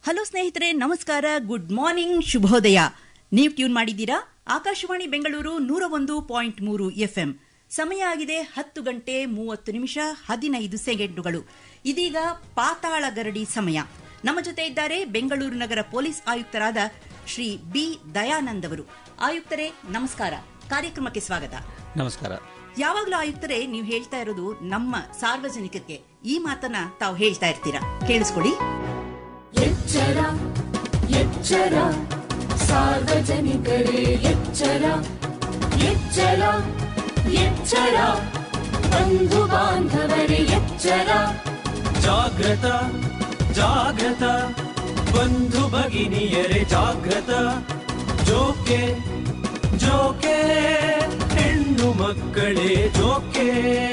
Hello ಸ್ನೇಹಿತರೆ, ನಮಸ್ಕಾರ, good morning, ಶುಭೋದಯ. ನೀವು ಟ್ಯೂನ್ ಮಾಡಿದ್ದೀರಾ ಆಕಾಶವಾಣಿ ಬೆಂಗಳೂರು 101.3 FM. ಸಮಯ ಆಗಿದೆ 10:30 ಇದೀಗ ಪಾತಾಳ ಗರಡಿ ಸಮಯ. ನಮ್ಮ ಜೊತೆ ಇದ್ದಾರೆ ಬೆಂಗಳೂರು ನಗರ ಪೊಲೀಸ್ ಆಯುಕ್ತರಾದ ಶ್ರೀ ಬಿ ದಯಾನಂದ್ ಅವರು. ಆಯುಕ್ತರೇ ನಮಸ್ಕಾರ, ಕಾರ್ಯಕ್ರಮಕ್ಕೆ ಸ್ವಾಗತ. ನಮಸ್ಕಾರ. ಯಾವಾಗಲೂ ಆಯುಕ್ತರೇ, ನೀವು ಹೇಳ್ತಾ ಇರೋದು ನಮ್ಮ ಸಾರ್ವಜನಿಕರಿಗೆ ಈ ಮಾತನ್ನ ತಾವು ಹೇಳ್ತಾ ಇರ್ತೀರಾ, ಕೇಳಿಸ್ಕೊಳ್ಳಿ. ಎಚ್ಚರ ಎಚ್ಚರ ಸಾರ್ವಜನಿಕರೇ ಎಚ್ಚರ ಎಚ್ಚರ ಎಚ್ಚರ ಬಂಧು ಬಾಂಧವರೇ ಎಚ್ಚರ. ಜಾಗೃತ ಜಾಗೃತ ಬಂಧು ಭಗಿನಿಯರೇ ಜಾಗೃತ. ಜೋಕೆ ಜೋಕೆ ಹೆಣ್ಣು ಮಕ್ಕಳೇ ಜೋಕೆ.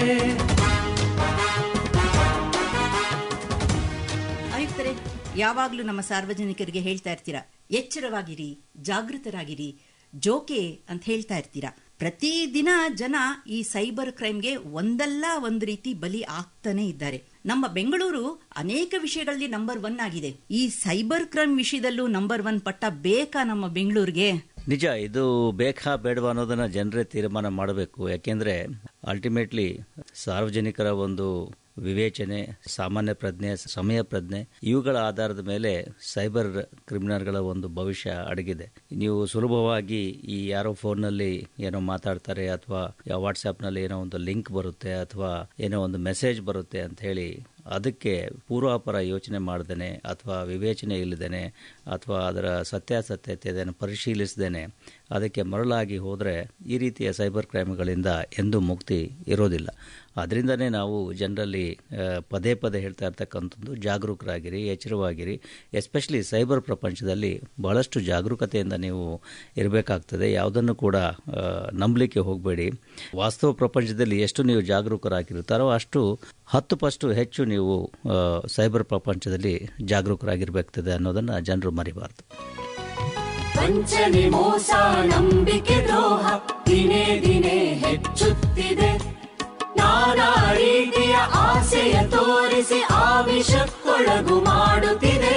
ಆಯುಕ್ತರೇ, ಯಾವಾಗಲೂ ನಮ್ಮ ಸಾರ್ವಜನಿಕರಿಗೆ ಹೇಳ್ತಾ ಇರ್ತೀರಾ, ಎಚ್ಚರವಾಗಿರಿ, ಜಾಗೃತರಾಗಿರಿ, ಜೋಕೆ ಅಂತ ಹೇಳ್ತಾ ಇರ್ತೀರಾ. ಪ್ರತಿದಿನ ಜನ ಈ ಸೈಬರ್ ಕ್ರೈಮ್ಗೆ ಒಂದಲ್ಲ ಒಂದು ರೀತಿ ಬಲಿ ಆಗ್ತಾನೆ ಇದ್ದಾರೆ. ನಮ್ಮ ಬೆಂಗಳೂರು ಅನೇಕ ವಿಷಯಗಳಲ್ಲಿ ನಂಬರ್ 1 ಆಗಿದೆ. ಈ ಸೈಬರ್ ಕ್ರೈಮ್ ವಿಷಯದಲ್ಲೂ ನಂಬರ್ 1 ಪಟ್ಟ ಬೇಕಾ ನಮ್ಮ ಬೆಂಗಳೂರಿಗೆ? ನಿಜ, ಇದು ಬೇಕಾ ಬೇಡವಾ ಅನ್ನೋದನ್ನ ಜನರೇ ತೀರ್ಮಾನ ಮಾಡಬೇಕು. ಯಾಕೆಂದ್ರೆ ಅಲ್ಟಿಮೇಟ್ಲಿ ಸಾರ್ವಜನಿಕರ ಒಂದು ವಿವೇಚನೆ, ಸಾಮಾನ್ಯ ಪ್ರಜ್ಞೆ, ಸಮಯ ಪ್ರಜ್ಞೆ, ಇವುಗಳ ಆಧಾರದ ಮೇಲೆ ಸೈಬರ್ ಕ್ರಿಮಿನಲ್ಗಳ ಒಂದು ಭವಿಷ್ಯ ಅಡಗಿದೆ. ನೀವು ಸುಲಭವಾಗಿ ಈ ಯಾರೋ ಫೋನ್ನಲ್ಲಿ ಏನೋ ಮಾತಾಡ್ತಾರೆ, ಅಥವಾ ವಾಟ್ಸ್ಆ್ಯಪ್ನಲ್ಲಿ ಏನೋ ಒಂದು ಲಿಂಕ್ ಬರುತ್ತೆ, ಅಥವಾ ಏನೋ ಒಂದು ಮೆಸೇಜ್ ಬರುತ್ತೆ ಅಂತ ಹೇಳಿ ಅದಕ್ಕೆ ಪೂರ್ವಾಪರ ಯೋಚನೆ ಮಾಡ್ದೇನೆ, ಅಥವಾ ವಿವೇಚನೆ ಇಲ್ಲದೇನೆ, ಅಥವಾ ಅದರ ಸತ್ಯಾಸತ್ಯತೆಯನ್ನು ಪರಿಶೀಲಿಸದೇನೆ ಅದಕ್ಕೆ ಮರಳಾಗಿ ಹೋದರೆ ಈ ರೀತಿಯ ಸೈಬರ್ ಕ್ರೈಮ್ಗಳಿಂದ ಎಂದೂ ಮುಕ್ತಿ ಇರೋದಿಲ್ಲ. ಅದರಿಂದನೇ ನಾವು ಜನರಲ್ಲಿ ಪದೇ ಪದೇ ಹೇಳ್ತಾ ಇರ್ತಕ್ಕಂಥದ್ದು, ಜಾಗರೂಕರಾಗಿರಿ, ಎಚ್ಚರವಾಗಿರಿ. ಎಸ್ಪೆಷಲಿ ಸೈಬರ್ ಪ್ರಪಂಚದಲ್ಲಿ ಬಹಳಷ್ಟು ಜಾಗರೂಕತೆಯಿಂದ ನೀವು ಇರಬೇಕಾಗ್ತದೆ. ಯಾವುದನ್ನು ಕೂಡ ನಂಬಲಿಕ್ಕೆ ಹೋಗಬೇಡಿ. ವಾಸ್ತವ ಪ್ರಪಂಚದಲ್ಲಿ ಎಷ್ಟು ನೀವು ಜಾಗರೂಕರಾಗಿರ್ತಾರೋ ಅಷ್ಟು 10% ಹೆಚ್ಚು ನೀವು ಸೈಬರ್ ಪ್ರಪಂಚದಲ್ಲಿ ಜಾಗರೂಕರಾಗಿರ್ಬೇಕಾಗ್ತದೆ ಅನ್ನೋದನ್ನು ಜನರು ಮರಿಬಾರ್ದು. ವಂಚನೆ, ಮೋಸ, ನಂಬಿಕೆ, ದ್ರೋಹ ದಿನೇ ದಿನೇ ಹೆಚ್ಚುತ್ತಿದೆ. ನಾನಾ ರೀತಿಯ ಆಸೆಯ ತೋರಿಸಿ ಆಮಿಷಕ್ಕೊಳಗು ಮಾಡುತ್ತಿದೆ.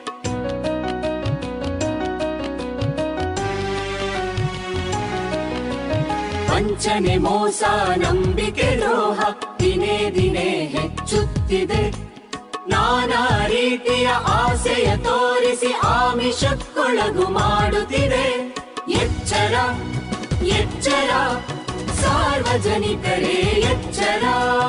ವಂಚನೆ, ಮೋಸ, ನಂಬಿಕೆ, ದ್ರೋಹ ದಿನೇ ದಿನೇ ಹೆಚ್ಚುತ್ತಿದೆ. ನಾನಾ ರೀತಿಯ ಆಸೆಯ ತೋರಿಸಿ ಆಮಿಷಕ್ಕೊಳಗು ಮಾಡುತ್ತಿದೆ. ಎಚ್ಚರ ಎಚ್ಚರ ಸಾರ್ವಜನಿಕರೇ ಎಚ್ಚರ.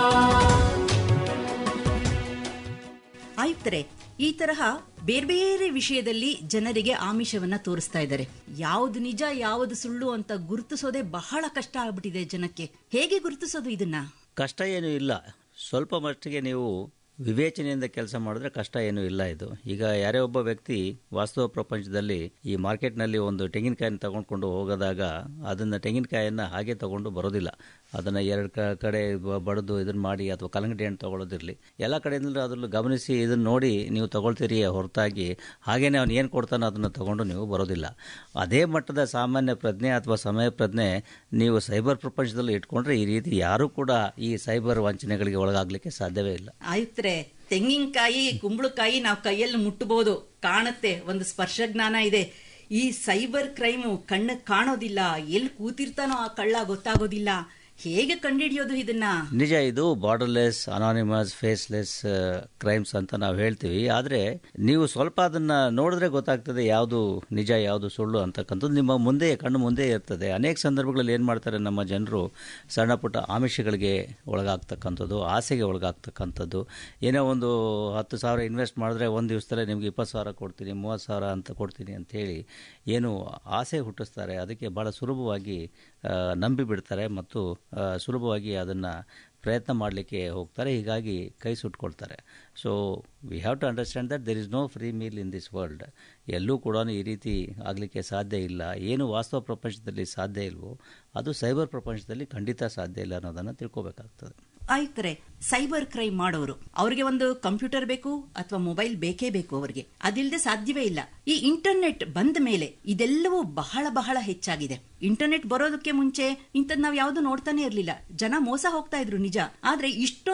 ಆಯುಕ್ತರೇ, ಈ ತರಹ ಬೇರೆ ಬೇರೆ ವಿಷಯದಲ್ಲಿ ಜನರಿಗೆ ಆಮಿಷವನ್ನ ತೋರಿಸ್ತಾ ಇದ್ದಾರೆ. ಯಾವುದು ನಿಜ, ಯಾವುದು ಸುಳ್ಳು ಅಂತ ಗುರುತಿಸೋದೇ ಬಹಳ ಕಷ್ಟ ಆಗ್ಬಿಟ್ಟಿದೆ ಜನಕ್ಕೆ. ಹೇಗೆ ಗುರುತಿಸೋದು ಇದನ್ನ? ಕಷ್ಟ ಏನೂ ಇಲ್ಲ. ಸ್ವಲ್ಪ ಮಟ್ಟಿಗೆ ನೀವು ವಿವೇಚನೆಯಿಂದ ಕೆಲಸ ಮಾಡಿದ್ರೆ ಕಷ್ಟ ಏನೂ ಇಲ್ಲ. ಇದು ಈಗ ಯಾರೇ ಒಬ್ಬ ವ್ಯಕ್ತಿ ವಾಸ್ತವ ಪ್ರಪಂಚದಲ್ಲಿ ಈ ಮಾರ್ಕೆಟ್ನಲ್ಲಿ ಒಂದು ತೆಂಗಿನಕಾಯಿನ ತಗೊಂಡ್ಕೊಂಡು ಹೋಗೋದಾಗ ಅದನ್ನು ತೆಂಗಿನಕಾಯಿಯನ್ನು ಹಾಗೆ ತಗೊಂಡು ಬರೋದಿಲ್ಲ. ಅದನ್ನು 2 ಕಡೆ ಬಡಿದು ಇದನ್ನು ಮಾಡಿ, ಅಥವಾ ಕಲ್ಲಂಗಡಿ ಹಣ್ಣು ತಗೊಳ್ಳೋದಿರಲಿ, ಎಲ್ಲ ಕಡೆಯಿಂದಲೂ ಅದನ್ನು ಗಮನಿಸಿ ಇದನ್ನು ನೋಡಿ ನೀವು ತಗೊಳ್ತೀರಿ ಹೊರತಾಗಿ ಹಾಗೇನೆ ಅವ್ನು ಏನು ಕೊಡ್ತಾನೋ ಅದನ್ನು ತಗೊಂಡು ನೀವು ಬರೋದಿಲ್ಲ. ಅದೇ ಮಟ್ಟದ ಸಾಮಾನ್ಯ ಪ್ರಜ್ಞೆ ಅಥವಾ ಸಮಯ ಪ್ರಜ್ಞೆ ನೀವು ಸೈಬರ್ ಪ್ರಪಂಚದಲ್ಲಿ ಇಟ್ಕೊಂಡ್ರೆ ಈ ರೀತಿ ಯಾರೂ ಕೂಡ ಈ ಸೈಬರ್ ವಂಚನೆಗಳಿಗೆ ಒಳಗಾಗಲಿಕ್ಕೆ ಸಾಧ್ಯವೇ ಇಲ್ಲ. ಆಯುಕ್ತರೇ, ತೆಂಗಿನಕಾಯಿ, ಕುಂಬಳಕಾಯಿ ನಾವು ಕೈಯಲ್ಲಿ ಮುಟ್ಟಬಹುದು, ಕಾಣುತ್ತೆ, ಒಂದು ಸ್ಪರ್ಶ ಜ್ಞಾನ ಇದೆ. ಈ ಸೈಬರ್ ಕ್ರೈಮು ಕಣ್ಣು ಕಾಣೋದಿಲ್ಲ, ಎಲ್ಲಿ ಕೂತಿರ್ತಾನೋ ಆ ಕಳ್ಳ ಗೊತ್ತಾಗೋದಿಲ್ಲ. ಹೇಗೆ ಕಂಡುಹಿಡಿಯೋದು ಇದನ್ನ? ನಿಜ, ಇದು ಬಾರ್ಡರ್ಲೆಸ್, ಅನಾನಿಮಸ್, ಫೇಸ್ಲೆಸ್ ಕ್ರೈಮ್ಸ್ ಅಂತ ನಾವು ಹೇಳ್ತೀವಿ. ಆದರೆ ನೀವು ಸ್ವಲ್ಪ ಅದನ್ನ ನೋಡಿದ್ರೆ ಗೊತ್ತಾಗ್ತದೆ ಯಾವುದು ನಿಜ, ಯಾವುದು ಸುಳ್ಳು ಅಂತಕ್ಕಂಥದ್ದು ನಿಮ್ಮ ಮುಂದೆ, ಕಣ್ಣು ಮುಂದೆ ಇರ್ತದೆ. ಅನೇಕ ಸಂದರ್ಭಗಳಲ್ಲಿ ಏನು ಮಾಡ್ತಾರೆ ನಮ್ಮ ಜನರು, ಸಣ್ಣ ಪುಟ್ಟ ಆಮಿಷಗಳಿಗೆ ಒಳಗಾಗ್ತಕ್ಕಂಥದ್ದು, ಆಸೆಗೆ ಒಳಗಾಗ್ತಕ್ಕಂಥದ್ದು. ಏನೋ ಒಂದು 10,000 ಇನ್ವೆಸ್ಟ್ ಮಾಡಿದ್ರೆ ಒಂದು ದಿವಸದಲ್ಲೇ ನಿಮ್ಗೆ 20,000 ಕೊಡ್ತೀನಿ, 30,000 ಅಂತ ಕೊಡ್ತೀನಿ ಅಂತ ಹೇಳಿ ಏನು ಆಸೆ ಹುಟ್ಟಿಸ್ತಾರೆ. ಅದಕ್ಕೆ ಬಹಳ ಸುಲಭವಾಗಿ ನಂಬಿ ಬಿಡ್ತಾರೆ ಮತ್ತು ಸುಲಭವಾಗಿ ಅದನ್ನು ಪ್ರಯತ್ನ ಮಾಡಲಿಕ್ಕೆ ಹೋಗ್ತಾರೆ. ಹೀಗಾಗಿ ಕೈ ಸುಟ್ಕೊಳ್ತಾರೆ. So we have to understand that there is no free meal in this world. ಎಲ್ಲೂ ಕೂಡ ಈ ರೀತಿ ಆಗಲಿಕ್ಕೆ ಸಾಧ್ಯ ಇಲ್ಲ. ಏನು ವಾಸ್ತವ ಪ್ರಪಂಚದಲ್ಲಿ ಸಾಧ್ಯ ಇಲ್ವೋ ಅದು ಸೈಬರ್ ಪ್ರಪಂಚದಲ್ಲಿ ಖಂಡಿತ ಸಾಧ್ಯ ಇಲ್ಲ ಅನ್ನೋದನ್ನು ತಿಳ್ಕೋಬೇಕಾಗ್ತದೆ. ಆಯ್ತರೆ, ಸೈಬರ್ ಕ್ರೈಮ್ ಮಾಡೋರು ಅವ್ರಿಗೆ ಒಂದು ಕಂಪ್ಯೂಟರ್ ಬೇಕು ಅಥವಾ ಮೊಬೈಲ್ ಬೇಕೇ ಬೇಕು. ಅವರಿಗೆ ಅದಿಲ್ಲದೆ ಸಾಧ್ಯವೇ ಇಲ್ಲ. ಈ ಇಂಟರ್ನೆಟ್ ಬಂದ ಮೇಲೆ ಇದೆಲ್ಲವೂ ಬಹಳ ಬಹಳ ಹೆಚ್ಚಾಗಿದೆ. ಇಂಟರ್ನೆಟ್ ಬರೋದಕ್ಕೆ ಮುಂಚೆ ಇಂಥದ್ ನಾವ್ ಯಾವ್ದು ನೋಡ್ತಾನೆ ಇರ್ಲಿಲ್ಲ. ಜನ ಮೋಸ ಹೋಗ್ತಾ ಇದ್ರು ನಿಜ, ಆದ್ರೆ ಇಷ್ಟೊಂದು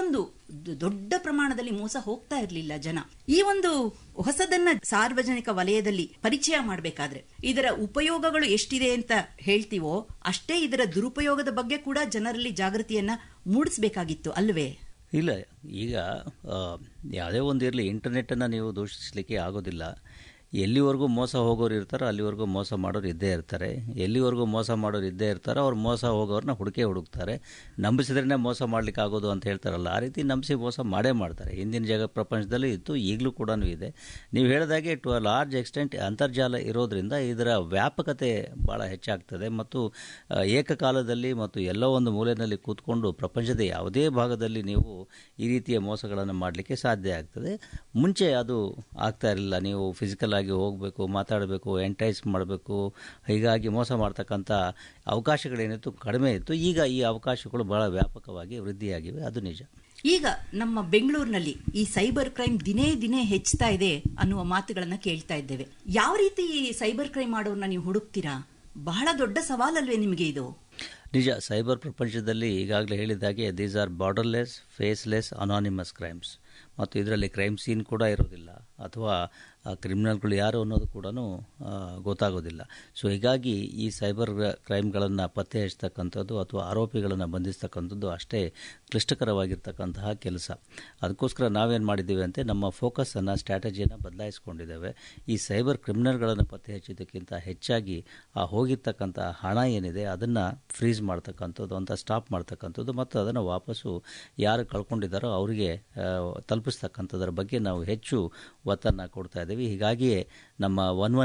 ದೊಡ್ಡ ಪ್ರಮಾಣದಲ್ಲಿ ಮೋಸ ಹೋಗ್ತಾ ಇರಲಿಲ್ಲ ಜನ. ಈ ಒಂದು ಹೊಸದನ್ನ ಸಾರ್ವಜನಿಕ ವಲಯದಲ್ಲಿ ಪರಿಚಯ ಮಾಡಬೇಕಾದ್ರೆ ಇದರ ಉಪಯೋಗಗಳು ಎಷ್ಟಿದೆ ಅಂತ ಹೇಳ್ತೀವೋ ಅಷ್ಟೇ ಇದರ ದುರುಪಯೋಗದ ಬಗ್ಗೆ ಕೂಡ ಜನರಲ್ಲಿ ಜಾಗೃತಿಯನ್ನ ಮೂಡಿಸಬೇಕಾಗಿತ್ತು ಅಲ್ವೇ? ಇಲ್ಲ, ಈಗ ಯಾವುದೇ ಒಂದು ಇರಲಿ, ಇಂಟರ್ನೆಟ್ಟನ್ನು ನೀವು ದೂಷಿಸಲಿಕ್ಕೆ ಆಗೋದಿಲ್ಲ. ಎಲ್ಲಿವರೆಗೂ ಮೋಸ ಹೋಗೋರು ಇರ್ತಾರೋ ಅಲ್ಲಿವರೆಗೂ ಮೋಸ ಮಾಡೋರು ಇದ್ದೇ ಇರ್ತಾರೆ. ಎಲ್ಲಿವರೆಗೂ ಮೋಸ ಮಾಡೋರು ಇದ್ದೇ ಇರ್ತಾರೋ ಅವ್ರು ಮೋಸ ಹೋಗೋರನ್ನ ಹುಡುಕ್ತಾರೆ. ನಂಬಿಸಿದ್ರೇ ಮೋಸ ಮಾಡ್ಲಿಕ್ಕೆ ಆಗೋದು ಅಂತ ಹೇಳ್ತಾರಲ್ಲ, ಆ ರೀತಿ ನಂಬಿಸಿ ಮೋಸ ಮಾಡೇ ಮಾಡ್ತಾರೆ. ಹಿಂದಿನ ಪ್ರಪಂಚದಲ್ಲಿ ಇತ್ತು, ಈಗಲೂ ಕೂಡ ಇದೆ. ನೀವು ಹೇಳಿದಾಗೆ ಟು ಅ ಲಾರ್ಜ್ ಎಕ್ಸ್ಟೆಂಟ್ ಅಂತರ್ಜಾಲ ಇರೋದ್ರಿಂದ ಇದರ ವ್ಯಾಪಕತೆ ಭಾಳ ಹೆಚ್ಚಾಗ್ತದೆ ಮತ್ತು ಏಕಕಾಲದಲ್ಲಿ ಮತ್ತು ಎಲ್ಲೋ ಒಂದು ಮೂಲೆಯಲ್ಲಿ ಕೂತ್ಕೊಂಡು ಪ್ರಪಂಚದ ಯಾವುದೇ ಭಾಗದಲ್ಲಿ ನೀವು ಈ ರೀತಿಯ ಮೋಸಗಳನ್ನು ಮಾಡಲಿಕ್ಕೆ ಸಾಧ್ಯ ಆಗ್ತದೆ. ಮುಂಚೆ ಅದು ಆಗ್ತಾ ಇರಲಿಲ್ಲ. ನೀವು ಫಿಸಿಕಲ್ ಹೋಗಬೇಕು, ಮಾತಾಡಬೇಕು, ಎಂಟೈಸ್ ಮಾಡಬೇಕು, ಹೀಗಾಗಿ ಮೋಸ ಮಾಡ್ತಕ್ಕಂಥ ಅವಕಾಶಗಳೇನಿತ್ತು ಕಡಿಮೆ ಇತ್ತು. ಈಗ ಈ ಅವಕಾಶಗಳು ಬಹಳ ವ್ಯಾಪಕವಾಗಿ ವೃದ್ಧಿಯಾಗಿವೆ, ಅದು ನಿಜ. ಈಗ ನಮ್ಮ ಬೆಂಗಳೂರಿನಲ್ಲಿ ಈ ಸೈಬರ್ ಕ್ರೈಮ್ ದಿನೇ ದಿನೇ ಹೆಚ್ಚುತ್ತಾ ಇದೆ ಅನ್ನುವ ಮಾತುಗಳನ್ನ ಕೇಳ್ತಾ ಇದ್ದೇವೆ. ಯಾವ ರೀತಿ ಸೈಬರ್ ಕ್ರೈಮ್ ಮಾಡೋರನ್ನ ನೀವು ಹುಡುಕ್ತೀರಾ? ಬಹಳ ದೊಡ್ಡ ಸವಾಲಲ್ವೇ ನಿಮಗೆ ಇದು? ನಿಜ. ಸೈಬರ್ ಪ್ರಪಂಚದಲ್ಲಿ ಈಗಾಗಲೇ ಹೇಳಿದಾಗೆ these are borderless, faceless, anonymous crimes. ಮತ್ತು ಇದರಲ್ಲಿ ಕ್ರೈಮ್ ಸೀನ್ ಕೂಡ ಇರೋದಿಲ್ಲ, ಅಥವಾ ಕ್ರಿಮಿನಲ್ಗಳು ಯಾರು ಅನ್ನೋದು ಕೂಡ ಗೊತ್ತಾಗೋದಿಲ್ಲ. ಸೊ ಹೀಗಾಗಿ ಈ ಸೈಬರ್ ಕ್ರೈಮ್ಗಳನ್ನು ಪತ್ತೆ ಹಚ್ಚತಕ್ಕಂಥದ್ದು ಅಥವಾ ಆರೋಪಿಗಳನ್ನು ಬಂಧಿಸ್ತಕ್ಕಂಥದ್ದು ಅಷ್ಟೇ ಕ್ಲಿಷ್ಟಕರವಾಗಿರ್ತಕ್ಕಂತಹ ಕೆಲಸ. ಅದಕ್ಕೋಸ್ಕರ ನಾವೇನು ಮಾಡಿದ್ದೀವಿ ಅಂತ ನಮ್ಮ ಫೋಕಸನ್ನು, ಸ್ಟ್ರಾಟಜಿಯನ್ನು ಬದಲಾಯಿಸ್ಕೊಂಡಿದ್ದೇವೆ. ಈ ಸೈಬರ್ ಕ್ರಿಮಿನಲ್ಗಳನ್ನು ಪತ್ತೆ ಹಚ್ಚೋದಕ್ಕಿಂತ ಹೆಚ್ಚಾಗಿ ಆ ಹೋಗಿರ್ತಕ್ಕಂಥ ಹಣ ಏನಿದೆ ಅದನ್ನು ಫ್ರೀಸ್ ಮಾಡ್ತಕ್ಕಂಥದ್ದು, ಅಂತ ಸ್ಟಾಪ್ ಮಾಡ್ತಕ್ಕಂಥದ್ದು ಮತ್ತು ಅದನ್ನು ವಾಪಸ್ಸು ಯಾರು ಕಳ್ಕೊಂಡಿದ್ದಾರೋ ಅವರಿಗೆ ತಲುಪಿಸ್ತಕ್ಕಂಥದ್ರ ಬಗ್ಗೆ ನಾವು ಹೆಚ್ಚು ಒತ್ತನ್ನು ಕೊಡ್ತಾ ಇದ್ದೀವಿ. ಹೀಗಾಗಿಯೇ ನಮ್ಮ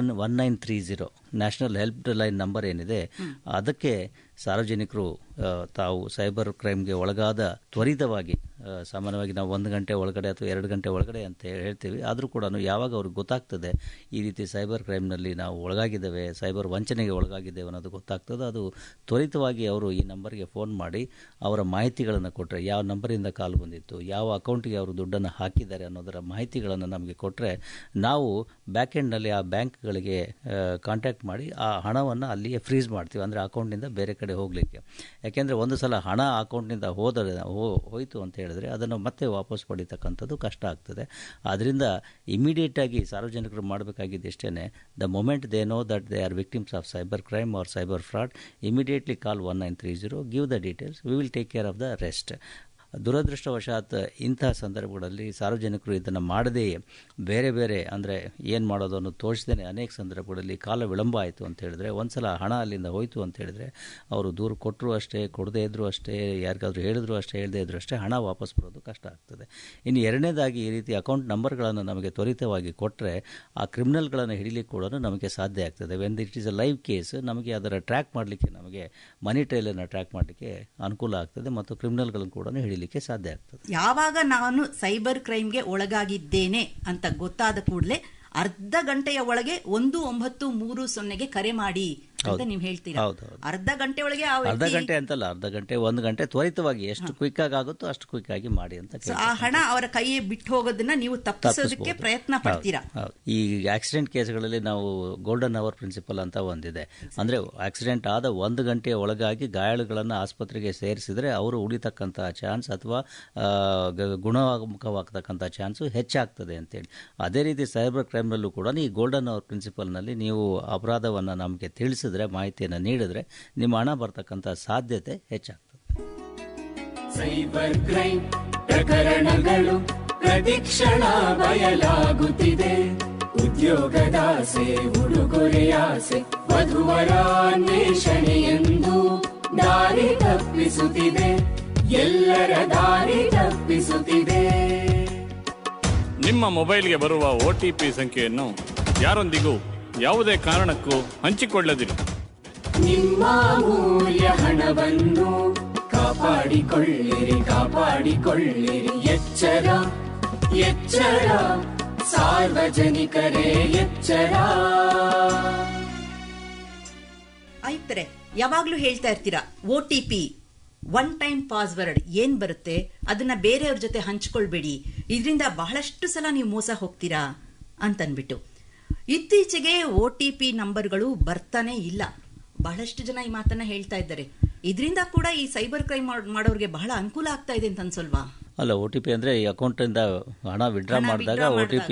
1930 ನ್ಯಾಷನಲ್ ಹೆಲ್ಪ್ ಲೈನ್ ನಂಬರ್ ಏನಿದೆ ಅದಕ್ಕೆ ಸಾರ್ವಜನಿಕರು ತಾವು ಸೈಬರ್ ಕ್ರೈಮ್ಗೆ ಒಳಗಾದ ತ್ವರಿತವಾಗಿ, ಸಾಮಾನ್ಯವಾಗಿ ನಾವು 1 ಗಂಟೆ ಒಳಗಡೆ ಅಥವಾ 2 ಗಂಟೆ ಒಳಗಡೆ ಅಂತ ಹೇಳ್ತೀವಿ, ಆದರೂ ಕೂಡ ಯಾವಾಗ ಅವ್ರಿಗೆ ಗೊತ್ತಾಗ್ತದೆ ಈ ರೀತಿ ಸೈಬರ್ ಕ್ರೈಮ್ನಲ್ಲಿ ನಾವು ಒಳಗಾಗಿದ್ದೇವೆ, ಸೈಬರ್ ವಂಚನೆಗೆ ಒಳಗಾಗಿದ್ದೇವೆ ಅನ್ನೋದು ಗೊತ್ತಾಗ್ತದೆ, ಅದು ತ್ವರಿತವಾಗಿ ಅವರು ಈ ನಂಬರ್ಗೆ ಫೋನ್ ಮಾಡಿ ಅವರ ಮಾಹಿತಿಗಳನ್ನು ಕೊಟ್ಟರೆ, ಯಾವ ನಂಬರಿಂದ ಕಾಲ್ ಬಂದಿತ್ತು, ಯಾವ ಅಕೌಂಟಿಗೆ ಅವರು ದುಡ್ಡನ್ನು ಹಾಕಿದ್ದಾರೆ ಅನ್ನೋದರ ಮಾಹಿತಿಗಳನ್ನು ನಮಗೆ ಕೊಟ್ಟರೆ ನಾವು ಬ್ಯಾಕ್ ಎಂಡ್ನಲ್ಲಿ ಆ ಬ್ಯಾಂಕ್ಗಳಿಗೆ ಕಾಂಟ್ಯಾಕ್ಟ್ ಮಾಡಿ ಆ ಹಣವನ್ನು ಅಲ್ಲಿಯೇ ಫ್ರೀಸ್ ಮಾಡ್ತೀವಿ, ಅಂದರೆ ಅಕೌಂಟ್ನಿಂದ ಬೇರೆ ಕಡೆ ಹೋಗಲಿಕ್ಕೆ. ಯಾಕೆಂದರೆ ಒಂದು ಸಲ ಹಣ ಅಕೌಂಟ್ನಿಂದ ಹೋಯಿತು ಅಂತ ಹೇಳಿದ್ರೆ ಅದನ್ನು ಮತ್ತೆ ವಾಪಸ್ ಪಡೀತಕ್ಕಂಥದ್ದು ಕಷ್ಟ ಆಗ್ತದೆ. ಆದ್ದರಿಂದ ಇಮಿಡಿಯೇಟಾಗಿ ಸಾರ್ವಜನಿಕರು ಮಾಡಬೇಕಾಗಿದ್ದು ಇಷ್ಟೇ, the moment they know that they are victims of cyber crime or cyber fraud, immediately call 1930, give the details, we will take care of the rest. ದುರದೃಷ್ಟವಶಾತ್ ಇಂತಹ ಸಂದರ್ಭಗಳಲ್ಲಿ ಸಾರ್ವಜನಿಕರು ಇದನ್ನು ಮಾಡದೆಯೇ ಬೇರೆ ಬೇರೆ, ಅಂದರೆ ಏನು ಮಾಡೋದು ಅನ್ನೋ ತೋರಿಸದೇ ಅನೇಕ ಸಂದರ್ಭಗಳಲ್ಲಿ ಕಾಲ ವಿಳಂಬ ಆಯಿತು ಅಂತ ಹೇಳಿದ್ರೆ, ಒಂದು ಸಲ ಹಣ ಅಲ್ಲಿಂದ ಹೋಯಿತು ಅಂತ ಹೇಳಿದ್ರೆ ಅವರು ದೂರು ಕೊಟ್ಟರು ಅಷ್ಟೇ, ಕೊಡದೇ ಇದ್ದರೂ ಅಷ್ಟೇ, ಯಾರಿಗಾದ್ರೂ ಹೇಳಿದ್ರು ಅಷ್ಟೇ, ಹೇಳದೇ ಇದ್ರೂ ಅಷ್ಟೇ, ಹಣ ವಾಪಸ್ ಬರೋದು ಕಷ್ಟ ಆಗ್ತದೆ. ಇನ್ನು ಎರಡನೇದಾಗಿ ಈ ರೀತಿ ಅಕೌಂಟ್ ನಂಬರ್ಗಳನ್ನು ನಮಗೆ ತ್ವರಿತವಾಗಿ ಕೊಟ್ಟರೆ ಆ ಕ್ರಿಮಿನಲ್ಗಳನ್ನು ಹಿಡಿಲಿಕ್ಕೆ ಕೂಡ ನಮಗೆ ಸಾಧ್ಯ ಆಗ್ತದೆ. When it is a live case, ನಮಗೆ ಅದರ ಟ್ರ್ಯಾಕ್ ಮಾಡಲಿಕ್ಕೆ, ನಮಗೆ ಮನಿ ಟ್ರೈಲನ್ನು ಟ್ರ್ಯಾಕ್ ಮಾಡಲಿಕ್ಕೆ ಅನುಕೂಲ ಆಗ್ತದೆ ಮತ್ತು ಕ್ರಿಮಿನಲ್ಗಳನ್ನು ಕೂಡ ಹಿಡಿಲಿಕ್ಕೆ ಸಾಧ್ಯ ಆಗ್ತದೆ. ಯಾವಾಗ ನಾನು ಸೈಬರ್ ಕ್ರೈಮ್ಗೆ ಒಳಗಾಗಿದ್ದೇನೆ ಅಂತ ಗೊತ್ತಾದ ಕೂಡಲೇ ಅರ್ಧ ಗಂಟೆಯ ಒಳಗೆ 1930 ಕರೆ ಮಾಡಿ ಅಂತ ನೀವು ಹೇಳ್ತೀರಾ? ಅರ್ಧ ಗಂಟೆ ಒಳಗೆ, ಅರ್ಧ ಗಂಟೆ ಅಂತಲ್ಲ, ಅರ್ಧ ಗಂಟೆ 1 ಗಂಟೆ ತ್ವರಿತವಾಗಿ ಎಷ್ಟು ಕ್ವಿಕ್ ಆಗುತ್ತೋ ಅಷ್ಟು ಕ್ವಿಕ್ ಆಗಿ ಮಾಡಿ ಅಂತ. ಆ ಹಣ ಅವರ ಕೈಯೇ ಬಿಟ್ಟು ಹೋಗೋದನ್ನ ನೀವು ತಪ್ಪಿಸೋದಕ್ಕೆ ಪ್ರಯತ್ನ ಪಡ್ತೀರಾ? ಈ ಆಕ್ಸಿಡೆಂಟ್ ಕೇಸ್ಗಳಲ್ಲಿ ನಾವು ಗೋಲ್ಡನ್ ಅವರ್ ಪ್ರಿನ್ಸಿಪಲ್ ಅಂತ ಒಂದಿದೆ. ಅಂದ್ರೆ ಆಕ್ಸಿಡೆಂಟ್ ಆದ 1 ಗಂಟೆಯ ಒಳಗಾಗಿ ಗಾಯಾಳುಗಳನ್ನು ಆಸ್ಪತ್ರೆಗೆ ಸೇರಿಸಿದ್ರೆ ಅವರು ಉಳಿತಕ್ಕಂಥ ಚಾನ್ಸ್ ಅಥವಾ ಗುಣಮುಖವಾಗತಕ್ಕಂಥ ಚಾನ್ಸು ಹೆಚ್ಚಾಗ್ತದೆ ಅಂತೇಳಿ. ಅದೇ ರೀತಿ ಸೈಬರ್ ಕ್ರೈಮ್ನಲ್ಲೂ ಕೂಡ ಈ ಗೋಲ್ಡನ್ ಅವರ್ ಪ್ರಿನ್ಸಿಪಲ್ನಲ್ಲಿ ನೀವು ಅಪರಾಧವನ್ನು ನಮಗೆ ತಿಳಿಸಿದ್ರೆ, ಮಾಹಿತಿಯನ್ನು ನೀಡಿದ್ರೆ ನಿಮ್ಮ ಹಣ ಬರ್ತಕ್ಕಂಥ ಸಾಧ್ಯತೆ ಹೆಚ್ಚಾಗ್ತದೆ. ಸೈಬರ್ ಕ್ರೈಮ್ ಪ್ರಕರಣಗಳು ಪ್ರತಿಕ್ಷಣ ಬಯಲಾಗುತ್ತಿದೆ. ಉದ್ಯೋಗದಾಸೆ, ಉಡುಗೊರೆಯಾಸೆ, ವಧುವರ ಅನ್ವೇಷಣೆಯೆಂದು ದಾರಿ ತಪ್ಪಿಸುತ್ತಿದೆ, ಎಲ್ಲರ ದಾರಿ ತಪ್ಪಿಸುತ್ತಿದೆ. ನಿಮ್ಮ ಮೊಬೈಲ್ಗೆ ಬರುವ OTP ಸಂಖ್ಯೆಯನ್ನು ಯಾರೊಂದಿಗೂ ಯಾವುದೇ ಕಾರಣಕ್ಕೂ ಹಂಚಿಕೊಳ್ಳದಿರಿ. ನಿಮ್ಮ ಅಮೂಲ್ಯ ಹಣವನ್ನು ಕಾಪಾಡಿಕೊಳ್ಳಿರಿ, ಕಾಪಾಡಿಕೊಳ್ಳಿರಿ. ಎಚ್ಚರ, ಎಚ್ಚರ, ಸಾರ್ವಜನಿಕರೇ ಎಚ್ಚರ. ಆಯುಕ್ತರೆ, ಯಾವಾಗ್ಲೂ ಹೇಳ್ತಾ ಇರ್ತೀರಾ OTP, ಒನ್ ಟೈಮ್ ಪಾಸ್ವರ್ಡ್ ಏನ್ ಬರುತ್ತೆ ಅದನ್ನ ಬೇರೆಯವ್ರ ಜೊತೆ ಹಂಚ್ಕೊಳ್ಬೇಡಿ, ಇದರಿಂದ ಬಹಳಷ್ಟು ಸಲ ನೀವು ಮೋಸ ಹೋಗ್ತೀರಾ ಅಂತನ್ಬಿಟ್ಟು. ಇತ್ತೀಚೆಗೆ OTP ನಂಬರ್ಗಳು ಬರ್ತಾನೆ ಇಲ್ಲ. ಬಹಳಷ್ಟು ಜನ ಈ ಮಾತನ್ನ ಹೇಳ್ತಾ ಇದ್ದಾರೆ. ಇದರಿಂದ ಕೂಡ ಈ ಸೈಬರ್ ಕ್ರೈಮ್ ಮಾಡೋರಿಗೆ ಬಹಳ ಅನುಕೂಲ ಆಗ್ತಾ ಇದೆ ಅಂತ ಅನ್ಸಲ್ವಾ? ಅಲ್ಲ, OTP ಅಂದರೆ ಈ ಅಕೌಂಟಿಂದ ಹಣ ವಿಡ್ರಾ ಮಾಡಿದಾಗ OTP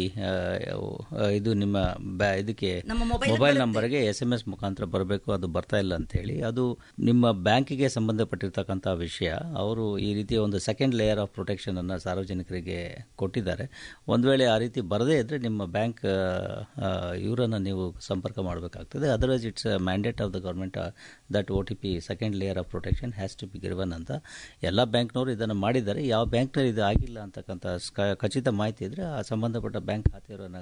ಇದು ನಿಮ್ಮ ಇದಕ್ಕೆ ಮೊಬೈಲ್ ನಂಬರ್ಗೆ SMS ಮುಖಾಂತರ ಬರಬೇಕು, ಅದು ಬರ್ತಾ ಇಲ್ಲ ಅಂತೇಳಿ. ಅದು ನಿಮ್ಮ ಬ್ಯಾಂಕಿಗೆ ಸಂಬಂಧಪಟ್ಟಿರ್ತಕ್ಕಂಥ ವಿಷಯ. ಅವರು ಈ ರೀತಿಯ ಒಂದು ಸೆಕೆಂಡ್ ಲೇಯರ್ ಆಫ್ ಪ್ರೊಟೆಕ್ಷನ್ ಅನ್ನು ಸಾರ್ವಜನಿಕರಿಗೆ ಕೊಟ್ಟಿದ್ದಾರೆ. ಒಂದು ವೇಳೆ ಆ ರೀತಿ ಬರದೇ ಇದ್ದರೆ ನಿಮ್ಮ ಬ್ಯಾಂಕ್ ಇವರನ್ನು ನೀವು ಸಂಪರ್ಕ ಮಾಡಬೇಕಾಗ್ತದೆ. Otherwise it's mandate of the government that OTP second layer of protection has to be given ಅಂತ. ಎಲ್ಲ ಬ್ಯಾಂಕ್ನವರು ಇದನ್ನು ಮಾಡಿದ್ದಾರೆ. ಯಾವ ಬ್ಯಾಂಕ್ನಲ್ಲಿ ಇದು ಆಗಿಲ್ಲ ಅಂತಕ್ಕಂಥ ಖಚಿತ ಮಾಹಿತಿ ಇದ್ದರೆ ಆ ಸಂಬಂಧಪಟ್ಟ ಬ್ಯಾಂಕ್ ಖಾತೆಯವರನ್ನು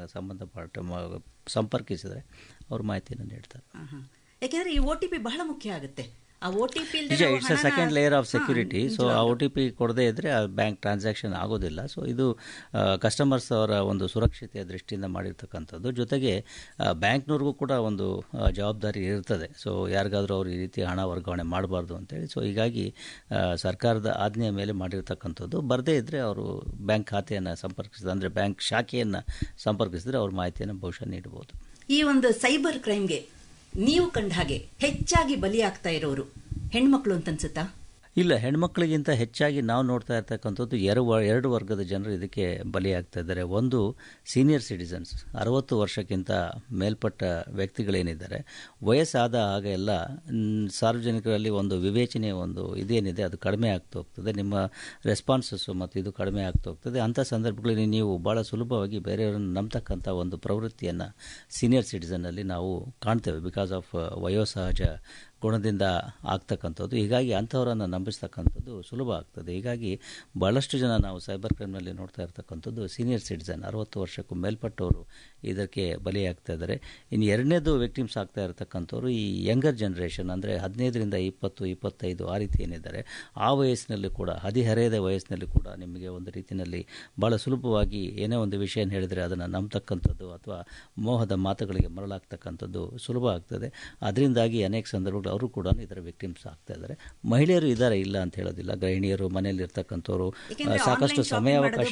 ಸಂಪರ್ಕಿಸಿದರೆ ಅವ್ರ ಮಾಹಿತಿಯನ್ನು ನೀಡ್ತಾರೆ. ಯಾಕೆಂದರೆ ಈ OTP ಬಹಳ ಮುಖ್ಯ ಆಗುತ್ತೆ. It's a second layer of security. So ಆ OTP ಕೊಡದೇ ಇದ್ದರೆ ಆ ಬ್ಯಾಂಕ್ ಟ್ರಾನ್ಸಾಕ್ಷನ್ ಆಗೋದಿಲ್ಲ. ಸೊ ಇದು ಕಸ್ಟಮರ್ಸ್ ಅವರ ಒಂದು ಸುರಕ್ಷತೆಯ ದೃಷ್ಟಿಯಿಂದ ಮಾಡಿರ್ತಕ್ಕಂಥದ್ದು. ಜೊತೆಗೆ ಬ್ಯಾಂಕ್ನವ್ರಿಗೂ ಕೂಡ ಒಂದು ಜವಾಬ್ದಾರಿ ಇರ್ತದೆ. ಸೊ ಯಾರಿಗಾದರೂ ಅವರು ಈ ರೀತಿ ಹಣ ವರ್ಗಾವಣೆ ಮಾಡಬಾರ್ದು ಅಂತೇಳಿ. ಸೊ ಹೀಗಾಗಿ ಸರ್ಕಾರದ ಆಜ್ಞೆಯ ಮೇಲೆ ಮಾಡಿರ್ತಕ್ಕಂಥದ್ದು. ಬರದೇ ಇದ್ದರೆ ಅವರು ಬ್ಯಾಂಕ್ ಖಾತೆಯನ್ನು ಸಂಪರ್ಕಿಸಿದ್ರೆ, ಅಂದರೆ ಬ್ಯಾಂಕ್ ಶಾಖೆಯನ್ನು ಸಂಪರ್ಕಿಸಿದ್ರೆ ಅವ್ರ ಮಾಹಿತಿಯನ್ನು ಬಹುಶಃ ನೀಡಬಹುದು. ಈ ಒಂದು ಸೈಬರ್ ಕ್ರೈಮ್ಗೆ ನೀವು ಕಂಡ ಹಾಗೆ ಹೆಚ್ಚಾಗಿ ಬಲಿಯಾಗ್ತಾ ಇರೋರು ಹೆಣ್ಮಕ್ಳು ಅಂತ ಅನ್ಸುತ್ತಾ? ಇಲ್ಲ, ಹೆಣ್ಮಕ್ಳಿಗಿಂತ ಹೆಚ್ಚಾಗಿ ನಾವು ನೋಡ್ತಾ ಇರ್ತಕ್ಕಂಥದ್ದು ಎರಡು ವರ್ಗದ ಜನರು ಇದಕ್ಕೆ ಬಲಿಯಾಗ್ತಾ ಇದ್ದಾರೆ. ಒಂದು ಸೀನಿಯರ್ ಸಿಟಿಸನ್ಸ್, 60 ವರ್ಷಕ್ಕಿಂತ ಮೇಲ್ಪಟ್ಟ ವ್ಯಕ್ತಿಗಳೇನಿದ್ದಾರೆ. ವಯಸ್ಸಾದ ಹಾಗೆ ಎಲ್ಲ ಸಾರ್ವಜನಿಕರಲ್ಲಿ ಒಂದು ವಿವೇಚನೆ ಒಂದು ಇದೇನಿದೆ ಅದು ಕಡಿಮೆ ಆಗ್ತಾ ಹೋಗ್ತದೆ. ನಿಮ್ಮ ರೆಸ್ಪಾನ್ಸಸ್ಸು ಮತ್ತು ಇದು ಕಡಿಮೆ ಆಗ್ತಾ ಹೋಗ್ತದೆ. ಅಂಥ ಸಂದರ್ಭಗಳಲ್ಲಿ ನೀವು ಭಾಳ ಸುಲಭವಾಗಿ ಬೇರೆಯವರನ್ನು ನಂಬತಕ್ಕಂಥ ಒಂದು ಪ್ರವೃತ್ತಿಯನ್ನು ಸೀನಿಯರ್ ಸಿಟಿಸನ್ನಲ್ಲಿ ನಾವು ಕಾಣ್ತೇವೆ. ಬಿಕಾಸ್ ಆಫ್ ವಯೋಸಹಜ ಗುಣದಿಂದ ಆಗ್ತಕ್ಕಂಥದ್ದು. ಹೀಗಾಗಿ ಅಂಥವರನ್ನು ನಂಬಿಸ್ತಕ್ಕಂಥದ್ದು ಸುಲಭ ಆಗ್ತದೆ. ಹೀಗಾಗಿ ಭಾಳಷ್ಟು ಜನ ನಾವು ಸೈಬರ್ ಕ್ರೈಮ್ನಲ್ಲಿ ನೋಡ್ತಾ ಇರ್ತಕ್ಕಂಥದ್ದು ಸೀನಿಯರ್ ಸಿಟಿಸನ್, 60 ವರ್ಷಕ್ಕೂ ಮೇಲ್ಪಟ್ಟವರು ಇದಕ್ಕೆ ಬಲಿಯಾಗ್ತಾ ಇದ್ದಾರೆ. ಇನ್ನು ಎರಡನೇದು ವಿಕ್ಟಿಮ್ಸ್ ಆಗ್ತಾ ಇರತಕ್ಕಂಥವ್ರು ಈ ಯಂಗರ್ ಜನ್ರೇಷನ್, ಅಂದರೆ 15ರಿಂದ 20, 25 ಆ ರೀತಿ ಏನಿದ್ದಾರೆ, ಆ ವಯಸ್ಸಿನಲ್ಲಿ ಕೂಡ, ಹದಿಹರೆಯದ ವಯಸ್ಸಿನಲ್ಲಿ ಕೂಡ ನಿಮಗೆ ಒಂದು ರೀತಿಯಲ್ಲಿ ಭಾಳ ಸುಲಭವಾಗಿ ಏನೇ ಒಂದು ವಿಷಯ ಹೇಳಿದರೆ ಅದನ್ನು ನಂಬತಕ್ಕಂಥದ್ದು ಅಥವಾ ಮೋಹದ ಮಾತುಗಳಿಗೆ ಮರಳಾಗ್ತಕ್ಕಂಥದ್ದು ಸುಲಭ ಆಗ್ತದೆ. ಅದರಿಂದಾಗಿ ಅನೇಕ ಸಂದರ್ಭಗಳು ಅವರು ಕೂಡ ಇದರ ವಿಕ್ಟಿಮ್ಸ್ ಆಗ್ತಾ ಇದ್ದಾರೆ. ಮಹಿಳೆಯರು ಇದ್ದಾರೆ, ಇಲ್ಲ ಅಂತ ಹೇಳೋದಿಲ್ಲ. ಗೃಹಿಣಿಯರು, ಮನೆಯಲ್ಲಿ ಇರ್ತಕ್ಕಂಥವ್ರು ಸಾಕಷ್ಟು ಸಮಯಾವಕಾಶ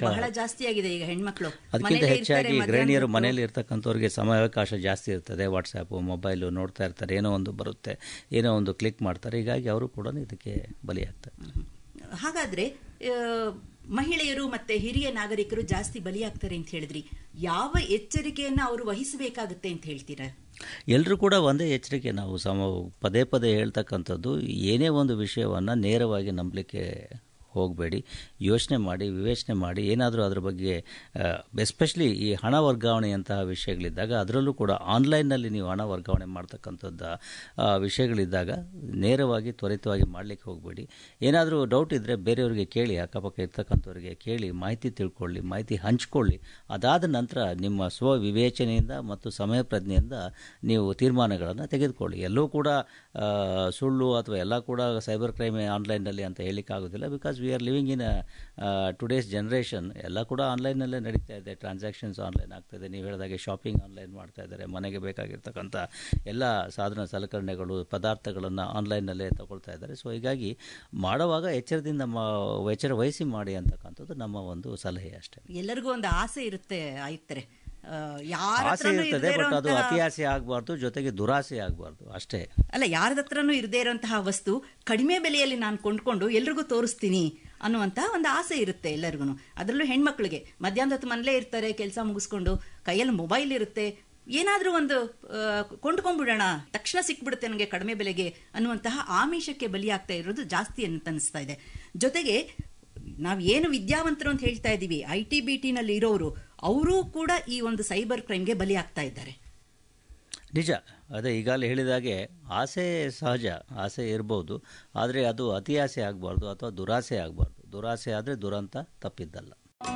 ಅದಕ್ಕಿಂತ ಹೆಚ್ಚಾಗಿ ಗೃಹಿಣಿಯರು ಮನೆಯಲ್ಲಿ ಇರ್ತಕ್ಕಂಥವ್ರಿಗೆ ಸಮಯಾವಕಾಶ ಜಾಸ್ತಿ ಇರ್ತದೆ. ವಾಟ್ಸ್ಆ್ಯಪು, ಮೊಬೈಲು ನೋಡ್ತಾ ಇರ್ತಾರೆ, ಏನೋ ಒಂದು ಬರುತ್ತೆ, ಏನೋ ಒಂದು ಕ್ಲಿಕ್ ಮಾಡ್ತಾರೆ. ಹೀಗಾಗಿ ಅವರು ಕೂಡ ಇದಕ್ಕೆ ಬಲಿಯಾಗ್ತಾರೆ. ಹಾಗಾದ್ರೆ ಮಹಿಳೆಯರು ಮತ್ತೆ ಹಿರಿಯ ನಾಗರಿಕರು ಜಾಸ್ತಿ ಬಲಿಯಾಗ್ತಾರೆ ಅಂತ ಹೇಳಿದ್ರಿ. ಯಾವ ಎಚ್ಚರಿಕೆಯನ್ನು ಅವರು ವಹಿಸಬೇಕಾಗುತ್ತೆ ಅಂತ ಹೇಳ್ತೀರಾ? ಎಲ್ಲರೂ ಕೂಡ ಒಂದೇ ಎಚ್ಚರಿಕೆ ನಾವು ಪದೇ ಪದೇ ಹೇಳ್ತಕ್ಕಂಥದ್ದು, ಏನೇ ಒಂದು ವಿಷಯವನ್ನು ನೇರವಾಗಿ ನಂಬಲಿಕ್ಕೆ ಹೋಗಬೇಡಿ. ಯೋಚನೆ ಮಾಡಿ, ವಿವೇಚನೆ ಮಾಡಿ. ಏನಾದರೂ ಅದರ ಬಗ್ಗೆ ಎಸ್ಪೆಷಲಿ ಈ ಹಣ ವರ್ಗಾವಣೆಯಂತಹ ವಿಷಯಗಳಿದ್ದಾಗ, ಅದರಲ್ಲೂ ಕೂಡ ಆನ್ಲೈನ್ನಲ್ಲಿ ನೀವು ಹಣ ವರ್ಗಾವಣೆ ಮಾಡ್ತಕ್ಕಂಥದ್ದು ವಿಷಯಗಳಿದ್ದಾಗ ನೇರವಾಗಿ ತ್ವರಿತವಾಗಿ ಮಾಡಲಿಕ್ಕೆ ಹೋಗಬೇಡಿ. ಏನಾದರೂ ಡೌಟ್ ಇದ್ದರೆ ಬೇರೆಯವರಿಗೆ ಕೇಳಿ, ಅಕ್ಕಪಕ್ಕ ಇರ್ತಕ್ಕಂಥವ್ರಿಗೆ ಕೇಳಿ, ಮಾಹಿತಿ ತಿಳ್ಕೊಳ್ಳಿ, ಮಾಹಿತಿ ಹಂಚ್ಕೊಳ್ಳಿ. ಅದಾದ ನಂತರ ನಿಮ್ಮ ಸ್ವವಿವೇಚನೆಯಿಂದ ಮತ್ತು ಸಮಯ ಪ್ರಜ್ಞೆಯಿಂದ ನೀವು ತೀರ್ಮಾನಗಳನ್ನು ತೆಗೆದುಕೊಳ್ಳಿ. ಎಲ್ಲೂ ಕೂಡ ಸುಳ್ಳು ಅಥವಾ ಎಲ್ಲ ಕೂಡ ಸೈಬರ್ ಕ್ರೈಮ್ ಆನ್ಲೈನ್ನಲ್ಲಿ ಅಂತ ಹೇಳಲಿಕ್ಕಾಗೋದಿಲ್ಲ. Because we are living in today's generation. ಎಲ್ಲ ಕೂಡ ಆನ್ಲೈನಲ್ಲೇ ನಡೀತಾ ಇದೆ. ಟ್ರಾನ್ಸಾಕ್ಷನ್ಸ್ ಆನ್ಲೈನ್ ಆಗ್ತಾಯಿದೆ. ನೀವು ಹೇಳಿದಾಗೆ ಶಾಪಿಂಗ್ ಆನ್ಲೈನ್ ಮಾಡ್ತಾ ಇದ್ದಾರೆ. ಮನೆಗೆ ಬೇಕಾಗಿರ್ತಕ್ಕಂಥ ಎಲ್ಲ ಸಾಧನ ಸಲಕರಣೆಗಳು, ಪದಾರ್ಥಗಳನ್ನು ಆನ್ಲೈನಲ್ಲೇ ತಗೊಳ್ತಾ ಇದ್ದಾರೆ. ಸೊ ಹೀಗಾಗಿ ಮಾಡುವಾಗ ಎಚ್ಚರದಿಂದ ಎಚ್ಚರ ವಹಿಸಿ ಮಾಡಿ ಅಂತಕ್ಕಂಥದ್ದು ನಮ್ಮ ಒಂದು ಸಲಹೆ ಅಷ್ಟೇ. ಎಲ್ಲರಿಗೂ ಒಂದು ಆಸೆ ಇರುತ್ತೆ ಆಯುಕ್ತರೆ, ಆಸೆ ಇರ್ತದೆ, ಬಟ್ ಅದು ಅತಿ ಆಸೆ ಆಗಬಾರ್ದು, ಜೊತೆಗೆ ದುರಾಸೆ ಆಗಬಾರ್ದು ಅಷ್ಟೇ. ಅಲ್ಲ, ಯಾರದತ್ರನೂ ಇರದೇ ಇರುವಂತಹ ವಸ್ತು ಕಡಿಮೆ ಬೆಲೆಯಲ್ಲಿ ನಾನು ಕೊಂಡ್ಕೊಂಡು ಎಲ್ರಿಗೂ ತೋರಿಸ್ತೀನಿ ಅನ್ನುವಂಥ ಒಂದು ಆಸೆ ಇರುತ್ತೆ ಎಲ್ಲರಿಗೂ. ಅದರಲ್ಲೂ ಹೆಣ್ಮಕ್ಳಿಗೆ ಮಧ್ಯಾಹ್ನದ ಹೊತ್ತು ಮನೇಲೇ ಇರ್ತಾರೆ, ಕೆಲಸ ಮುಗಿಸ್ಕೊಂಡು, ಕೈಯಲ್ಲಿ ಮೊಬೈಲ್ ಇರುತ್ತೆ, ಏನಾದರೂ ಒಂದು ಕೊಂಡ್ಕೊಂಡ್ಬಿಡೋಣ, ತಕ್ಷಣ ಸಿಕ್ಬಿಡುತ್ತೆ ನನಗೆ ಕಡಿಮೆ ಬೆಲೆಗೆ ಅನ್ನುವಂತಹ ಆಮಿಷಕ್ಕೆ ಬಲಿಯಾಗ್ತಾ ಇರೋದು ಜಾಸ್ತಿ ಅಂತ ಅನಿಸ್ತಾ ಇದೆ. ಜೊತೆಗೆ ನಾವು ಏನು ವಿದ್ಯಾವಂತರು ಅಂತ ಹೇಳ್ತಾ ಇದ್ದೀವಿ, IT-BT ನಲ್ಲಿ ಇರೋರು, ಅವರೂ ಕೂಡ ಈ ಒಂದು ಸೈಬರ್ ಕ್ರೈಮ್ಗೆ ಬಲಿಯಾಗ್ತಾ ಇದ್ದಾರೆ. ನಿಜ, ಅದೇ ಈಗಾಗಲೇ ಹೇಳಿದಾಗೆ ಆಸೆ ಸಹಜ, ಆಸೆ ಇರ್ಬೋದು, ಆದರೆ ಅದು ಅತಿ ಆಸೆ ಆಗಬಾರ್ದು ಅಥವಾ ದುರಾಸೆ ಆಗಬಾರ್ದು. ದುರಾಸೆ ಆದರೆ ದುರಂತ ತಪ್ಪಿದ್ದಲ್ಲ.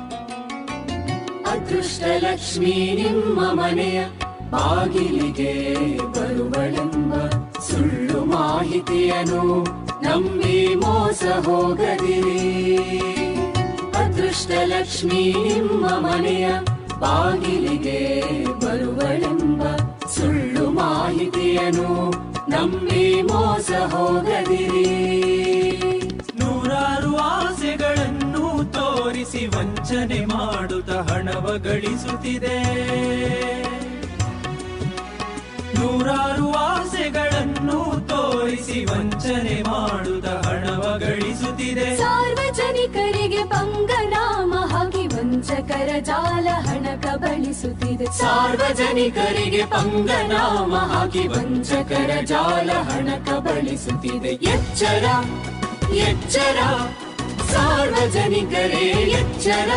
ಅದೃಷ್ಟಲಕ್ಷ್ಮಿ ನಿಮ್ಮ ಮನೆಯ ಬಾಗಿಲಿಗೆ ಬರುವಳೆಂಬ ಸುಳ್ಳು ಮಾಹಿತಿಯನ್ನು ನಂಬಿ ಮೋಸ ಹೋಗದಿರಿ. ಅದೃಷ್ಟಲಕ್ಷ್ಮಿ ನಿಮ್ಮ ಮನೆಯ ಬಾಗಿಲಿಗೆ ಬರುವಳೆಂಬ ಸುಳ್ಳು ಮಾಹಿತಿಯನ್ನು ನಂಬಿ ಮೋಸ ಹೋಗದಿರಿ. ನೂರಾರು ಆಸೆಗಳನ್ನು ತೋರಿಸಿ ವಂಚನೆ ಮಾಡುತ್ತ ಹಣವ ಗಳಿಸುತ್ತಿದೆ. ನೂರಾರು ಆಸೆಗಳನ್ನು ತೋರಿಸಿ ವಂಚನೆ ಮಾಡುತ್ತ ಹಣವ ಗಳಿಸುತ್ತಿದೆ. ಸಾರ್ವಜನಿಕರಿಗೆ ವಂಚಕರ ಜಾಲ ಹಣ ಕಬಳಿಸುತ್ತಿದೆ. ಸಾರ್ವಜನಿಕರಿಗೆ ಪಂಗನಾಮ ಹಾಕಿ ವಂಚಕರ ಜಾಲ ಹಣ ಕಬಳಿಸುತ್ತಿದೆ. ಎಚ್ಚರ ಎಚ್ಚರ ಸಾರ್ವಜನಿಕರೇ ಎಚ್ಚರ.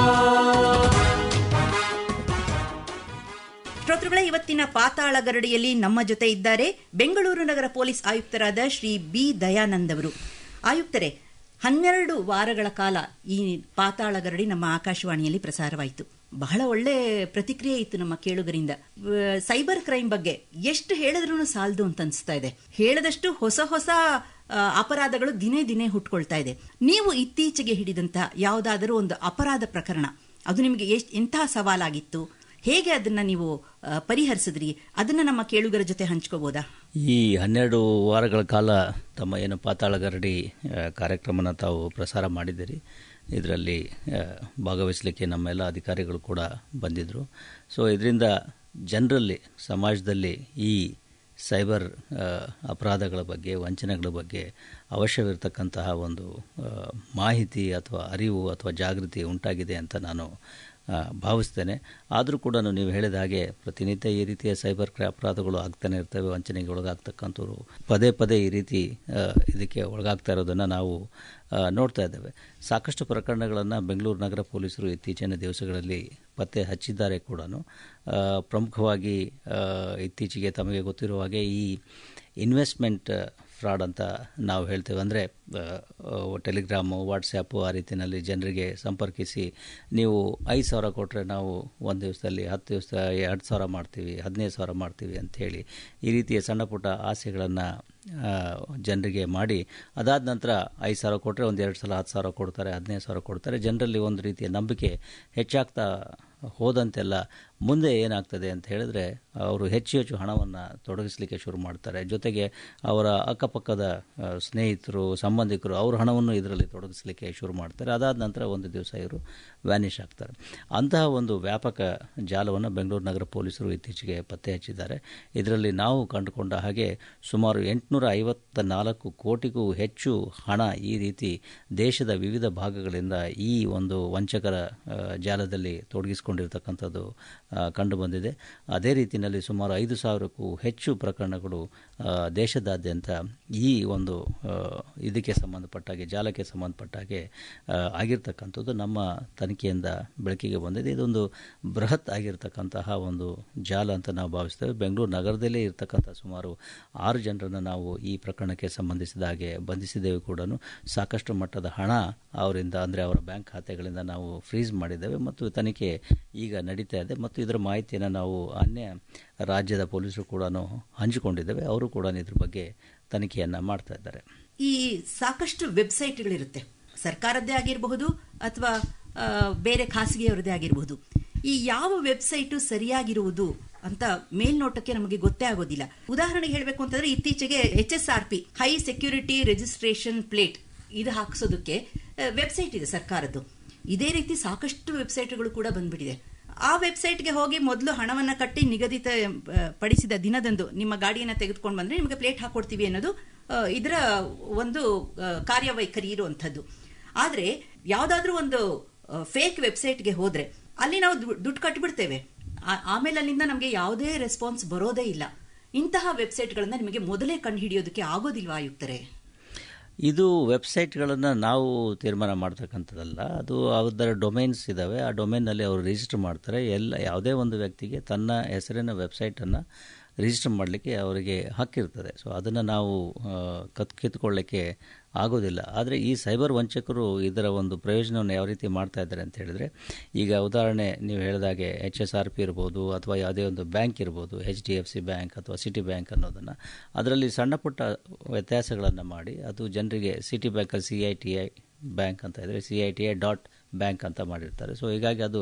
ಶ್ರೋತೃಗಳೇ, ಇವತ್ತಿನ ಪಾತಾಳ ಗರಡಿಯಲ್ಲಿ ನಮ್ಮ ಜೊತೆ ಇದ್ದಾರೆ ಬೆಂಗಳೂರು ನಗರ ಪೊಲೀಸ್ ಆಯುಕ್ತರಾದ ಶ್ರೀ ಬಿ ದಯಾನಂದ್ ಅವರು. ಆಯುಕ್ತರೇ, 12 ವಾರಗಳ ಕಾಲ ಈ ಪಾತಾಳ ಗರಡಿ ನಮ್ಮ ಆಕಾಶವಾಣಿಯಲ್ಲಿ ಪ್ರಸಾರವಾಯಿತು. ಬಹಳ ಒಳ್ಳೆ ಪ್ರತಿಕ್ರಿಯೆ ಇತ್ತು ನಮ್ಮ ಕೇಳುಗರಿಂದ. ಸೈಬರ್ ಕ್ರೈಮ್ ಬಗ್ಗೆ ಎಷ್ಟು ಹೇಳಿದ್ರೂ ಸಾಲದು ಅಂತ ಅನಿಸ್ತಾ ಇದೆ. ಹೇಳದಷ್ಟು ಹೊಸ ಹೊಸ ಅಪರಾಧಗಳು ದಿನೇ ದಿನೇ ಹುಟ್ಕೊಳ್ತಾ ಇದೆ. ನೀವು ಇತ್ತೀಚೆಗೆ ಹಿಡಿದಂತ ಯಾವುದಾದರೂ ಒಂದು ಅಪರಾಧ ಪ್ರಕರಣ, ಅದು ನಿಮಗೆ ಎಂತಹ ಸವಾಲಾಗಿತ್ತು, ಹೇಗೆ ಅದನ್ನ ನೀವು ಪರಿಹರಿಸಿದ್ರಿ, ಅದನ್ನ ನಮ್ಮ ಕೇಳುಗರ ಜೊತೆ ಹಂಚ್ಕೋಬಹುದಾ? ಈ 12 ವಾರಗಳ ಕಾಲ ತಮ್ಮ ಏನು ಪಾತಾಳ ಗರಡಿ ಕಾರ್ಯಕ್ರಮನ ತಾವು ಪ್ರಸಾರ ಮಾಡಿದ್ದೀರಿ. ಇದರಲ್ಲಿ ಭಾಗವಹಿಸಲಿಕ್ಕೆ ನಮ್ಮೆಲ್ಲ ಅಧಿಕಾರಿಗಳು ಕೂಡ ಬಂದಿದ್ದರು. ಸೊ ಇದರಿಂದ ಜನರಲ್ಲಿ, ಸಮಾಜದಲ್ಲಿ ಈ ಸೈಬರ್ ಅಪರಾಧಗಳ ಬಗ್ಗೆ, ವಂಚನೆಗಳ ಬಗ್ಗೆ ಅವಶ್ಯವಿರತಕ್ಕಂತಹ ಒಂದು ಮಾಹಿತಿ ಅಥವಾ ಅರಿವು ಅಥವಾ ಜಾಗೃತಿ ಉಂಟಾಗಿದೆ ಅಂತ ನಾನು ಭಾವಿಸ್ತೇನೆ. ಆದರೂ ಕೂಡ ನೀವು ಹೇಳಿದ ಹಾಗೆ ಪ್ರತಿನಿತ್ಯ ಈ ರೀತಿಯ ಸೈಬರ್ ಅಪರಾಧಗಳು ಆಗ್ತಾನೆ ಇರ್ತವೆ. ವಂಚನೆಗೆ ಒಳಗಾಗ್ತಕ್ಕಂಥವ್ರು ಪದೇ ಪದೇ ಈ ರೀತಿ ಇದಕ್ಕೆ ಒಳಗಾಗ್ತಾ ಇರೋದನ್ನು ನಾವು ನೋಡ್ತಾ ಇದ್ದೇವೆ. ಸಾಕಷ್ಟು ಪ್ರಕರಣಗಳನ್ನು ಬೆಂಗಳೂರು ನಗರ ಪೊಲೀಸರು ಇತ್ತೀಚಿನ ದಿವಸಗಳಲ್ಲಿ ಪತ್ತೆ ಹಚ್ಚಿದ್ದಾರೆ ಕೂಡ. ಪ್ರಮುಖವಾಗಿ ಇತ್ತೀಚೆಗೆ ತಮಗೆ ಗೊತ್ತಿರುವ ಹಾಗೆ ಈ ಇನ್ವೆಸ್ಟ್ಮೆಂಟ್ ಫ್ರಾಡ್ ಅಂತ ನಾವು ಹೇಳ್ತೇವೆ. ಅಂದರೆ ಟೆಲಿಗ್ರಾಮು, ವಾಟ್ಸ್ಯಾಪು ಆ ರೀತಿಯಲ್ಲಿ ಜನರಿಗೆ ಸಂಪರ್ಕಿಸಿ ನೀವು 5,000 ಕೊಟ್ಟರೆ ನಾವು ಒಂದು ದಿವಸದಲ್ಲಿ 10 ದಿವಸ 2,000 ಮಾಡ್ತೀವಿ, 15,000 ಮಾಡ್ತೀವಿ ಅಂಥೇಳಿ ಈ ರೀತಿಯ ಸಣ್ಣ ಪುಟ್ಟ ಆಸೆಗಳನ್ನು ಜನರಿಗೆ ಮಾಡಿ, ಅದಾದ ನಂತರ 5,000 ಕೊಟ್ಟರೆ ಒಂದು 2 ಸಲ 10,000 ಕೊಡ್ತಾರೆ, 15,000 ಕೊಡ್ತಾರೆ. ಜನರಲ್ಲಿ ಒಂದು ರೀತಿಯ ನಂಬಿಕೆ ಹೆಚ್ಚಾಗ್ತಾ ಹೋದಂತೆಲ್ಲ ಮುಂದೆ ಏನಾಗ್ತದೆ ಅಂತ ಹೇಳಿದ್ರೆ ಅವರು ಹೆಚ್ಚು ಹೆಚ್ಚು ಹಣವನ್ನು ತೊಡಗಿಸಲಿಕ್ಕೆ ಶುರು ಮಾಡ್ತಾರೆ. ಜೊತೆಗೆ ಅವರ ಅಕ್ಕಪಕ್ಕದ ಸ್ನೇಹಿತರು, ಸಂಬಂಧಿಕರು ಅವ್ರ ಹಣವನ್ನು ಇದರಲ್ಲಿ ತೊಡಗಿಸಲಿಕ್ಕೆ ಶುರು ಮಾಡ್ತಾರೆ. ಅದಾದ ನಂತರ ಒಂದು ದಿವಸ ಇವರು ವ್ಯಾನಿಷ್ ಆಗ್ತಾರೆ. ಅಂತಹ ಒಂದು ವ್ಯಾಪಕ ಜಾಲವನ್ನು ಬೆಂಗಳೂರು ನಗರ ಪೊಲೀಸರು ಇತ್ತೀಚೆಗೆ ಪತ್ತೆ ಹಚ್ಚಿದ್ದಾರೆ. ಇದರಲ್ಲಿ ನಾವು ಕಂಡುಕೊಂಡ ಹಾಗೆ ಸುಮಾರು 854 ಕೋಟಿಗೂ ಹೆಚ್ಚು ಹಣ ಈ ರೀತಿ ದೇಶದ ವಿವಿಧ ಭಾಗಗಳಿಂದ ಈ ಒಂದು ವಂಚಕರ ಜಾಲದಲ್ಲಿ ತೊಡಗಿಸಿಕೊಂಡಿರ್ತಕ್ಕಂಥದ್ದು ಕಂಡುಬಂದಿದೆ. ಅದೇ ರೀತಿಯಲ್ಲಿ ಸುಮಾರು 5,000ಕ್ಕೂ ಹೆಚ್ಚು ಪ್ರಕರಣಗಳು ದೇಶದಾದ್ಯಂತ ಈ ಒಂದು ಇದಕ್ಕೆ ಸಂಬಂಧಪಟ್ಟಾಗೆ, ಜಾಲಕ್ಕೆ ಸಂಬಂಧಪಟ್ಟಾಗೆ ಆಗಿರ್ತಕ್ಕಂಥದ್ದು ನಮ್ಮ ತನಿಖೆಯಿಂದ ಬೆಳಕಿಗೆ ಬಂದಿದೆ. ಇದೊಂದು ಬೃಹತ್ ಆಗಿರ್ತಕ್ಕಂತಹ ಒಂದು ಜಾಲ ಅಂತ ನಾವು ಭಾವಿಸ್ತೇವೆ. ಬೆಂಗಳೂರು ನಗರದಲ್ಲೇ ಇರತಕ್ಕಂಥ ಸುಮಾರು 6 ಜನರನ್ನು ನಾವು ಈ ಪ್ರಕರಣಕ್ಕೆ ಸಂಬಂಧಿಸಿದ ಹಾಗೆ ಬಂಧಿಸಿದ್ದೇವೆ ಕೂಡ. ಸಾಕಷ್ಟು ಮಟ್ಟದ ಹಣ ಅವರಿಂದ, ಅಂದರೆ ಅವರ ಬ್ಯಾಂಕ್ ಖಾತೆಗಳಿಂದ ನಾವು ಫ್ರೀಸ್ ಮಾಡಿದ್ದೇವೆ ಮತ್ತು ತನಿಖೆ ಈಗ ನಡೀತಾ ಇದೆ. ಮತ್ತು ಇದರ ಮಾಹಿತಿಯನ್ನು ನಾವು ಅನ್ಯ ರಾಜ್ಯದ ಪೊಲೀಸರು ಕೂಡ ಹಂಚಿಕೊಂಡಿದ್ದೇವೆ. ಅವರು ಕೂಡ ಇದ್ರ ಬಗ್ಗೆ ತನಿಖೆಯನ್ನು ಮಾಡ್ತಾ ಇದ್ದಾರೆ. ಈ ಸಾಕಷ್ಟು ವೆಬ್ಸೈಟ್ಗಳಿರುತ್ತೆ, ಸರ್ಕಾರದ್ದೇ ಆಗಿರಬಹುದು ಅಥವಾ ಬೇರೆ ಖಾಸಗಿಯವರದೇ ಆಗಿರಬಹುದು. ಈ ಯಾವ ವೆಬ್ಸೈಟು ಸರಿಯಾಗಿರುವುದು ಅಂತ ಮೇಲ್ನೋಟಕ್ಕೆ ನಮಗೆ ಗೊತ್ತೇ ಆಗೋದಿಲ್ಲ. ಉದಾಹರಣೆಗೆ ಹೇಳಬೇಕು ಅಂತಂದ್ರೆ, ಇತ್ತೀಚೆಗೆ HSRP high security registration plate ಇದು ಹಾಕಿಸೋದಕ್ಕೆ ವೆಬ್ಸೈಟ್ ಇದೆ ಸರ್ಕಾರದ್ದು. ಇದೇ ರೀತಿ ಸಾಕಷ್ಟು ವೆಬ್ಸೈಟ್ಗಳು ಕೂಡ ಬಂದ್ಬಿಟ್ಟಿದೆ. ಆ ವೆಬ್ಸೈಟ್ಗೆ ಹೋಗಿ ಮೊದಲು ಹಣವನ್ನು ಕಟ್ಟಿ ನಿಗದಿತ ಪಡಿಸಿದ ದಿನದಂದು ನಿಮ್ಮ ಗಾಡಿಯನ್ನು ತೆಗೆದುಕೊಂಡು ಬಂದ್ರೆ ನಿಮಗೆ ಪ್ಲೇಟ್ ಹಾಕೊಡ್ತೀವಿ ಅನ್ನೋದು ಇದರ ಒಂದು ಕಾರ್ಯವೈಖರಿ ಇರುವಂಥದ್ದು. ಆದರೆ ಯಾವುದಾದ್ರೂ ಒಂದು ಫೇಕ್ ವೆಬ್ಸೈಟ್ಗೆ ಹೋದ್ರೆ ಅಲ್ಲಿ ನಾವು ದುಡ್ಡು ಕಟ್ಟಿಬಿಡ್ತೇವೆ, ಆಮೇಲೆ ಅಲ್ಲಿಂದ ನಮಗೆ ಯಾವುದೇ ರೆಸ್ಪಾನ್ಸ್ ಬರೋದೇ ಇಲ್ಲ. ಇಂತಹ ವೆಬ್ಸೈಟ್ಗಳನ್ನ ನಿಮಗೆ ಮೊದಲೇ ಕಂಡು ಹಿಡಿಯೋದಕ್ಕೆ ಆಗೋದಿಲ್ವಾ ಆಯುಕ್ತರೇ? ಇದು ವೆಬ್ಸೈಟ್ಗಳನ್ನು ನಾವು ತೀರ್ಮಾನ ಮಾಡ್ತಕ್ಕಂಥದ್ದಲ್ಲ. ಅದು ಅದರ ಡೊಮೈನ್ಸ್ ಇದ್ದಾವೆ. ಆ ಡೊಮೈನ್ನಲ್ಲಿ ಅವರು ರಿಜಿಸ್ಟರ್ ಮಾಡ್ತಾರೆ. ಯಾವುದೇ ಒಂದು ವ್ಯಕ್ತಿಗೆ ತನ್ನ ಹೆಸರಿನ ವೆಬ್ಸೈಟನ್ನು ರಿಜಿಸ್ಟರ್ ಮಾಡಲಿಕ್ಕೆ ಅವರಿಗೆ ಹಕ್ಕಿರ್ತದೆ. ಸೊ ಅದನ್ನು ನಾವು ಕಿತ್ತುಕೊಳ್ಳಲಿಕ್ಕೆ ಆಗೋದಿಲ್ಲ. ಆದರೆ ಈ ಸೈಬರ್ ವಂಚಕರು ಇದರ ಒಂದು ಪ್ರಯೋಜನವನ್ನು ಯಾವ ರೀತಿ ಮಾಡ್ತಾ ಇದ್ದಾರೆ ಅಂತ ಹೇಳಿದ್ರೆ, ಈಗ ಉದಾಹರಣೆ ನೀವು ಹೇಳಿದಾಗೆ HSRP ಇರ್ಬೋದು ಅಥವಾ ಯಾವುದೇ ಒಂದು ಬ್ಯಾಂಕ್ ಇರ್ಬೋದು, HDFC ಬ್ಯಾಂಕ್ ಅಥವಾ ಸಿಟಿ ಬ್ಯಾಂಕ್ ಅನ್ನೋದನ್ನು ಅದರಲ್ಲಿ ಸಣ್ಣ ಪುಟ್ಟ ವ್ಯತ್ಯಾಸಗಳನ್ನು ಮಾಡಿ ಅದು ಜನರಿಗೆ ಸಿಟಿ ಬ್ಯಾಂಕಲ್ಲಿ CITI ಬ್ಯಾಂಕ್ ಅಂತ ಇದ್ದರೆ CITI.ಬ್ಯಾಂಕ್ ಅಂತ ಮಾಡಿರ್ತಾರೆ. ಸೊ ಹೀಗಾಗಿ ಅದು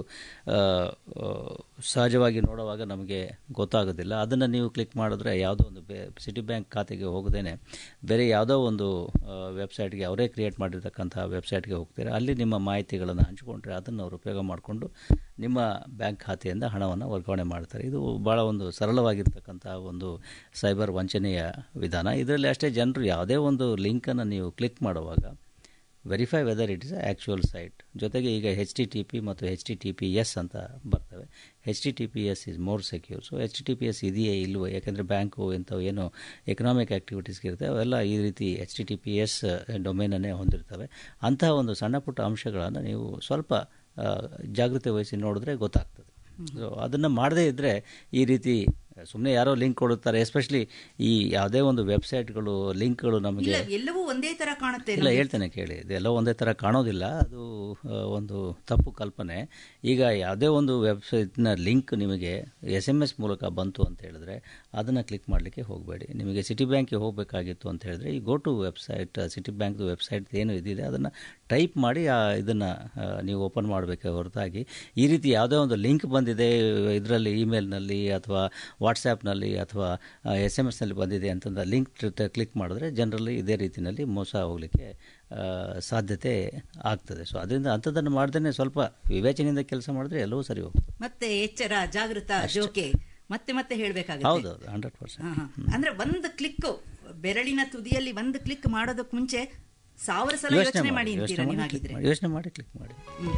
ಸಹಜವಾಗಿ ನೋಡುವಾಗ ನಮಗೆ ಗೊತ್ತಾಗೋದಿಲ್ಲ. ಅದನ್ನು ನೀವು ಕ್ಲಿಕ್ ಮಾಡಿದ್ರೆ ಯಾವುದೋ ಒಂದು ಸಿಟಿ ಬ್ಯಾಂಕ್ ಖಾತೆಗೆ ಹೋಗದೇನೆ ಬೇರೆ ಯಾವುದೋ ಒಂದು ವೆಬ್ಸೈಟ್ಗೆ, ಅವರೇ ಕ್ರಿಯೇಟ್ ಮಾಡಿರ್ತಕ್ಕಂಥ ವೆಬ್ಸೈಟ್ಗೆ ಹೋಗ್ತಾರೆ. ಅಲ್ಲಿ ನಿಮ್ಮ ಮಾಹಿತಿಗಳನ್ನು ಹಂಚಿಕೊಂಡ್ರೆ ಅದನ್ನು ಅವರು ಉಪಯೋಗ ಮಾಡಿಕೊಂಡು ನಿಮ್ಮ ಬ್ಯಾಂಕ್ ಖಾತೆಯಿಂದ ಹಣವನ್ನು ವರ್ಗಾವಣೆ ಮಾಡ್ತಾರೆ. ಇದು ಭಾಳ ಒಂದು ಸರಳವಾಗಿರ್ತಕ್ಕಂಥ ಒಂದು ಸೈಬರ್ ವಂಚನೆಯ ವಿಧಾನ. ಇದರಲ್ಲಿ ಅಷ್ಟೇ, ಜನರು ಯಾವುದೇ ಒಂದು ಲಿಂಕನ್ನು ನೀವು ಕ್ಲಿಕ್ ಮಾಡುವಾಗ verify whether it is actual site. ಜೊತೆಗೆ ಈಗ HTTP ಮತ್ತು HTTPS ಅಂತ ಬರ್ತವೆ. HTTPS is more secure. So HTTPS ಇದೆಯೇ ಇಲ್ವೋ, ಯಾಕೆಂದರೆ ಬ್ಯಾಂಕು ಇಂಥವು ಏನು ಎಕನಾಮಿಕ್ ಆ್ಯಕ್ಟಿವಿಟೀಸ್ಗೆ ಇರುತ್ತೆ ಅವೆಲ್ಲ ಈ ರೀತಿ HTTPS ಡೊಮೇನನ್ನೇ ಹೊಂದಿರ್ತವೆ. ಅಂತಹ ಒಂದು ಸಣ್ಣ ಪುಟ್ಟ ಅಂಶಗಳನ್ನು ನೀವು ಸ್ವಲ್ಪ ಜಾಗೃತಿ ವಹಿಸಿ ನೋಡಿದ್ರೆ ಗೊತ್ತಾಗ್ತದೆ. ಸೊ ಅದನ್ನು ಮಾಡದೇ ಇದ್ದರೆ ಈ ರೀತಿ ಸುಮ್ಮನೆ ಯಾರೋ ಲಿಂಕ್ ಕೊಡುತ್ತಾರೆ. ಎಸ್ಪೆಷಲಿ ಈ ಯಾವುದೇ ಒಂದು ವೆಬ್ಸೈಟ್ಗಳು ಲಿಂಕ್ಗಳು ನಮಗೆ ಎಲ್ಲವೂ ಒಂದೇ ತರ ಕಾಣುತ್ತೆ. ಇಲ್ಲ, ಹೇಳ್ತೇನೆ ಕೇಳಿ, ಇದೆಲ್ಲ ಒಂದೇ ಥರ ಕಾಣೋದಿಲ್ಲ, ಅದು ಒಂದು ತಪ್ಪು ಕಲ್ಪನೆ. ಈಗ ಯಾವುದೇ ಒಂದು ವೆಬ್ಸೈಟ್ನ ಲಿಂಕ್ ನಿಮಗೆ SMS ಮೂಲಕ ಬಂತು ಅಂತ ಹೇಳಿದ್ರೆ ಅದನ್ನು ಕ್ಲಿಕ್ ಮಾಡಲಿಕ್ಕೆ ಹೋಗಬೇಡಿ. ನಿಮಗೆ ಸಿಟಿ ಬ್ಯಾಂಕಿಗೆ ಹೋಗಬೇಕಾಗಿತ್ತು ಅಂತ ಹೇಳಿದ್ರೆ ಈ ಗೋ ಟು ವೆಬ್ಸೈಟ್, ಸಿಟಿ ಬ್ಯಾಂಕ್ದು ವೆಬ್ಸೈಟ್ ಏನು ಇದಿದೆ ಅದನ್ನು ಟೈಪ್ ಮಾಡಿ ಇದನ್ನು ನೀವು ಓಪನ್ ಮಾಡಬೇಕೇ ಹೊರತಾಗಿ ಈ ರೀತಿ ಯಾವುದೇ ಒಂದು ಲಿಂಕ್ ಬಂದಿದೆ ಇದರಲ್ಲಿ ಇಮೇಲ್ನಲ್ಲಿ ಅಥವಾ ವಾಟ್ಸ್ಯಾಪ್ನಲ್ಲಿ ಅಥವಾ SMS ಬಂದಿದೆ ಅಂತಂದ ಲಿಂಕ್ ಕ್ಲಿಕ್ ಮಾಡಿದ್ರೆ ಜನರಲಿ ಇದೇ ರೀತಿಯಲ್ಲಿ ಮೋಸ ಹೋಗಲಿಕ್ಕೆ ಸಾಧ್ಯತೆ ಆಗ್ತದೆ. ಸೊ ಅದರಿಂದ ಅಂಥದ್ದನ್ನು ಮಾಡ್ದೇ ಸ್ವಲ್ಪ ವಿವೇಚನೆಯಿಂದ ಕೆಲಸ ಮಾಡಿದ್ರೆ ಎಲ್ಲವೂ ಸರಿ ಹೋಗ್ತದೆ. ಮತ್ತೆ ಎಚ್ಚರ, ಜಾಗೃತ, ಜೋಕೆ ಮತ್ತೆ ಮತ್ತೆ ಹೇಳಬೇಕಾಗುತ್ತೆ. ಹೌದು, 100%. ಅಂದ್ರೆ ಒಂದು ಕ್ಲಿಕ್, ಬೆರಳಿನ ತುದಿಯಲ್ಲಿ ಒಂದು ಕ್ಲಿಕ್ ಮಾಡೋದಕ್ಕೆ ಮುಂಚೆ 1000 ಸಲ ಯೋಚನೆ ಮಾಡಿ ಯೋಚನೆ ಮಾಡಿ ಕ್ಲಿಕ್ ಮಾಡಿ.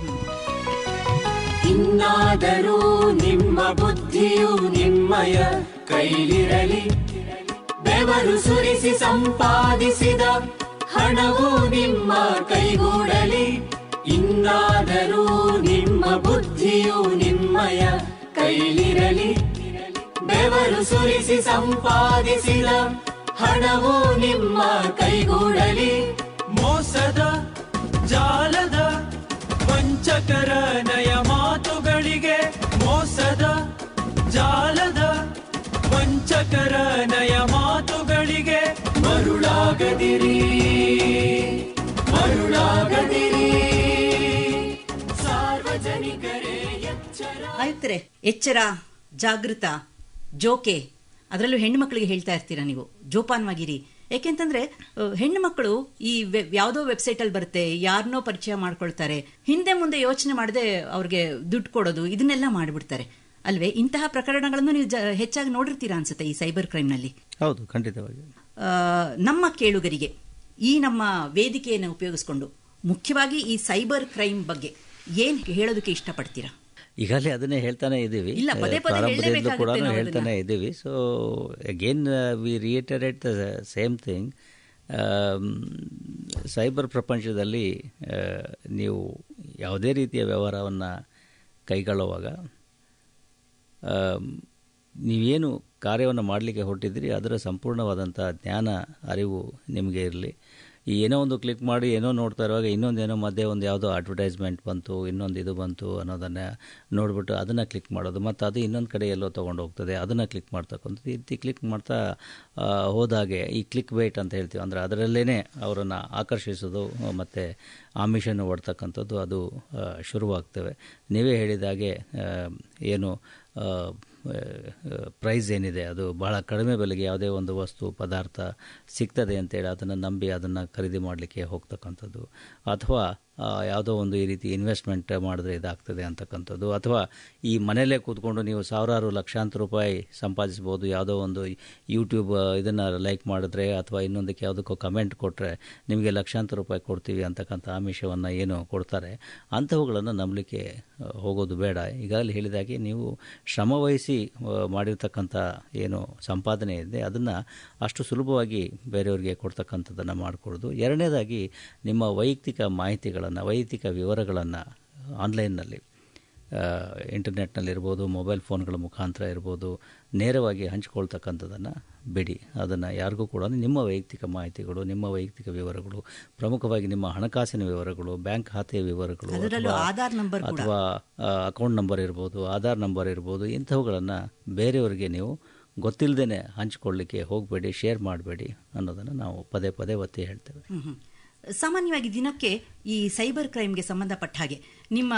ಇನ್ನಾದರೂ ನಿಮ್ಮ ಬುದ್ಧಿಯು ನಿಮ್ಮಯ ಕೈಲಿರಲಿ, ಬೆವರು ಸುರಿಸಿ ಸಂಪಾದಿಸಿದ ಹಣವು ನಿಮ್ಮ ಕೈಗೂಡಲಿ. ಇನ್ನಾದರೂ ನಿಮ್ಮ ಬುದ್ಧಿಯು ನಿಮ್ಮಯ ಕೈಲಿರಲಿ, ಬೆವರು ಸುರಿಸಿ ಸಂಪಾದಿಸಿದ ಹಣವು ನಿಮ್ಮ ಕೈಗೂಡಲಿ. ಮೋಸದ ಜಾಲದ ವಂಚಕರ ನಯ ಮಾತುಗಳಿಗೆ, ಮೋಸದ ಜಾಲದ ವಂಚಕರ ನಯ ಮಾತುಗಳಿಗೆ ಮರುಳಾಗದಿರಿ, ಮರುಳಾಗದಿರಿ. ಸಾರ್ವಜನಿಕರೇ ಎಚ್ಚರ. ಆಯ್ತರೆ, ಎಚ್ಚರ, ಜಾಗೃತ, ಜೋಕೆ, ಅದರಲ್ಲೂ ಹೆಣ್ಣು ಮಕ್ಕಳಿಗೆ ಹೇಳ್ತಾ ಇರ್ತೀರಾ ನೀವು, ಜೋಪಾನವಾಗಿರಿ. ಯಾಕೆಂತಂದ್ರೆ ಹೆಣ್ಣು ಮಕ್ಕಳು ಈ ಯಾವುದೋ ವೆಬ್ಸೈಟಲ್ಲಿ ಬರುತ್ತೆ, ಯಾರನ್ನೋ ಪರಿಚಯ ಮಾಡ್ಕೊಳ್ತಾರೆ, ಹಿಂದೆ ಮುಂದೆ ಯೋಚನೆ ಮಾಡದೆ ಅವ್ರಿಗೆ ದುಡ್ಡು ಕೊಡೋದು, ಇದನ್ನೆಲ್ಲ ಮಾಡಿಬಿಡ್ತಾರೆ ಅಲ್ವೇ? ಇಂತಹ ಪ್ರಕರಣಗಳನ್ನು ನೀವು ಹೆಚ್ಚಾಗಿ ನೋಡಿರ್ತೀರಾ ಅನ್ಸುತ್ತೆ ಈ ಸೈಬರ್ ಕ್ರೈಮ್ನಲ್ಲಿ. ಹೌದು, ಖಂಡಿತವಾಗಿ. ನಮ್ಮ ಕೇಳುಗರಿಗೆ ಈ ನಮ್ಮ ವೇದಿಕೆಯನ್ನು ಉಪಯೋಗಿಸ್ಕೊಂಡು ಮುಖ್ಯವಾಗಿ ಈ ಸೈಬರ್ ಕ್ರೈಮ್ ಬಗ್ಗೆ ಏನ್ ಹೇಳೋದಕ್ಕೆ ಇಷ್ಟಪಡ್ತೀರಾ? ಈಗಾಗಲೇ ಅದನ್ನೇ ಹೇಳ್ತಾನೆ ಇದ್ದೀವಿ, ಪ್ರಾರಂಭದಿಂದ ಕೂಡ ಹೇಳ್ತಾನೆ ಇದ್ದೀವಿ. So again we reiterate the same thing. Cyber ಪ್ರಪಂಚದಲ್ಲಿ ನೀವು ಯಾವುದೇ ರೀತಿಯ ವ್ಯವಹಾರವನ್ನು ಕೈಗೊಳ್ಳುವಾಗ ನೀವೇನು ಕಾರ್ಯವನ್ನು ಮಾಡಲಿಕ್ಕೆ ಹೊರಟಿದ್ದೀರಿ ಅದರ ಸಂಪೂರ್ಣವಾದಂಥ ಜ್ಞಾನ, ಅರಿವು ನಿಮಗೆ ಇರಲಿ. ಈ ಏನೋ ಒಂದು ಕ್ಲಿಕ್ ಮಾಡಿ ಏನೋ ನೋಡ್ತಾ ಇರುವಾಗ ಇನ್ನೊಂದೇನೋ ಮಧ್ಯೆ ಒಂದು ಯಾವುದೋ ಅಡ್ವರ್ಟೈಸ್ಮೆಂಟ್ ಬಂತು, ಇನ್ನೊಂದು ಇದು ಬಂತು ಅನ್ನೋದನ್ನು ನೋಡಿಬಿಟ್ಟು ಅದನ್ನು ಕ್ಲಿಕ್ ಮಾಡೋದು, ಮತ್ತು ಅದು ಇನ್ನೊಂದು ಕಡೆ ಎಲ್ಲೋ ತೊಗೊಂಡು ಹೋಗ್ತದೆ, ಅದನ್ನು ಕ್ಲಿಕ್ ಮಾಡ್ತಕ್ಕಂಥದ್ದು. ಈ ರೀತಿ ಕ್ಲಿಕ್ ಮಾಡ್ತಾ ಹೋದಾಗೆ ಈ ಕ್ಲಿಕ್ ಬೈಟ್ ಅಂತ ಹೇಳ್ತೀವಿ, ಅಂದರೆ ಅದರಲ್ಲೇ ಅವರನ್ನು ಆಕರ್ಷಿಸೋದು ಮತ್ತು ಆಮಿಷನ್ನು ಒಡ್ತಕ್ಕಂಥದ್ದು ಅದು ಶುರುವಾಗ್ತವೆ. ನೀವೇ ಹೇಳಿದಾಗೆ ಏನು ಪ್ರೈಸ್ ಏನಿದೆ ಅದು ಬಹಳ ಕಡಿಮೆ ಬೆಲೆಗೆ ಯಾವುದೇ ಒಂದು ವಸ್ತು ಪದಾರ್ಥ ಸಿಗ್ತದೆ ಅಂತೇಳಿ ಅದನ್ನು ನಂಬಿ ಅದನ್ನು ಖರೀದಿ ಮಾಡಲಿಕ್ಕೆ ಹೋಗ್ತಕ್ಕಂಥದ್ದು, ಅಥವಾ ಯಾವುದೋ ಒಂದು ಈ ರೀತಿ ಇನ್ವೆಸ್ಟ್ಮೆಂಟ್ ಮಾಡಿದ್ರೆ ಇದಾಗ್ತದೆ ಅಂತಕ್ಕಂಥದ್ದು, ಅಥವಾ ಈ ಮನೆಯಲ್ಲೇ ಕೂತ್ಕೊಂಡು ನೀವು ಸಾವಿರಾರು ಲಕ್ಷಾಂತರ ರೂಪಾಯಿ ಸಂಪಾದಿಸ್ಬೋದು, ಯಾವುದೋ ಒಂದು ಯೂಟ್ಯೂಬ್ ಇದನ್ನು ಲೈಕ್ ಮಾಡಿದ್ರೆ ಅಥವಾ ಇನ್ನೊಂದಕ್ಕೆ ಯಾವುದಕ್ಕೋ ಕಮೆಂಟ್ ಕೊಟ್ಟರೆ ನಿಮಗೆ ಲಕ್ಷಾಂತರ ರೂಪಾಯಿ ಕೊಡ್ತೀವಿ ಅಂತಕ್ಕಂಥ ಆಮಿಷವನ್ನು ಏನು ಕೊಡ್ತಾರೆ ಅಂಥವುಗಳನ್ನು ನಂಬಲಿಕ್ಕೆ ಹೋಗೋದು ಬೇಡ. ಈಗಾಗಲೇ ಹೇಳಿದಾಗೆ ನೀವು ಶ್ರಮವಹಿಸಿ ಮಾಡಿರ್ತಕ್ಕಂಥ ಏನು ಸಂಪಾದನೆ ಇದೆ ಅದನ್ನು ಅಷ್ಟು ಸುಲಭವಾಗಿ ಬೇರೆಯವರಿಗೆ ಕೊಡ್ತಕ್ಕಂಥದ್ದನ್ನು ಮಾಡಿಕೊಡೋದು. ಎರಡನೇದಾಗಿ ನಿಮ್ಮ ವೈಯಕ್ತಿಕ ಮಾಹಿತಿಗಳನ್ನು, ವೈಯಕ್ತಿಕ ವಿವರಗಳನ್ನು ಆನ್ಲೈನ್ನಲ್ಲಿ, ಇಂಟರ್ನೆಟ್ನಲ್ಲಿರ್ಬೋದು, ಮೊಬೈಲ್ ಫೋನ್ಗಳ ಮುಖಾಂತರ ಇರ್ಬೋದು, ನೇರವಾಗಿ ಹಂಚಿಕೊಳ್ತಕ್ಕಂಥದ್ದನ್ನು ಬಿಡಿ. ಅದನ್ನು ಯಾರಿಗೂ ಕೂಡ ನಿಮ್ಮ ವೈಯಕ್ತಿಕ ಮಾಹಿತಿಗಳು, ನಿಮ್ಮ ವೈಯಕ್ತಿಕ ವಿವರಗಳು, ಪ್ರಮುಖವಾಗಿ ನಿಮ್ಮ ಹಣಕಾಸಿನ ವಿವರಗಳು, ಬ್ಯಾಂಕ್ ಖಾತೆಯ ವಿವರಗಳು, ಅಥವಾ ಅಕೌಂಟ್ ನಂಬರ್ ಇರ್ಬೋದು, ಆಧಾರ್ ನಂಬರ್ ಇರ್ಬೋದು, ಇಂಥವುಗಳನ್ನು ಬೇರೆಯವರಿಗೆ ನೀವು ಗೊತ್ತಿಲ್ಲದೇ ಹಂಚಿಕೊಳ್ಳಲಿಕ್ಕೆ ಹೋಗಬೇಡಿ, ಶೇರ್ ಮಾಡಬೇಡಿ ಅನ್ನೋದನ್ನು ನಾವು ಪದೇ ಪದೇ ಒತ್ತಿ ಹೇಳ್ತೇವೆ. ಸಾಮಾನ್ಯವಾಗಿ ದಿನಕ್ಕೆ ಈ ಸೈಬರ್ ಕ್ರೈಮ್ಗೆ ಸಂಬಂಧಪಟ್ಟ ಹಾಗೆ ನಿಮ್ಮ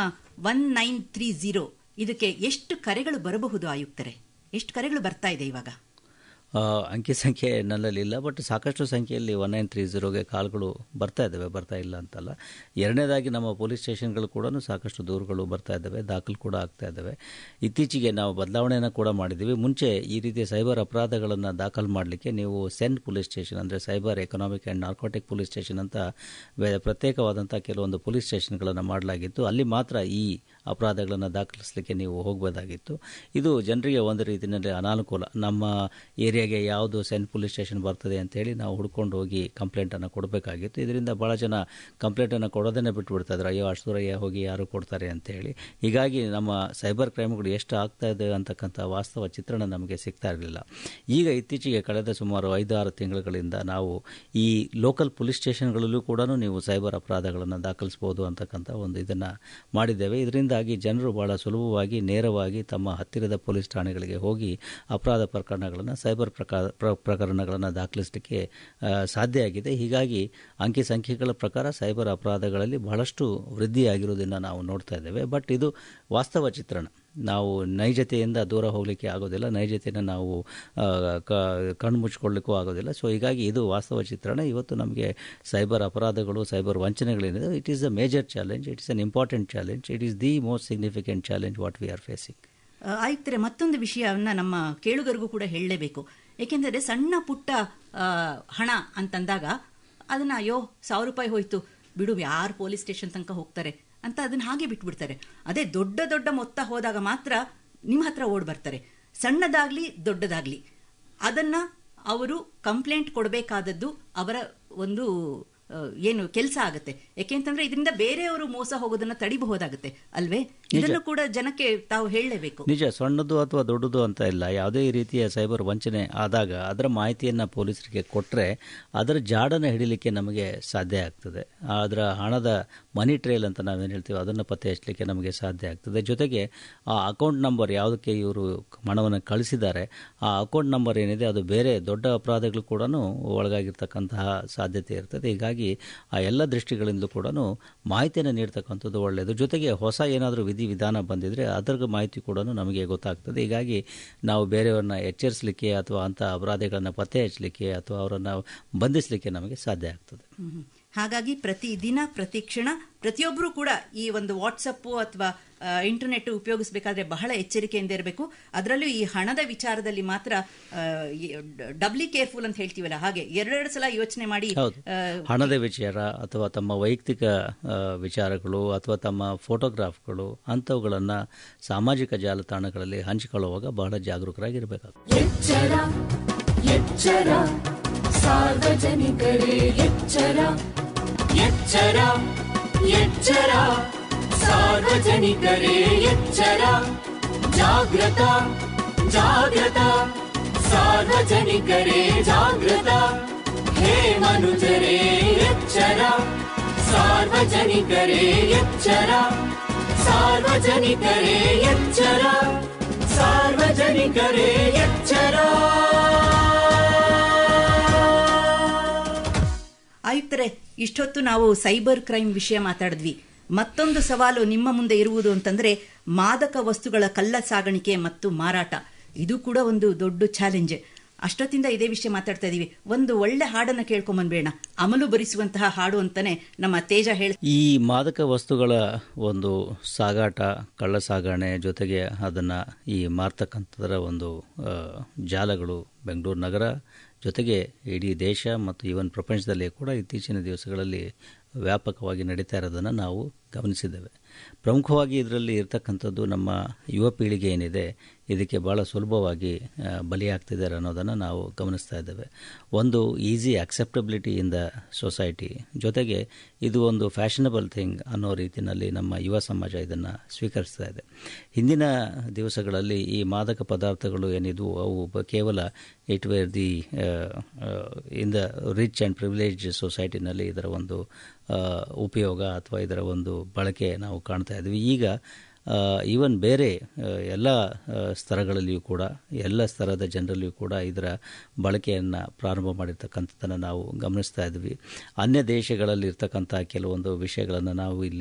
1930 ಇದಕ್ಕೆ ಎಷ್ಟು ಕರೆಗಳು ಬರಬಹುದು ಆಯುಕ್ತರೆ? ಎಷ್ಟು ಕರೆಗಳು ಬರ್ತಾ ಇದೆ ಇವಾಗ? ಅಂಕಿ ಸಂಖ್ಯೆ ನನ್ನಲ್ಲಿ ಇಲ್ಲ, ಬಟ್ ಸಾಕಷ್ಟು ಸಂಖ್ಯೆಯಲ್ಲಿ 1930ಗೆ ಕಾಲ್ಗಳು ಬರ್ತಾ ಇದ್ದಾವೆ, ಬರ್ತಾ ಇಲ್ಲ ಅಂತಲ್ಲ. ಎರಡನೇದಾಗಿ ನಮ್ಮ ಪೊಲೀಸ್ ಸ್ಟೇಷನ್ಗಳು ಕೂಡ ಸಾಕಷ್ಟು ದೂರುಗಳು ಬರ್ತಾ ಇದ್ದಾವೆ, ದಾಖಲು ಕೂಡ ಆಗ್ತಾ ಇದ್ದಾವೆ. ಇತ್ತೀಚೆಗೆ ನಾವು ಬದಲಾವಣೆಯನ್ನು ಕೂಡ ಮಾಡಿದ್ದೀವಿ. ಮುಂಚೆ ಈ ರೀತಿಯ ಸೈಬರ್ ಅಪರಾಧಗಳನ್ನು ದಾಖಲು ಮಾಡಲಿಕ್ಕೆ ನೀವು ಸೆನ್ ಪೊಲೀಸ್ ಸ್ಟೇಷನ್ ಅಂದರೆ cyber economic and narcotic police station ಅಂತ ಪ್ರತ್ಯೇಕವಾದಂಥ ಕೆಲವೊಂದು ಪೊಲೀಸ್ ಸ್ಟೇಷನ್ಗಳನ್ನು ಮಾಡಲಾಗಿತ್ತು. ಅಲ್ಲಿ ಮಾತ್ರ ಈ ಅಪರಾಧಗಳನ್ನು ದಾಖಲಿಸಲಿಕ್ಕೆ ನೀವು ಹೋಗಬಹುದಾಗಿತ್ತು. ಇದು ಜನರಿಗೆ ಒಂದು ರೀತಿಯಲ್ಲಿ ಅನಾನುಕೂಲ. ನಮ್ಮ ಏರಿಯಾಗೆ ಯಾವುದು ಸೆನ್ ಪೊಲೀಸ್ ಸ್ಟೇಷನ್ ಬರ್ತದೆ ಅಂತೇಳಿ ನಾವು ಹುಡ್ಕೊಂಡು ಹೋಗಿ ಕಂಪ್ಲೇಂಟನ್ನು ಕೊಡಬೇಕಾಗಿತ್ತು. ಇದರಿಂದ ಭಾಳ ಜನ ಕಂಪ್ಲೇಂಟನ್ನು ಕೊಡೋದನ್ನೇ ಬಿಟ್ಟುಬಿಡ್ತಾ ಇದ್ರು, ಅಯ್ಯೋ ಅಷ್ಟು ದೂರ ಹೋಗಿ ಯಾರು ಕೊಡ್ತಾರೆ ಅಂತೇಳಿ. ಹೀಗಾಗಿ ನಮ್ಮ ಸೈಬರ್ ಕ್ರೈಮ್ಗಳು ಎಷ್ಟು ಆಗ್ತಾ ಇದೆ ಅಂತಕ್ಕಂಥ ವಾಸ್ತವ ಚಿತ್ರಣ ನಮಗೆ ಸಿಗ್ತಾ ಇರಲಿಲ್ಲ. ಈಗ ಇತ್ತೀಚೆಗೆ ಕಳೆದ ಸುಮಾರು 5-6 ತಿಂಗಳುಗಳಿಂದ ನಾವು ಈ ಲೋಕಲ್ ಪೊಲೀಸ್ ಸ್ಟೇಷನ್ಗಳಲ್ಲೂ ಕೂಡ ನೀವು ಸೈಬರ್ ಅಪರಾಧಗಳನ್ನು ದಾಖಲಿಸಬಹುದು ಅಂತಕ್ಕಂಥ ಒಂದು ಇದನ್ನು ಮಾಡಿದ್ದೇವೆ. ಇದರಿಂದಾಗಿ ಜನರು ಭಾಳ ಸುಲಭವಾಗಿ ನೇರವಾಗಿ ತಮ್ಮ ಹತ್ತಿರದ ಪೊಲೀಸ್ ಠಾಣೆಗಳಿಗೆ ಹೋಗಿ ಅಪರಾಧ ಪ್ರಕರಣಗಳನ್ನು ಸೈಬರ್ ಪ್ರಕರಣಗಳನ್ನು ದಾಖಲಿಸಲಿಕ್ಕೆ ಸಾಧ್ಯ ಆಗಿದೆ. ಹೀಗಾಗಿ ಅಂಕಿ ಸಂಖ್ಯೆಗಳ ಪ್ರಕಾರ ಸೈಬರ್ ಅಪರಾಧಗಳಲ್ಲಿ ಬಹಳಷ್ಟು ವೃದ್ಧಿಯಾಗಿರುವುದನ್ನು ನಾವು ನೋಡ್ತಾ ಇದ್ದೇವೆ. ಬಟ್ ಇದು ವಾಸ್ತವ ಚಿತ್ರಣ. ನಾವು ನೈಜತೆಯಿಂದ ದೂರ ಹೋಗಲಿಕ್ಕೆ ಆಗೋದಿಲ್ಲ, ನೈಜತೆಯನ್ನು ನಾವು ಕಣ್ಮುಚ್ಕೊಳ್ಳಿಕ್ಕೂ ಆಗೋದಿಲ್ಲ. ಸೊ ಹೀಗಾಗಿ ಇದು ವಾಸ್ತವ ಚಿತ್ರಣ. ಇವತ್ತು ನಮಗೆ ಸೈಬರ್ ಅಪರಾಧಗಳು, ಸೈಬರ್ ವಂಚನೆಗಳೇನಿದೆ, it is a major challenge, it is an important challenge, it is the most significant challenge what we are facing. ಆಯುಕ್ತರೆ, ಮತ್ತೊಂದು ವಿಷಯವನ್ನು ನಮ್ಮ ಕೇಳುಗರಿಗೂ ಕೂಡ ಹೇಳಲೇಬೇಕು. ಏಕೆಂದರೆ ಸಣ್ಣ ಪುಟ್ಟ ಹಣ ಅಂತಂದಾಗ ಅದನ್ನು ಅಯ್ಯೋ 1,000 ರೂಪಾಯಿ ಹೋಯ್ತು ಬಿಡು, ಯಾರು ಪೊಲೀಸ್ ಸ್ಟೇಷನ್ ತನಕ ಹೋಗ್ತಾರೆ ಅಂತ ಅದನ್ನು ಹಾಗೆ ಬಿಟ್ಬಿಡ್ತಾರೆ. ಅದೇ ದೊಡ್ಡ ದೊಡ್ಡ ಮೊತ್ತ ಹೋದಾಗ ಮಾತ್ರ ನಿಮ್ಮ ಹತ್ರ ಓಡ್ ಬರ್ತಾರೆ. ಸಣ್ಣದಾಗ್ಲಿ ದೊಡ್ಡದಾಗ್ಲಿ ಅದನ್ನು ಅವರು ಕಂಪ್ಲೇಂಟ್ ಕೊಡಬೇಕಾದದ್ದು ಅವರ ಒಂದು ಏನು ಕೆಲಸ ಆಗುತ್ತೆ. ಯಾಕೆಂತಂದ್ರೆ ಇದರಿಂದ ಬೇರೆಯವರು ಮೋಸ ಹೋಗೋದನ್ನ ತಡಿಬಹುದಾಗುತ್ತೆ ಅಲ್ವೇ? ಇದನ್ನು ಕೂಡ ಜನಕ್ಕೆ ತಾವು ಹೇಳಲೇಬೇಕು. ನಿಜ, ಸಣ್ಣದು ಅಥವಾ ದೊಡ್ಡದು ಅಂತ ಇಲ್ಲ. ಯಾವುದೇ ರೀತಿಯ ಸೈಬರ್ ವಂಚನೆ ಆದಾಗ ಅದರ ಮಾಹಿತಿಯನ್ನು ಪೊಲೀಸರಿಗೆ ಕೊಟ್ಟರೆ ಅದರ ಜಾಡನ್ನು ಹಿಡಿಲಿಕ್ಕೆ ನಮಗೆ ಸಾಧ್ಯ ಆಗ್ತದೆ. ಅದರ ಹಣದ ಮನಿ ಟ್ರೇಲ್ ಅಂತ ನಾವೇನು ಹೇಳ್ತೀವಿ ಅದನ್ನು ಪತ್ತೆ ಹಚ್ಚಲಿಕ್ಕೆ ನಮಗೆ ಸಾಧ್ಯ ಆಗ್ತದೆ. ಜೊತೆಗೆ ಆ ಅಕೌಂಟ್ ನಂಬರ್ ಯಾವುದಕ್ಕೆ ಇವರು ಹಣವನ್ನು ಕಳಿಸಿದ್ದಾರೆ ಆ ಅಕೌಂಟ್ ನಂಬರ್ ಏನಿದೆ ಅದು ಬೇರೆ ದೊಡ್ಡ ಅಪರಾಧಗಳು ಕೂಡ ಒಳಗಾಗಿರ್ತಕ್ಕಂತಹ ಸಾಧ್ಯತೆ ಇರ್ತದೆ. ಹೀಗಾಗಿ ಆ ಎಲ್ಲ ದೃಷ್ಟಿಗಳಿಂದಲೂ ಕೂಡ ಮಾಹಿತಿಯನ್ನು ನೀಡ್ತಕ್ಕಂಥದ್ದು ಒಳ್ಳೆಯದು. ಜೊತೆಗೆ ಹೊಸ ಏನಾದರೂ ವಿಧಾನ ಬಂದಿದ್ರೆ ಅದರ ಮಾಹಿತಿ ಕೂಡ ನಮಗೆ ಗೊತ್ತಾಗ್ತದೆ. ಹೀಗಾಗಿ ನಾವು ಬೇರೆಯವ್ರನ್ನ ಎಚ್ಚರಿಸಲಿಕ್ಕೆ ಅಥವಾ ಅಂಥ ಅಪರಾಧಿಗಳನ್ನು ಪತ್ತೆ ಹಚ್ಚಲಿಕ್ಕೆ ಅಥವಾ ಅವರನ್ನು ಬಂಧಿಸಲಿಕ್ಕೆ ನಮಗೆ ಸಾಧ್ಯ ಆಗ್ತದೆ. ಹಾಗಾಗಿ ಪ್ರತಿದಿನ ಪ್ರತಿ ಕ್ಷಣ ಪ್ರತಿಯೊಬ್ಬರೂ ಕೂಡ ಈ ಒಂದು ವಾಟ್ಸಪ್ ಅಥವಾ ಇಂಟರ್ನೆಟ್ ಉಪಯೋಗಿಸಬೇಕಾದ್ರೆ ಬಹಳ ಎಚ್ಚರಿಕೆಯಿಂದ ಇರಬೇಕು. ಅದರಲ್ಲೂ ಈ ಹಣದ ವಿಚಾರದಲ್ಲಿ ಮಾತ್ರ ಡಬ್ಲಿ ಕೇರ್ಫುಲ್ ಅಂತ ಹೇಳ್ತೀವಲ್ಲ, ಹಾಗೆ ಎರಡೆರಡು ಸಲ ಯೋಚನೆ ಮಾಡಿ. ಹಣದ ವಿಚಾರ ಅಥವಾ ತಮ್ಮ ವೈಯಕ್ತಿಕ ವಿಚಾರಗಳು ಅಥವಾ ತಮ್ಮ ಫೋಟೋಗ್ರಾಫ್ಗಳು ಅಂಥವುಗಳನ್ನು ಸಾಮಾಜಿಕ ಜಾಲತಾಣಗಳಲ್ಲಿ ಹಂಚಿಕೊಳ್ಳುವಾಗ ಬಹಳ ಜಾಗರೂಕರಾಗಿರಬೇಕಾಗುತ್ತೆ. ಸಾರ್ವಜನಿಕರೇ ಎಚ್ಚರ, ಎಚ್ಚರ, ಎಚ್ಚರ, ಸಾರ್ವಜನಿಕರೇ ಎಚ್ಚರ, ಜಾಗೃತ, ಜಾಗೃತ, ಸಾರ್ವಜನಿಕರೇ ಜಾಗೃತ, ಹೇ ಮನುಜರೇ ಎಚ್ಚರ, ಸಾರ್ವಜನಿಕರೇ ಎಚ್ಚರ, ಸಾರ್ವಜನಿಕರೇ ಎಚ್ಚರ, ಸಾರ್ವಜನಿಕರೇ ಎಚ್ಚರ. ಆಯುಕ್ತರೆ, ಇಷ್ಟೊತ್ತು ನಾವು ಸೈಬರ್ ಕ್ರೈಮ್ ವಿಷಯ ಮಾತಾಡಿದ್ವಿ. ಮತ್ತೊಂದು ಸವಾಲು ನಿಮ್ಮ ಮುಂದೆ ಇರುವುದು ಅಂತಂದ್ರೆ ಮಾದಕ ವಸ್ತುಗಳ ಕಳ್ಳ ಸಾಗಾಣಿಕೆ ಮತ್ತು ಮಾರಾಟ. ಇದು ಕೂಡ ಒಂದು ದೊಡ್ಡ ಚಾಲೆಂಜ್. ಅಷ್ಟೊತ್ತಿಂದ ಇದೇ ವಿಷಯ ಮಾತಾಡ್ತಾ ಇದೀವಿ. ಒಂದು ಒಳ್ಳೆ ಹಾಡನ್ನು ಕೇಳ್ಕೊಂಬಂದ್ಬೇಡ, ಅಮಲು ಭರಿಸುವಂತಹ ಹಾಡು ಅಂತಾನೆ ನಮ್ಮ ತೇಜ ಹೇಳ. ಈ ಮಾದಕ ವಸ್ತುಗಳ ಒಂದು ಸಾಗಾಟ, ಕಳ್ಳ ಸಾಗಣೆ ಜೊತೆಗೆ ಅದನ್ನು ಈ ಮಾರ್ತಕ್ಕಂಥದ್ರ ಒಂದು ಜಾಲಗಳು ಬೆಂಗಳೂರು ನಗರ ಜೊತೆಗೆ ಇಡೀ ದೇಶ ಮತ್ತು ಈವನ್ ಪ್ರಪಂಚದಲ್ಲಿ ಕೂಡ ಇತ್ತೀಚಿನ ದಿವಸಗಳಲ್ಲಿ ವ್ಯಾಪಕವಾಗಿ ನಡೀತಾ ಇರೋದನ್ನು ನಾವು ಗಮನಿಸಿದ್ದೇವೆ. ಪ್ರಮುಖವಾಗಿ ಇದರಲ್ಲಿ ಇರತಕ್ಕಂಥದ್ದು ನಮ್ಮ ಯುವ ಪೀಳಿಗೆ ಏನಿದೆ ಇದಕ್ಕೆ ಭಾಳ ಸುಲಭವಾಗಿ ಬಲಿಯಾಗ್ತಿದ್ದಾರೆ ಅನ್ನೋದನ್ನು ನಾವು ಗಮನಿಸ್ತಾ ಇದ್ದೇವೆ. ಒಂದು easy acceptability in the society, ಜೊತೆಗೆ ಇದು ಒಂದು ಫ್ಯಾಷನಬಲ್ ಥಿಂಗ್ ಅನ್ನೋ ರೀತಿಯಲ್ಲಿ ನಮ್ಮ ಯುವ ಸಮಾಜ ಇದನ್ನು ಸ್ವೀಕರಿಸ್ತಾ ಇದೆ. ಹಿಂದಿನ ದಿವಸಗಳಲ್ಲಿ ಈ ಮಾದಕ ಪದಾರ್ಥಗಳು ಏನಿದ್ವು ಅವು ಕೇವಲ it were the in the rich and privilege ಸೊಸೈಟಿನಲ್ಲಿ ಇದರ ಒಂದು ಉಪಯೋಗ ಅಥವಾ ಇದರ ಒಂದು ಬಳಕೆ ನಾವು ಕಾಣ್ತಾ ಇದ್ವಿ. ಈಗ ಈವನ್ ಬೇರೆ ಎಲ್ಲ ಸ್ತರಗಳಲ್ಲಿಯೂ ಕೂಡ ಎಲ್ಲ ಸ್ತರದ ಜನರಲ್ಲಿಯೂ ಕೂಡ ಇದರ ಬಳಕೆಯನ್ನು ಪ್ರಾರಂಭ ಮಾಡಿರ್ತಕ್ಕಂಥದ್ದನ್ನು ನಾವು ಗಮನಿಸ್ತಾ ಇದ್ವಿ. ಅನ್ಯ ದೇಶಗಳಲ್ಲಿ ಇರ್ತಕ್ಕಂಥ ಕೆಲವೊಂದು ವಿಷಯಗಳನ್ನು ನಾವು ಇಲ್ಲಿ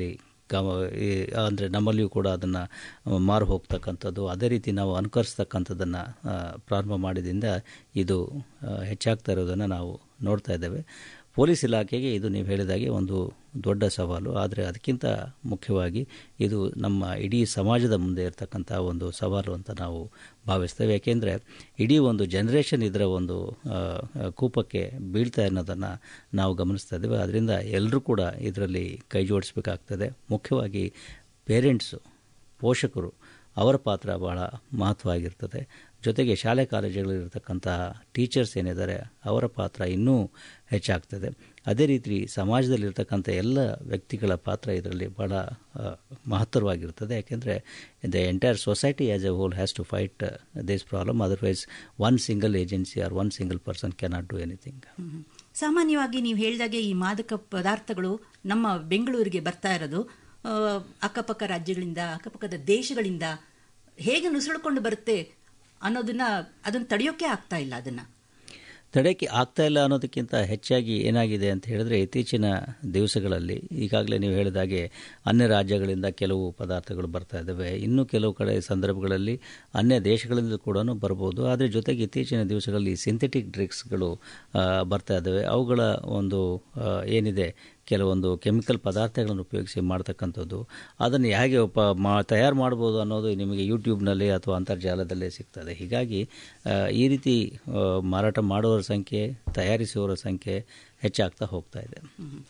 ಅಂದರೆ ನಮ್ಮಲ್ಲಿಯೂ ಕೂಡ ಅದನ್ನು ಮಾರು ಹೋಗ್ತಕ್ಕಂಥದ್ದು, ಅದೇ ರೀತಿ ನಾವು ಅನುಕರಿಸ್ತಕ್ಕಂಥದ್ದನ್ನು ಪ್ರಾರಂಭ ಮಾಡಿದಿಂದ ಇದು ಹೆಚ್ಚಾಗ್ತಾ ಇರೋದನ್ನು ನಾವು ನೋಡ್ತಾ ಇದ್ದೇವೆ. ಪೊಲೀಸ್ ಇಲಾಖೆಗೆ ಇದು ನೀವು ಹೇಳಿದಾಗೆ ಒಂದು ದೊಡ್ಡ ಸವಾಲು. ಆದರೆ ಅದಕ್ಕಿಂತ ಮುಖ್ಯವಾಗಿ ಇದು ನಮ್ಮ ಇಡೀ ಸಮಾಜದ ಮುಂದೆ ಇರತಕ್ಕಂಥ ಒಂದು ಸವಾಲು ಅಂತ ನಾವು ಭಾವಿಸ್ತೇವೆ. ಯಾಕೆಂದರೆ ಇಡೀ ಒಂದು ಜನ್ರೇಷನ್ ಇದರ ಒಂದು ಕೂಪಕ್ಕೆ ಬೀಳ್ತಾ ಅನ್ನೋದನ್ನು ನಾವು ಗಮನಿಸ್ತಾ ಇದ್ದೇವೆ. ಅದರಿಂದ ಎಲ್ಲರೂ ಕೂಡ ಇದರಲ್ಲಿ ಕೈ ಜೋಡಿಸಬೇಕಾಗ್ತದೆ. ಮುಖ್ಯವಾಗಿ ಪೇರೆಂಟ್ಸು, ಪೋಷಕರು, ಅವರ ಪಾತ್ರ ಬಹಳ ಮಹತ್ವವಾಗಿರ್ತದೆ. ಜೊತೆಗೆ ಶಾಲೆ ಕಾಲೇಜುಗಳಲ್ಲಿರ್ತಕ್ಕಂತಹ ಟೀಚರ್ಸ್ ಏನಿದ್ದಾರೆ ಅವರ ಪಾತ್ರ ಇನ್ನೂ ಹೆಚ್ಚಾಗ್ತದೆ. ಅದೇ ರೀತಿ ಸಮಾಜದಲ್ಲಿರ್ತಕ್ಕಂಥ ಎಲ್ಲ ವ್ಯಕ್ತಿಗಳ ಪಾತ್ರ ಇದರಲ್ಲಿ ಬಹಳ ಮಹತ್ತರವಾಗಿರ್ತದೆ. ಯಾಕೆಂದರೆ the entire society as a whole has to fight this problem. Otherwise one single agency or one single person cannot do anything. ಸಾಮಾನ್ಯವಾಗಿ ನೀವು ಹೇಳಿದಾಗೆ ಈ ಮಾದಕ ಪದಾರ್ಥಗಳು ನಮ್ಮ ಬೆಂಗಳೂರಿಗೆ ಬರ್ತಾ ಇರೋದು ಅಕ್ಕಪಕ್ಕ ರಾಜ್ಯಗಳಿಂದ, ಅಕ್ಕಪಕ್ಕದ ದೇಶಗಳಿಂದ ಹೇಗೆ ನುಸುಳಿಕೊಂಡು ಬರುತ್ತೆ ಅದನ್ನು ತಡೆಯೋಕೆ ಆಗ್ತಾ ಇಲ್ಲ. ಅದನ್ನು ತಡೆಯೋಕ್ಕೆ ಆಗ್ತಾ ಇಲ್ಲ ಅನ್ನೋದಕ್ಕಿಂತ ಹೆಚ್ಚಾಗಿ ಏನಾಗಿದೆ ಅಂತ ಹೇಳಿದ್ರೆ, ಇತ್ತೀಚಿನ ದಿವಸಗಳಲ್ಲಿ ಈಗಾಗಲೇ ನೀವು ಹೇಳಿದಾಗೆ ಅನ್ಯ ರಾಜ್ಯಗಳಿಂದ ಕೆಲವು ಪದಾರ್ಥಗಳು ಬರ್ತಾ ಇದ್ದಾವೆ. ಇನ್ನೂ ಕೆಲವು ಕಡೆ ಸಂದರ್ಭಗಳಲ್ಲಿ ಅನ್ಯ ದೇಶಗಳಿಂದ ಕೂಡ ಬರ್ಬೋದು. ಆದರೆ ಜೊತೆಗೆ ಇತ್ತೀಚಿನ ದಿವಸಗಳಲ್ಲಿ ಸಿಂಥೆಟಿಕ್ ಡ್ರಗ್ಸ್ಗಳು ಬರ್ತಾ ಇದ್ದಾವೆ. ಅವುಗಳ ಒಂದು ಏನಿದೆ ಕೆಲವೊಂದು ಕೆಮಿಕಲ್ ಪದಾರ್ಥಗಳನ್ನು ಉಪಯೋಗಿಸಿ ಮಾಡ್ತಕ್ಕಂಥದ್ದು, ಅದನ್ನು ಹೇಗೆ ತಯಾರು ಮಾಡ್ಬೋದು ಅನ್ನೋದು ನಿಮಗೆ ಯೂಟ್ಯೂಬ್ನಲ್ಲಿ ಅಥವಾ ಅಂತರ್ಜಾಲದಲ್ಲೇ ಸಿಗ್ತದೆ. ಹೀಗಾಗಿ ಈ ರೀತಿ ಮಾರಾಟ ಮಾಡುವವರ ಸಂಖ್ಯೆ, ತಯಾರಿಸುವವರ ಸಂಖ್ಯೆ ಹೆಚ್ಚಾಗ್ತಾ ಹೋಗ್ತಾ ಇದೆ.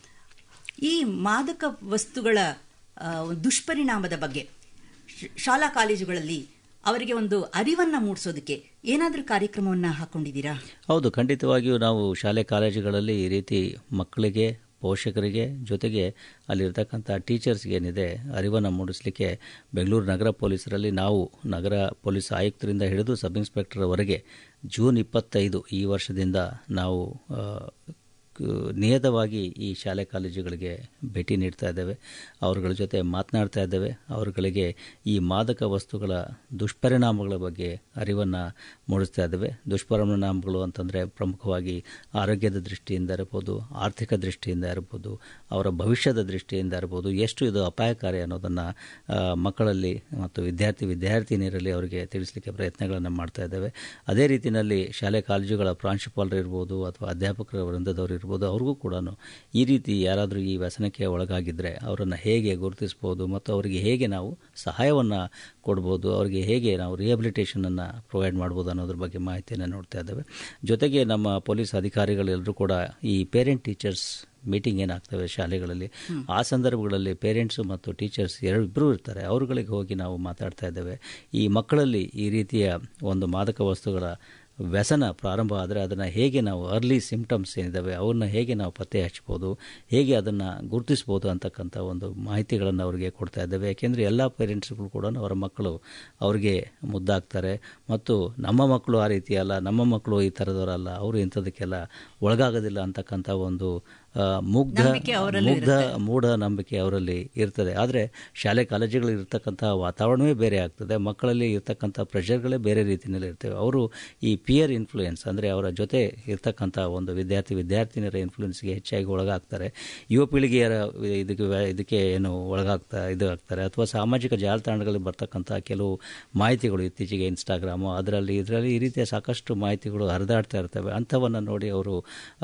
ಈ ಮಾದಕ ವಸ್ತುಗಳ ದುಷ್ಪರಿಣಾಮದ ಬಗ್ಗೆ ಶಾಲಾ ಕಾಲೇಜುಗಳಲ್ಲಿ ಅವರಿಗೆ ಒಂದು ಅರಿವನ್ನು ಮೂಡಿಸೋದಕ್ಕೆ ಏನಾದರೂ ಕಾರ್ಯಕ್ರಮವನ್ನು ಹಾಕೊಂಡಿದ್ದೀರಾ? ಹೌದು, ಖಂಡಿತವಾಗಿಯೂ ನಾವು ಶಾಲೆ ಕಾಲೇಜುಗಳಲ್ಲಿ ಈ ರೀತಿ ಮಕ್ಕಳಿಗೆ, ಪೋಷಕರಿಗೆ, ಜೊತೆಗೆ ಅಲ್ಲಿರ್ತಕ್ಕಂಥ ಟೀಚರ್ಸ್ಗೆ ಏನಿದೆ ಅರಿವನ್ನು ಮೂಡಿಸಲಿಕ್ಕೆ ಬೆಂಗಳೂರು ನಗರ ಪೊಲೀಸರಲ್ಲಿ ನಾವು ನಗರ ಪೊಲೀಸ್ ಆಯುಕ್ತರಿಂದ ಹಿಡಿದು ಸಬ್ ಇನ್ಸ್ಪೆಕ್ಟರ್ವರೆಗೆ ಜೂನ್ 25 ಈ ವರ್ಷದಿಂದ ನಾವು ನಿಯತವಾಗಿ ಈ ಶಾಲೆ ಕಾಲೇಜುಗಳಿಗೆ ಭೇಟಿ ನೀಡ್ತಾ ಇದ್ದೇವೆ. ಅವರುಗಳ ಜೊತೆ ಮಾತನಾಡ್ತಾ ಇದ್ದೇವೆ. ಅವರುಗಳಿಗೆ ಈ ಮಾದಕ ವಸ್ತುಗಳ ದುಷ್ಪರಿಣಾಮಗಳ ಬಗ್ಗೆ ಅರಿವನ್ನು ಮೂಡಿಸ್ತಾ ಇದ್ದೇವೆ. ದುಷ್ಪರಿಣಾಮಗಳು ಅಂತಂದರೆ ಪ್ರಮುಖವಾಗಿ ಆರೋಗ್ಯದ ದೃಷ್ಟಿಯಿಂದ ಇರ್ಬೋದು, ಆರ್ಥಿಕ ದೃಷ್ಟಿಯಿಂದ ಇರ್ಬೋದು, ಅವರ ಭವಿಷ್ಯದ ದೃಷ್ಟಿಯಿಂದ ಇರ್ಬೋದು, ಎಷ್ಟು ಇದು ಅಪಾಯಕಾರಿ ಅನ್ನೋದನ್ನು ಮಕ್ಕಳಲ್ಲಿ ಮತ್ತು ವಿದ್ಯಾರ್ಥಿನಿಯರಲ್ಲಿ ಅವರಿಗೆ ತಿಳಿಸಲಿಕ್ಕೆ ಪ್ರಯತ್ನಗಳನ್ನು ಮಾಡ್ತಾ ಇದ್ದೇವೆ. ಅದೇ ರೀತಿಯಲ್ಲಿ ಶಾಲೆ ಕಾಲೇಜುಗಳ ಪ್ರಾಂಶುಪಾಲರು ಇರ್ಬೋದು ಅಥವಾ ಅಧ್ಯಾಪಕರ ವೃಂದದವರು ಇರ್ಬೋದು, ಅವ್ರಿಗೂ ಕೂಡ ಈ ರೀತಿ ಯಾರಾದರೂ ಈ ವ್ಯಸನಕ್ಕೆ ಒಳಗಾಗಿದ್ದರೆ ಅವರನ್ನು ಹೇಗೆ ಗುರುತಿಸ್ಬೋದು ಮತ್ತು ಅವರಿಗೆ ಹೇಗೆ ನಾವು ಸಹಾಯವನ್ನು ಕೊಡ್ಬೋದು, ಅವರಿಗೆ ಹೇಗೆ ನಾವು ರಿಹ್ಯಾಬಿಲಿಟೇಷನನ್ನು ಪ್ರೊವೈಡ್ ಮಾಡ್ಬೋದು ಅನ್ನೋದ್ರ ಬಗ್ಗೆ ಮಾಹಿತಿಯನ್ನು ನೋಡ್ತಾ ಇದ್ದೇವೆ. ಜೊತೆಗೆ ನಮ್ಮ ಪೊಲೀಸ್ ಅಧಿಕಾರಿಗಳೆಲ್ಲರೂ ಕೂಡ ಈ ಪೇರೆಂಟ್ ಟೀಚರ್ಸ್ ಮೀಟಿಂಗ್ ಏನಾಗ್ತವೆ ಶಾಲೆಗಳಲ್ಲಿ, ಆ ಸಂದರ್ಭಗಳಲ್ಲಿ ಪೇರೆಂಟ್ಸು ಮತ್ತು ಟೀಚರ್ಸ್ ಇಬ್ಬರೂ ಇರ್ತಾರೆ. ಅವರುಗಳಿಗೆ ಹೋಗಿ ನಾವು ಮಾತಾಡ್ತಾ ಇದ್ದೇವೆ. ಈ ಮಕ್ಕಳಲ್ಲಿ ಈ ರೀತಿಯ ಒಂದು ಮಾದಕ ವಸ್ತುಗಳ ವ್ಯಸನ ಪ್ರಾರಂಭ ಆದರೆ ಅದನ್ನು ಹೇಗೆ ನಾವು ಅರ್ಲಿ ಸಿಂಪ್ಟಮ್ಸ್ ಏನಿದ್ದಾವೆ ಅವನ್ನ ಹೇಗೆ ನಾವು ಪತ್ತೆ ಹಚ್ಬೋದು, ಹೇಗೆ ಅದನ್ನು ಗುರುತಿಸ್ಬೋದು ಅಂತಕ್ಕಂಥ ಒಂದು ಮಾಹಿತಿಗಳನ್ನು ಅವರಿಗೆ ಕೊಡ್ತಾ ಇದ್ದೇವೆ. ಏಕೆಂದರೆ ಎಲ್ಲ ಪೇರೆಂಟ್ಸ್ಗಳು ಕೂಡ ಅವರ ಮಕ್ಕಳು ಅವರಿಗೆ ಮುದ್ದಾಗ್ತಾರೆ ಮತ್ತು ನಮ್ಮ ಮಕ್ಕಳು ಆ ರೀತಿ ಅಲ್ಲ, ನಮ್ಮ ಮಕ್ಕಳು ಈ ಥರದವರಲ್ಲ, ಅವರು ಇಂಥದಕ್ಕೆಲ್ಲ ಒಳಗಾಗೋದಿಲ್ಲ ಅಂತಕ್ಕಂಥ ಒಂದು ಮೂಢ ನಂಬಿಕೆ ಅವರಲ್ಲಿ ಇರ್ತದೆ. ಆದರೆ ಶಾಲೆ ಕಾಲೇಜುಗಳಲ್ಲಿ ಇರ್ತಕ್ಕಂಥ ವಾತಾವರಣವೇ ಬೇರೆ ಆಗ್ತದೆ. ಮಕ್ಕಳಲ್ಲಿ ಇರ್ತಕ್ಕಂಥ ಪ್ರೆಷರ್ಗಳೇ ಬೇರೆ ರೀತಿಯಲ್ಲಿ ಇರ್ತವೆ. ಅವರು ಈ ಪಿಯರ್ ಇನ್ಫ್ಲೂಯೆನ್ಸ್ ಅಂದರೆ ಅವರ ಜೊತೆ ಇರ್ತಕ್ಕಂಥ ಒಂದು ವಿದ್ಯಾರ್ಥಿನಿಯರ ಇನ್ಫ್ಲೂಯೆನ್ಸ್ಗೆ ಹೆಚ್ಚಾಗಿ ಒಳಗಾಗ್ತಾರೆ. ಯುವ ಪೀಳಿಗೆಯರ ಇದಕ್ಕೆ ಏನು ಆಗ್ತಾರೆ ಅಥವಾ ಸಾಮಾಜಿಕ ಜಾಲತಾಣಗಳಲ್ಲಿ ಬರ್ತಕ್ಕಂಥ ಕೆಲವು ಮಾಹಿತಿಗಳು, ಇತ್ತೀಚೆಗೆ ಇನ್ಸ್ಟಾಗ್ರಾಮು ಇದರಲ್ಲಿ ಈ ರೀತಿಯ ಸಾಕಷ್ಟು ಮಾಹಿತಿಗಳು ಹರಿದಾಡ್ತಾ ಇರ್ತವೆ. ಅಂಥವನ್ನು ನೋಡಿ ಅವರು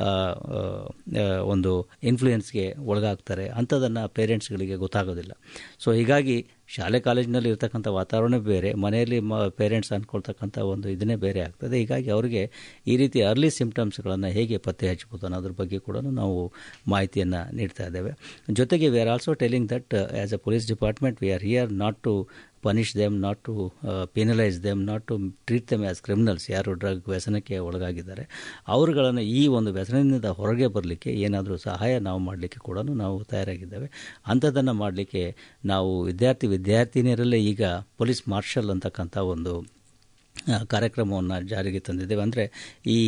ಒಂದು ಇನ್ಫ್ಲೂಯೆನ್ಸ್ಗೆ ಒಳಗಾಗ್ತಾರೆ. ಅಂಥದನ್ನು ಪೇರೆಂಟ್ಸ್ಗಳಿಗೆ ಗೊತ್ತಾಗೋದಿಲ್ಲ. ಸೊ ಹೀಗಾಗಿ ಶಾಲೆ ಕಾಲೇಜಿನಲ್ಲಿ ಇರ್ತಕ್ಕಂಥ ವಾತಾವರಣ ಬೇರೆ, ಮನೆಯಲ್ಲಿ ಪೇರೆಂಟ್ಸ್ ಅಂದ್ಕೊಳ್ತಕ್ಕಂಥ ಒಂದು ಇದನ್ನೇ ಬೇರೆ ಆಗ್ತದೆ. ಹೀಗಾಗಿ ಅವರಿಗೆ ಈ ರೀತಿ ಅರ್ಲಿ ಸಿಂಪ್ಟಮ್ಸ್ಗಳನ್ನು ಹೇಗೆ ಪತ್ತೆ ಹಚ್ಚಬಹುದು ಅನ್ನೋದ್ರ ಬಗ್ಗೆ ಕೂಡ ನಾವು ಮಾಹಿತಿಯನ್ನು ನೀಡ್ತಾ ಇದ್ದೇವೆ. ಜೊತೆಗೆ we are also telling that as a police department we are here not to punish them, not to penalise them, not to treat them as criminals. ಯಾರು ಡ್ರಗ್ ವ್ಯಸನಕ್ಕೆ ಒಳಗಾಗಿದ್ದಾರೆ ಅವರುಗಳನ್ನು ಈ ಒಂದು ವ್ಯಸನದಿಂದ ಹೊರಗೆ ಬರಲಿಕ್ಕೆ ಏನಾದರೂ ಸಹಾಯ ನಾವು ಮಾಡಲಿಕ್ಕೆ ಕೂಡ ನಾವು ತಯಾರಾಗಿದ್ದೇವೆ. ಅಂಥದ್ದನ್ನು ಮಾಡಲಿಕ್ಕೆ ನಾವು ವಿದ್ಯಾರ್ಥಿನಿಯರಲ್ಲೇ ಈಗ ಪೊಲೀಸ್ ಮಾರ್ಷಲ್ ಅಂತಕ್ಕಂಥ ಒಂದು ಕಾರ್ಯಕ್ರಮವನ್ನು ಜಾರಿಗೆ ತಂದಿದ್ದೇವೆ. ಅಂದರೆ ಈ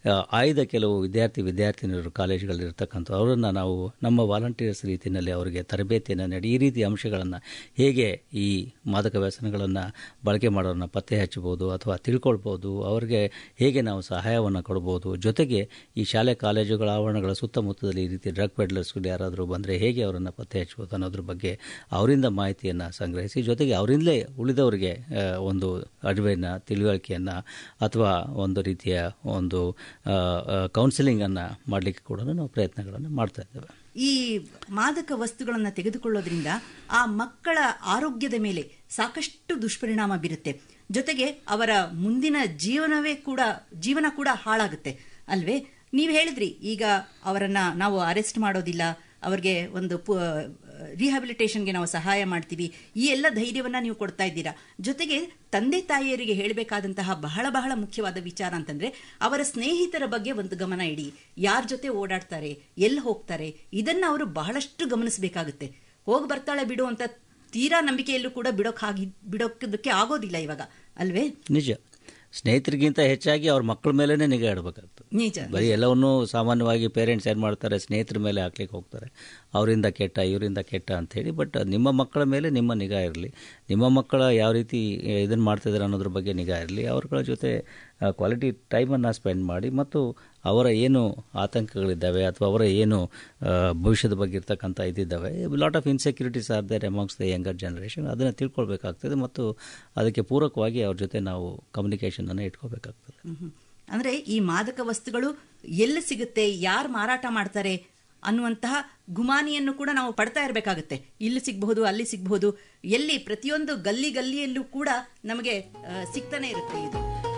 ಆಯ್ದ ಕೆಲವು ವಿದ್ಯಾರ್ಥಿನಿಯರು ಕಾಲೇಜುಗಳಿರ್ತಕ್ಕಂಥ ಅವರನ್ನು ನಾವು ನಮ್ಮ ವಾಲಂಟಿಯರ್ಸ್ ರೀತಿಯಲ್ಲಿ ಅವರಿಗೆ ತರಬೇತಿಯನ್ನು ನೀಡಿ ಈ ರೀತಿ ಅಂಶಗಳನ್ನು ಹೇಗೆ ಈ ಮಾದಕ ವ್ಯಸನಗಳನ್ನು ಬಳಕೆ ಮಾಡೋರನ್ನ ಪತ್ತೆ ಹಚ್ಚಬಹುದು ಅಥವಾ ತಿಳ್ಕೊಳ್ಬೋದು, ಅವರಿಗೆ ಹೇಗೆ ನಾವು ಸಹಾಯವನ್ನು ಕೊಡ್ಬೋದು, ಜೊತೆಗೆ ಈ ಶಾಲೆ ಕಾಲೇಜುಗಳ ಆವರಣಗಳ ಸುತ್ತಮುತ್ತದಲ್ಲಿ ಈ ರೀತಿ ಡ್ರಗ್ ಪೆಡ್ಲರ್ಸ್ಗಳು ಯಾರಾದರೂ ಬಂದರೆ ಹೇಗೆ ಅವರನ್ನು ಪತ್ತೆ ಹಚ್ಚಬಹುದು ಅನ್ನೋದ್ರ ಬಗ್ಗೆ ಅವರಿಂದ ಮಾಹಿತಿಯನ್ನು ಸಂಗ್ರಹಿಸಿ, ಜೊತೆಗೆ ಅವರಿಂದಲೇ ಉಳಿದವರಿಗೆ ಒಂದು ಅರಿವನ್ನು ತಿಳುವಳಿಕೆಯನ್ನು ಅಥವಾ ಒಂದು ರೀತಿಯ ಒಂದು ಕೌನ್ಸಿಲಿಂಗನ್ನು ಮಾಡಲಿಕ್ಕೆ ಕೂಡ ನಾವು ಪ್ರಯತ್ನಗಳನ್ನು ಮಾಡ್ತಾ ಇದ್ದೇವೆ. ಈ ಮಾದಕ ವಸ್ತುಗಳನ್ನು ತೆಗೆದುಕೊಳ್ಳೋದ್ರಿಂದ ಆ ಮಕ್ಕಳ ಆರೋಗ್ಯದ ಮೇಲೆ ಸಾಕಷ್ಟು ದುಷ್ಪರಿಣಾಮ ಬೀರುತ್ತೆ. ಜೊತೆಗೆ ಅವರ ಮುಂದಿನ ಜೀವನ ಕೂಡ ಹಾಳಾಗುತ್ತೆ ಅಲ್ವೇ? ನೀವು ಹೇಳಿದ್ರಿ ಈಗ ಅವರನ್ನ ನಾವು ಅರೆಸ್ಟ್ ಮಾಡೋದಿಲ್ಲ, ಅವ್ರಿಗೆ ಒಂದು ರಿಹ್ಯಾಬಿಲಿಟೇಷನ್ಗೆ ನಾವು ಸಹಾಯ ಮಾಡ್ತೀವಿ, ಈ ಎಲ್ಲ ಧೈರ್ಯವನ್ನ ನೀವು ಕೊಡ್ತಾ ಇದ್ದೀರಾ. ಜೊತೆಗೆ ತಂದೆ ತಾಯಿಯರಿಗೆ ಹೇಳಬೇಕಾದಂತಹ ಬಹಳ ಬಹಳ ಮುಖ್ಯವಾದ ವಿಚಾರ ಅಂತಂದ್ರೆ ಅವರ ಸ್ನೇಹಿತರ ಬಗ್ಗೆ ಒಂದು ಗಮನ ಇಡಿ. ಯಾರ ಜೊತೆ ಓಡಾಡ್ತಾರೆ, ಎಲ್ಲಿ ಹೋಗ್ತಾರೆ, ಇದನ್ನ ಅವರು ಬಹಳಷ್ಟು ಗಮನಿಸಬೇಕಾಗುತ್ತೆ. ಹೋಗಿ ಬರ್ತಾಳೆ ಬಿಡು ಅಂತ ತೀರಾ ನಂಬಿಕೆಯಲ್ಲೂ ಕೂಡ ಬಿಡೋದಕ್ಕೆ ಆಗೋದಿಲ್ಲ ಇವಾಗ ಅಲ್ವೇ? ನಿಜ. ಸ್ನೇಹಿತರಿಗಿಂತ ಹೆಚ್ಚಾಗಿ ಅವ್ರ ಮಕ್ಕಳ ಮೇಲೇ ನಿಗಾ ಇಡಬೇಕಾಗ್ತದೆ. ಬರೀ ಎಲ್ಲವನ್ನೂ ಸಾಮಾನ್ಯವಾಗಿ ಪೇರೆಂಟ್ಸ್ ಏನು ಮಾಡ್ತಾರೆ, ಸ್ನೇಹಿತರ ಮೇಲೆ ಹಾಕ್ಲಿಕ್ಕೆ ಹೋಗ್ತಾರೆ, ಅವರಿಂದ ಕೆಟ್ಟ ಇವರಿಂದ ಕೆಟ್ಟ ಅಂಥೇಳಿ. ಬಟ್ ನಿಮ್ಮ ಮಕ್ಕಳ ಮೇಲೆ ನಿಮ್ಮ ನಿಗಾ ಇರಲಿ, ನಿಮ್ಮ ಮಕ್ಕಳ ಯಾವ ರೀತಿ ಇದನ್ನು ಮಾಡ್ತಿದ್ದಾರೆ ಅನ್ನೋದ್ರ ಬಗ್ಗೆ ನಿಗಾ ಇರಲಿ, ಅವ್ರಗಳ ಜೊತೆ ಕ್ವಾಲಿಟಿ ಟೈಮನ್ನು ಸ್ಪೆಂಡ್ ಮಾಡಿ ಮತ್ತು ಅವರ ಏನು ಆತಂಕಗಳಿದ್ದಾವೆ ಅಥವಾ ಅವರ ಏನು ಭವಿಷ್ಯದ ಬಗ್ಗೆ ಇರ್ತಕ್ಕಂಥ ಇದಿದ್ದಾವೆ, lot of insecurities are there amongst the younger generation, ಅದನ್ನು ತಿಳ್ಕೊಳ್ಬೇಕಾಗ್ತದೆ ಮತ್ತು ಅದಕ್ಕೆ ಪೂರಕವಾಗಿ ಅವ್ರ ಜೊತೆ ನಾವು ಕಮ್ಯುನಿಕೇಷನನ್ನು ಇಟ್ಕೋಬೇಕಾಗ್ತದೆ. ಅಂದರೆ ಈ ಮಾದಕ ವಸ್ತುಗಳು ಎಲ್ಲಿ ಸಿಗುತ್ತೆ, ಯಾರು ಮಾರಾಟ ಮಾಡ್ತಾರೆ ಅನ್ನುವಂತಹ ಗುಮಾನಿಯನ್ನು ಕೂಡ ನಾವು ಪಡ್ತಾ ಇರಬೇಕಾಗುತ್ತೆ. ಇಲ್ಲಿ ಸಿಗಬಹುದು, ಅಲ್ಲಿ ಸಿಗಬಹುದು, ಎಲ್ಲಿ ಪ್ರತಿಯೊಂದು ಗಲ್ಲಿಯಲ್ಲೂ ಕೂಡ ನಮಗೆ ಸಿಗ್ತಾನೆ ಇರುತ್ತೆ. ಇದು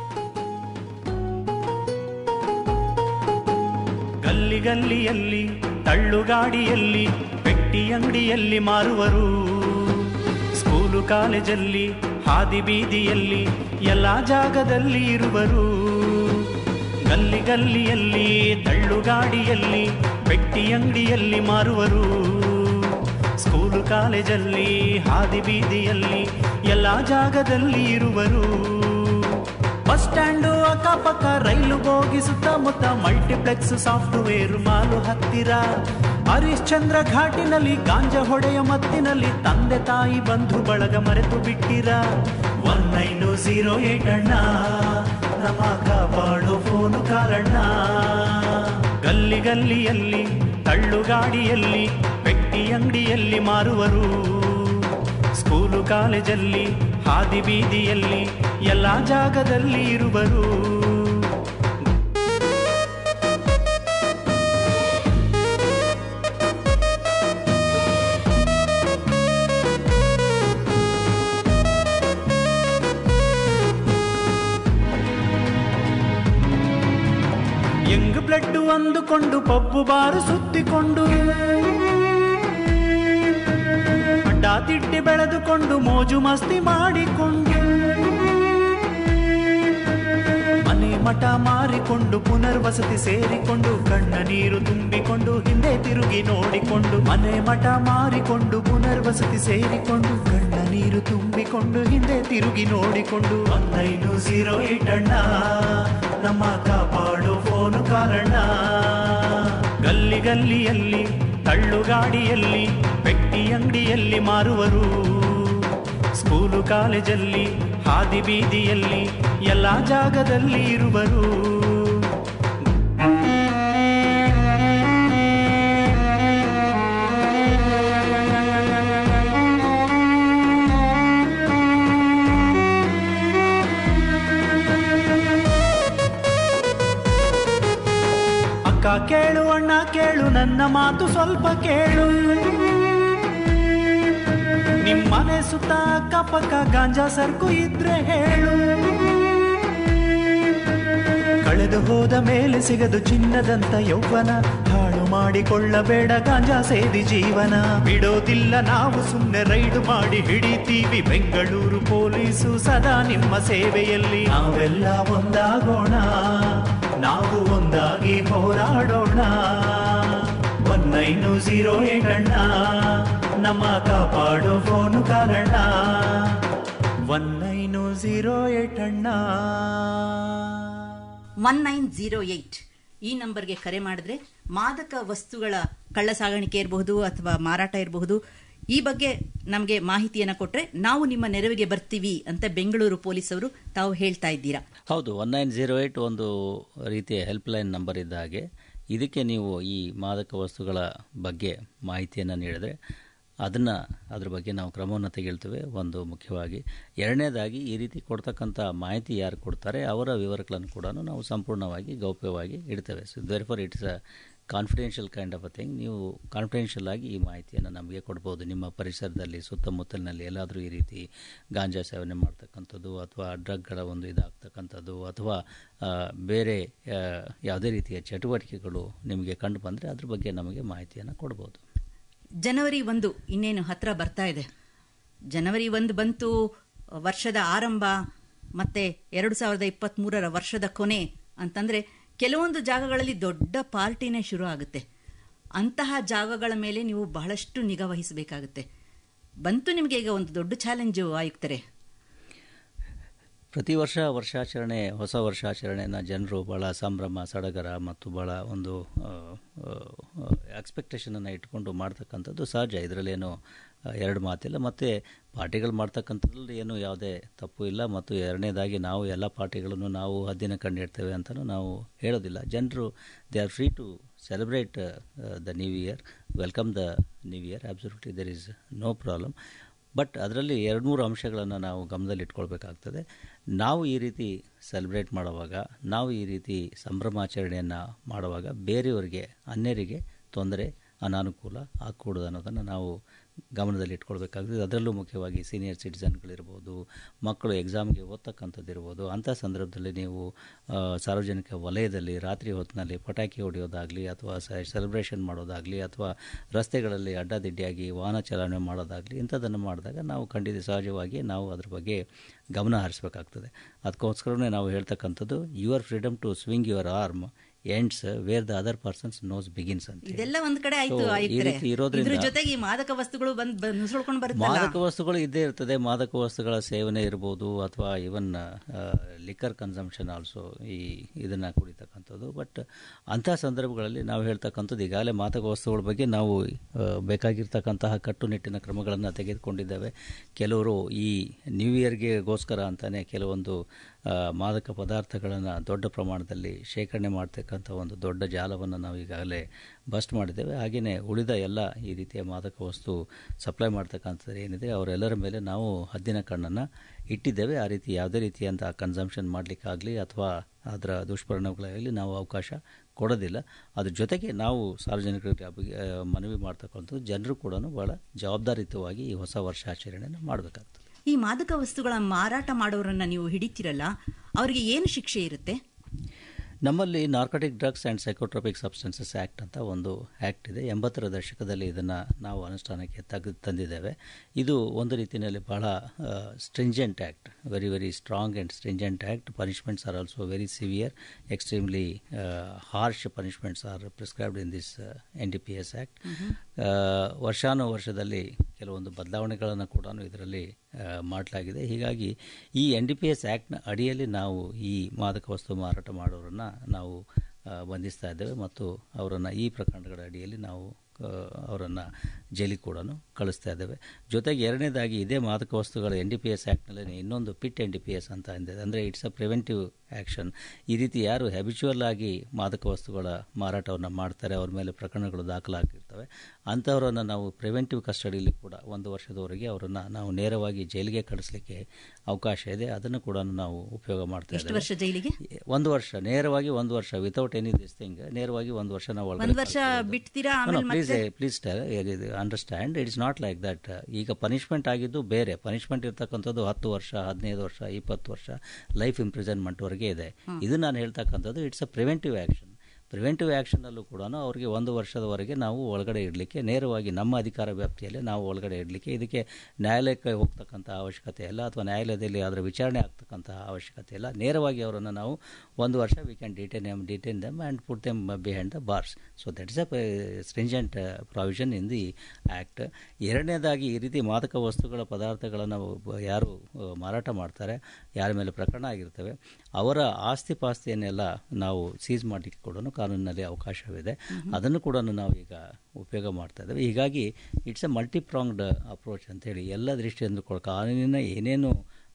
ಗಲ್ಲಿಯಲ್ಲಿ ತಳ್ಳುಗಾಡಿಯಲ್ಲಿ ಪೆಟ್ಟಿ ಅಂಗಡಿಯಲ್ಲಿ ಮಾರುವರು, ಸ್ಕೂಲು ಕಾಲೇಜಲ್ಲಿ ಹಾದಿ ಬೀದಿಯಲ್ಲಿ ಎಲ್ಲ ಜಾಗದಲ್ಲಿ ಇರುವರು. ಗಲ್ಲಿಯಲ್ಲಿ ತಳ್ಳುಗಾಡಿಯಲ್ಲಿ ಪೆಟ್ಟಿ ಅಂಗಡಿಯಲ್ಲಿ ಮಾರುವರು, ಸ್ಕೂಲು ಕಾಲೇಜಲ್ಲಿ ಹಾದಿ ಬೀದಿಯಲ್ಲಿ ಎಲ್ಲ ಜಾಗದಲ್ಲಿ ಇರುವರು. ಬಸ್ ಸ್ಟ್ಯಾಂಡು ಅಕ್ಕಪಕ್ಕ ರೈಲು ಬೋಗಿ ಸುತ್ತಮುತ್ತ ಮಲ್ಟಿಪ್ಲೆಕ್ಸ್ ಸಾಫ್ಟ್ವೇರ್ ಮಾಲು ಹತ್ತಿರ, ಹರಿಶ್ಚಂದ್ರ ಘಾಟಿನಲ್ಲಿ ಗಾಂಜಾ ಹೊಡೆಯ ಮತ್ತಿನಲ್ಲಿ ತಂದೆ ತಾಯಿ ಬಂಧು ಬಳಗ ಮರೆತು ಬಿಟ್ಟಿರ. 1908 ಅಣ್ಣ ನಮ್ಮ ಕಾಪಾಡೋ ಫೋನು ಕಾರಣ್ಣ. ಗಲ್ಲಿಯಲ್ಲಿ ತಳ್ಳುಗಾಡಿಯಲ್ಲಿ ಪೆಟ್ಟಿ ಅಂಗಡಿಯಲ್ಲಿ ಮಾರುವರು, ಸ್ಕೂಲು ಕಾಲೇಜಲ್ಲಿ ಹಾದಿ ಬೀದಿಯಲ್ಲಿ ಎಲ್ಲ ಜಾಗದಲ್ಲಿ ಇರುವರು. ಯಂಗ್ ಬ್ಲಡ್ ಅಂದುಕೊಂಡು ಪಬ್ಬು ಬಾರು ಸುತ್ತಿಕೊಂಡು ಅಡ್ಡ ತಿಟ್ಟಿ ಬೆಳೆದುಕೊಂಡು ಮೋಜು ಮಸ್ತಿ ಮಾಡಿಕೊಂಡು ಮನೆ ಮಠ ಮಾರಿಕೊಂಡು ಪುನರ್ವಸತಿ ಸೇರಿಕೊಂಡು ಕಣ್ಣ ನೀರು ತುಂಬಿಕೊಂಡು ಹಿಂದೆ ತಿರುಗಿ ನೋಡಿಕೊಂಡು, ಮನೆ ಮಠ ಮಾರಿಕೊಂಡು ಪುನರ್ವಸತಿ ಸೇರಿಕೊಂಡು ಕಣ್ಣ ನೀರು ತುಂಬಿಕೊಂಡು ಹಿಂದೆ ತಿರುಗಿ ನೋಡಿಕೊಂಡು. 1908 ಅಣ್ಣ ನಮ್ಮ ಕಾಪಾಡೋ ಫೋನು ಕಾರಣ. ಗಲ್ಲಿಯಲ್ಲಿ ತಳ್ಳುಗಾಡಿಯಲ್ಲಿ ಪೆಟ್ಟಿ ಅಂಗಡಿಯಲ್ಲಿ ಮಾರುವರು, ಸ್ಕೂಲು ಕಾಲೇಜಲ್ಲಿ ಹಾದಿ ಬೀದಿಯಲ್ಲಿ ಎಲ್ಲ ಜಾಗದಲ್ಲಿ ಇರುವರು. ಅಕ್ಕ ಕೇಳು, ಅಣ್ಣ ಕೇಳು, ನನ್ನ ಮಾತು ಸ್ವಲ್ಪ ಕೇಳು. ನಿಮ್ಮನೆ ಸುತ್ತ ಅಕ್ಕಪಕ್ಕ ಗಾಂಜಾ ಸರ್ಕು ಇದ್ರೆ ಹೇಳು. ಕಳೆದು ಹೋದ ಮೇಲೆ ಸಿಗದು ಚಿನ್ನದಂತ ಯೌವನ, ಹಾಳು ಮಾಡಿಕೊಳ್ಳಬೇಡ ಗಾಂಜಾ ಸೇದಿ ಜೀವನ. ಬಿಡೋದಿಲ್ಲ ನಾವು ಸುಮ್ಮನೆ ರೈಡು ಮಾಡಿ ಹಿಡಿತೀವಿ, ಬೆಂಗಳೂರು ಪೊಲೀಸು ಸದಾ ನಿಮ್ಮ ಸೇವೆಯಲ್ಲಿ. ನಾವೆಲ್ಲ ಒಂದಾಗೋಣ, ನಾವು ಒಂದಾಗಿ ಹೋರಾಡೋಣ. 1908 ಅಣ್ಣ ನಮ್ಮ ಕಾಪಾಡೋ ಫೋನು ಕಾರಣ. 1908 ಅಣ್ಣ. 1908 ಈ ನಂಬರ್ಗೆ ಕರೆ ಮಾಡಿದ್ರೆ ಮಾದಕ ವಸ್ತುಗಳ ಕಳ್ಳ ಸಾಗಾಣಿಕೆ ಇರಬಹುದು ಅಥವಾ ಮಾರಾಟ ಇರಬಹುದು, ಈ ಬಗ್ಗೆ ನಮಗೆ ಮಾಹಿತಿಯನ್ನು ಕೊಟ್ಟರೆ ನಾವು ನಿಮ್ಮ ನೆರವಿಗೆ ಬರ್ತೀವಿ ಅಂತ ಬೆಂಗಳೂರು ಪೊಲೀಸರು ತಾವು ಹೇಳ್ತಾ ಇದ್ದೀರಾ. ಹೌದು, 1908 ಒಂದು ರೀತಿಯ ಹೆಲ್ಪ್ಲೈನ್ ನಂಬರ್ ಇದ್ದ ಹಾಗೆ. ಇದಕ್ಕೆ ನೀವು ಈ ಮಾದಕ ವಸ್ತುಗಳ ಬಗ್ಗೆ ಮಾಹಿತಿಯನ್ನು ನೀಡಿದ್ರೆ ಅದ್ರ ಬಗ್ಗೆ ನಾವು ಕ್ರಮವನ್ನು ತೆಗೆಳ್ತೇವೆ, ಒಂದು ಮುಖ್ಯವಾಗಿ. ಎರಡನೇದಾಗಿ ಈ ರೀತಿ ಕೊಡ್ತಕ್ಕಂಥ ಮಾಹಿತಿ ಯಾರು ಕೊಡ್ತಾರೆ ಅವರ ವಿವರಗಳನ್ನು ಕೂಡ ನಾವು ಸಂಪೂರ್ಣವಾಗಿ ಗೌಪ್ಯವಾಗಿ ಇಡ್ತೇವೆ. So therefore it's a confidential kind of a thing. ನೀವು ಕಾನ್ಫಿಡೆನ್ಷಿಯಲ್ ಆಗಿ ಈ ಮಾಹಿತಿಯನ್ನು ನಮಗೆ ಕೊಡ್ಬೋದು. ನಿಮ್ಮ ಪರಿಸರದಲ್ಲಿ ಸುತ್ತಮುತ್ತಲಿನಲ್ಲಿ ಎಲ್ಲಾದರೂ ಈ ರೀತಿ ಗಾಂಜಾ ಸೇವನೆ ಮಾಡ್ತಕ್ಕಂಥದ್ದು ಅಥವಾ ಡ್ರಗ್ಗಳ ಒಂದು ಇದಾಗ್ತಕ್ಕಂಥದ್ದು ಅಥವಾ ಬೇರೆ ಯಾವುದೇ ರೀತಿಯ ಚಟುವಟಿಕೆಗಳು ನಿಮಗೆ ಕಂಡು ಬಂದರೆ ಅದ್ರ ಬಗ್ಗೆ ನಮಗೆ ಮಾಹಿತಿಯನ್ನು ಕೊಡ್ಬೋದು. ಜನವರಿ 1 ಇನ್ನೇನು ಹತ್ರ ಬರ್ತಾ ಇದೆ. ಜನವರಿ 1 ಬಂತು, ವರ್ಷದ ಆರಂಭ, ಮತ್ತೆ 2023 ವರ್ಷದ ಕೊನೆ ಅಂತಂದ್ರೆ ಕೆಲವೊಂದು ಜಾಗಗಳಲ್ಲಿ ದೊಡ್ಡ ಪಾರ್ಟಿನೇ ಶುರು ಆಗುತ್ತೆ. ಅಂತಹ ಜಾಗಗಳ ಮೇಲೆ ನೀವು ಬಹಳಷ್ಟು ನಿಗಾ ವಹಿಸಬೇಕಾಗುತ್ತೆ. ಬಂತು ನಿಮಗೆ ಈಗ ಒಂದು ದೊಡ್ಡ ಚಾಲೆಂಜು ಆಯುಕ್ತರೆ. ಪ್ರತಿ ವರ್ಷಾಚರಣೆ, ಹೊಸ ವರ್ಷಾಚರಣೆಯನ್ನು ಜನರು ಭಾಳ ಸಂಭ್ರಮ ಸಡಗರ ಮತ್ತು ಭಾಳ ಒಂದು ಎಕ್ಸ್ಪೆಕ್ಟೇಷನನ್ನು ಇಟ್ಕೊಂಡು ಮಾಡ್ತಕ್ಕಂಥದ್ದು ಸಹಜ. ಇದರಲ್ಲೇನು ಎರಡು ಮಾತಿಲ್ಲ. ಮತ್ತು ಪಾರ್ಟಿಗಳು ಮಾಡ್ತಕ್ಕಂಥದ್ರಲ್ಲಿ ಏನು ಯಾವುದೇ ತಪ್ಪು ಇಲ್ಲ. ಮತ್ತು ಎರಡನೇದಾಗಿ ನಾವು ಎಲ್ಲ ಪಾರ್ಟಿಗಳನ್ನು ನಾವು ಹದ್ದಿನ ಕಂಡಿಡ್ತೇವೆ ಅಂತಲೂ ನಾವು ಹೇಳೋದಿಲ್ಲ. ಜನರು they are free to celebrate the new year, welcome the new year, absolutely there is no problem. But ಅದರಲ್ಲಿ 2-3 ಅಂಶಗಳನ್ನು ನಾವು ಗಮನದಲ್ಲಿ ಇಟ್ಕೊಳ್ಬೇಕಾಗ್ತದೆ. ನಾವು ಈ ರೀತಿ ಸೆಲೆಬ್ರೇಟ್ ಮಾಡುವಾಗ, ನಾವು ಈ ರೀತಿ ಸಂಭ್ರಮಾಚರಣೆಯನ್ನು ಮಾಡುವಾಗ ಬೇರೆಯವರಿಗೆ, ಅನ್ಯರಿಗೆ ತೊಂದರೆ ಅನಾನುಕೂಲ ಆಗಕೂಡದು ಅನ್ನೋದನ್ನು ನಾವು ಗಮನದಲ್ಲಿ ಇಟ್ಕೊಳ್ಬೇಕಾಗ್ತದೆ. ಅದರಲ್ಲೂ ಮುಖ್ಯವಾಗಿ ಸೀನಿಯರ್ ಸಿಟಿಸನ್ಗಳಿರ್ಬೋದು, ಮಕ್ಕಳು ಎಕ್ಸಾಮ್ಗೆ ಓದ್ತಕ್ಕಂಥದ್ದು ಇರ್ಬೋದು. ಅಂಥ ಸಂದರ್ಭದಲ್ಲಿ ನೀವು ಸಾರ್ವಜನಿಕ ವಲಯದಲ್ಲಿ ರಾತ್ರಿ ಹೊತ್ತಿನಲ್ಲಿ ಪಟಾಕಿ ಹೊಡೆಯೋದಾಗಲಿ ಅಥವಾ ಸೆಲೆಬ್ರೇಷನ್ ಮಾಡೋದಾಗಲಿ ಅಥವಾ ರಸ್ತೆಗಳಲ್ಲಿ ಅಡ್ಡಾದಿಡ್ಡಿಯಾಗಿ ವಾಹನ ಚಾಲನೆ ಮಾಡೋದಾಗಲಿ ಇಂಥದ್ದನ್ನು ಮಾಡಿದಾಗ ನಾವು ಖಂಡಿತ ಸಹಜವಾಗಿ ನಾವು ಅದ್ರ ಬಗ್ಗೆ ಗಮನ ಹರಿಸಬೇಕಾಗ್ತದೆ. ಅದಕ್ಕೋಸ್ಕರನೇ ನಾವು ಹೇಳ್ತಕ್ಕಂಥದ್ದು your freedom to swing your arm ends where the other person's nose begins ಅಂತ. ಇದೆಲ್ಲ ಒಂದ್ ಕಡೆ ಆಯ್ತು. ಇದ್ರ ಜೊತೆಗೆ ಮಾದಕ ವಸ್ತುಗಳು ನುಸುಳ್ಕೊಂಡು ಬರುತ್ತೆ. ಮಾದಕ ವಸ್ತುಗಳು ಇದ್ದೇ ಇರ್ತದೆ. ಮಾದಕ ವಸ್ತುಗಳ ಸೇವನೆ ಇರ್ಬೋದು ಅಥವಾ ಇವನ್ ಲಿಕ್ಕರ್ ಕನ್ಸಂಪ್ಷನ್ ಆಲ್ಸೋ ಇದನ್ನ ಕುಡಿತಕ್ಕಂಥದ್ದು. ಬಟ್ ಅಂಥ ಸಂದರ್ಭಗಳಲ್ಲಿ ನಾವು ಹೇಳ್ತಕ್ಕಂಥದ್ದು ಈಗಾಗಲೇ ಮಾದಕ ವಸ್ತುಗಳ ಬಗ್ಗೆ ನಾವು ಬೇಕಾಗಿರ್ತಕ್ಕಂತಹ ಕಟ್ಟುನಿಟ್ಟಿನ ಕ್ರಮಗಳನ್ನು ತೆಗೆದುಕೊಂಡಿದ್ದೇವೆ. ಕೆಲವರು ಈ ನ್ಯೂ ಇಯರ್ಗೆಗೋಸ್ಕರ ಅಂತಾನೆ ಕೆಲವೊಂದು ಮಾದಕ ಪದಾರ್ಥಗಳನ್ನು ದೊಡ್ಡ ಪ್ರಮಾಣದಲ್ಲಿ ಶೇಖರಣೆ ಮಾಡ್ತಕ್ಕಂಥ ಒಂದು ದೊಡ್ಡ ಜಾಲವನ್ನು ನಾವು ಈಗಾಗಲೇ ಬಸ್ಟ್ ಮಾಡಿದ್ದೇವೆ. ಹಾಗೆಯೇ ಉಳಿದ ಎಲ್ಲ ಈ ರೀತಿಯ ಮಾದಕ ವಸ್ತು ಸಪ್ಲೈ ಮಾಡ್ತಕ್ಕಂಥದ್ದು ಏನಿದೆ ಅವರೆಲ್ಲರ ಮೇಲೆ ನಾವು ಹದ್ದಿನ ಕಣ್ಣನ್ನು ಇಟ್ಟಿದ್ದೇವೆ. ಆ ರೀತಿ ಯಾವುದೇ ರೀತಿಯಂಥ ಕನ್ಸಂಪ್ಷನ್ ಮಾಡಲಿಕ್ಕಾಗಲಿ ಅಥವಾ ಅದರ ದುಷ್ಪರಿಣಾಮಗಳಾಗಲಿ ನಾವು ಅವಕಾಶ ಕೊಡೋದಿಲ್ಲ. ಅದ್ರ ಜೊತೆಗೆ ನಾವು ಸಾರ್ವಜನಿಕರಿಗೆ ಮನವಿ ಮಾಡ್ತಕ್ಕಂಥದ್ದು ಜನರು ಕೂಡ ಭಾಳ ಜವಾಬ್ದಾರಿಯುತವಾಗಿ ಈ ಹೊಸ ವರ್ಷಾಚರಣೆಯನ್ನು ಮಾಡಬೇಕಾಗ್ತದೆ. ಈ ಮಾದಕ ವಸ್ತುಗಳ ಮಾರಾಟ ಮಾಡೋರನ್ನ ನೀವು ಹಿಡಿತೀರಲ್ಲ, ಅವರಿಗೆ ಏನು ಶಿಕ್ಷೆ ಇರುತ್ತೆ? ನಮ್ಮಲ್ಲಿ narcotic drugs and psychotropic substances act ಅಂತ ಒಂದು ಆ್ಯಕ್ಟ್ ಇದೆ. 80ರ ದಶಕದಲ್ಲಿ ಇದನ್ನು ನಾವು ಅನುಷ್ಠಾನಕ್ಕೆ ತಂದಿದ್ದೇವೆ. ಇದು ಒಂದು ರೀತಿಯಲ್ಲಿ ಬಹಳ stringent act, very very strong and stringent act. Punishments are also very severe, extremely harsh punishments are prescribed in this NDPS act. ವರ್ಷಾನುವರ್ಷದಲ್ಲಿ ಕೆಲವೊಂದು ಬದಲಾವಣೆಗಳನ್ನು ಕೂಡ ಇದರಲ್ಲಿ ಮಾಡಲಾಗಿದೆ. ಹೀಗಾಗಿ ಈ NDPS ಆ್ಯಕ್ಟ್ನ ಅಡಿಯಲ್ಲಿ ನಾವು ಈ ಮಾದಕ ವಸ್ತು ಮಾರಾಟ ಮಾಡೋರನ್ನು ನಾವು ಬಂಧಿಸ್ತಾ ಇದ್ದೇವೆ ಮತ್ತು ಅವರನ್ನು ಈ ಪ್ರಕರಣಗಳ ಅಡಿಯಲ್ಲಿ ನಾವು ಅವರನ್ನು ಜೈಲಿಗೆ ಕೂಡ ಕಳಿಸ್ತಾ ಇದ್ದೇವೆ. ಜೊತೆಗೆ ಎರಡನೇದಾಗಿ ಇದೇ ಮಾದಕ ವಸ್ತುಗಳ NDPS ಆ್ಯಕ್ಟ್ನಲ್ಲಿ ಇನ್ನೊಂದು ಪಿಟ್ NDPS ಅಂತ ಅಂದಿದೆ. ಅಂದರೆ ಇಟ್ಸ್ ಅ ಪ್ರಿವೆಂಟಿವ್ ಆ್ಯಕ್ಷನ್. ಈ ರೀತಿ ಯಾರು ಹ್ಯಾಬಿಚುವಲ್ ಆಗಿ ಮಾದಕ ವಸ್ತುಗಳ ಮಾರಾಟವನ್ನು ಮಾಡ್ತಾರೆ, ಅವ್ರ ಮೇಲೆ ಪ್ರಕರಣಗಳು ದಾಖಲಾಗಿರ್ತವೆ, ಅಂಥವರನ್ನು ನಾವು ಪ್ರಿವೆಂಟಿವ್ ಕಸ್ಟಡಿಯಲ್ಲಿ ಕೂಡ 1 ವರ್ಷದವರೆಗೆ ಅವರನ್ನು ನಾವು ನೇರವಾಗಿ ಜೈಲಿಗೆ ಕಳಿಸಲಿಕ್ಕೆ ಅವಕಾಶ ಇದೆ. ಅದನ್ನು ಕೂಡ ನಾವು ಉಪಯೋಗ ಮಾಡ್ತಾ ಇದ್ದೇವೆ. 1 ವರ್ಷ ಜೈಲಿಗೆ? 1 ವರ್ಷ, ನೇರವಾಗಿ 1 ವರ್ಷ, ವಿತೌಟ್ ಎನಿ ದಿಸ್ ಥಿಂಗ್, ನೇರವಾಗಿ 1 ವರ್ಷ ನಾವು ಒಳಗಡೆ. 1 ವರ್ಷ ಬಿಡ್ತೀರಾ? Please understand, it is not like that. ಈಗ ಪನಿಷ್ಮೆಂಟ್ ಆಗಿದ್ದು ಬೇರೆ. ಪನಿಷ್ಮೆಂಟ್ ಇರ್ತಕ್ಕಂಥದ್ದು 10 ವರ್ಷ, 15 ವರ್ಷ, 20 ವರ್ಷ, ಲೈಫ್ ಇಂಪ್ರಿಸನ್ಮೆಂಟ್ ವರೆಗೆ ಇದೆ. ಇದು ನಾನು ಹೇಳ್ತಕ್ಕಂಥದ್ದು it's a preventive action. Preventive ಆ್ಯಕ್ಷನಲ್ಲೂ ಕೂಡ ಅವರಿಗೆ 1 ವರ್ಷದವರೆಗೆ ನಾವು ಒಳಗಡೆ ಇಡಲಿಕ್ಕೆ, ನೇರವಾಗಿ ನಮ್ಮ ಅಧಿಕಾರ ವ್ಯಾಪ್ತಿಯಲ್ಲಿ ನಾವು ಒಳಗಡೆ ಇಡಲಿಕ್ಕೆ, ಇದಕ್ಕೆ ನ್ಯಾಯಾಲಯಕ್ಕೆ ಹೋಗ್ತಕ್ಕಂಥ ಅವಶ್ಯಕತೆ ಇಲ್ಲ ಅಥವಾ ನ್ಯಾಯಾಲಯದಲ್ಲಿ ಅದರ ವಿಚಾರಣೆ ಆಗ್ತಕ್ಕಂಥ ಅವಶ್ಯಕತೆ ಇಲ್ಲ. ನೇರವಾಗಿ ಅವರನ್ನು ನಾವು 1 ವರ್ಷ we can detain them and put them behind the bars. So that is a stringent provision in the act. ಎರಡನೇದಾಗಿ, ಈ ರೀತಿ ಮಾದಕ ವಸ್ತುಗಳ ಪದಾರ್ಥಗಳನ್ನು ಯಾರು ಮಾರಾಟ ಮಾಡ್ತಾರೆ, ಯಾರ ಮೇಲೆ ಪ್ರಕರಣ ಆಗಿರ್ತವೆ, ಅವರ ಆಸ್ತಿ ಪಾಸ್ತಿಯನ್ನೆಲ್ಲ ನಾವು ಸೀಸ್ ಮಾಡಲಿಕ್ಕೆ ಕೂಡ ಕಾನೂನಿನಲ್ಲಿ ಅವಕಾಶವಿದೆ. ಅದನ್ನು ಕೂಡ ನಾವು ಈಗ ಉಪಯೋಗ ಮಾಡ್ತಾ ಇದ್ದೇವೆ. ಹೀಗಾಗಿ ಇಟ್ಸ್ ಎ ಮಲ್ಟಿಪ್ರಾಂಗ್ಡ್ ಅಪ್ರೋಚ್ ಅಂತೇಳಿ ಎಲ್ಲ ದೃಷ್ಟಿಯಿಂದ ಕೂಡ ಕಾನೂನಿನ ಏನೇನು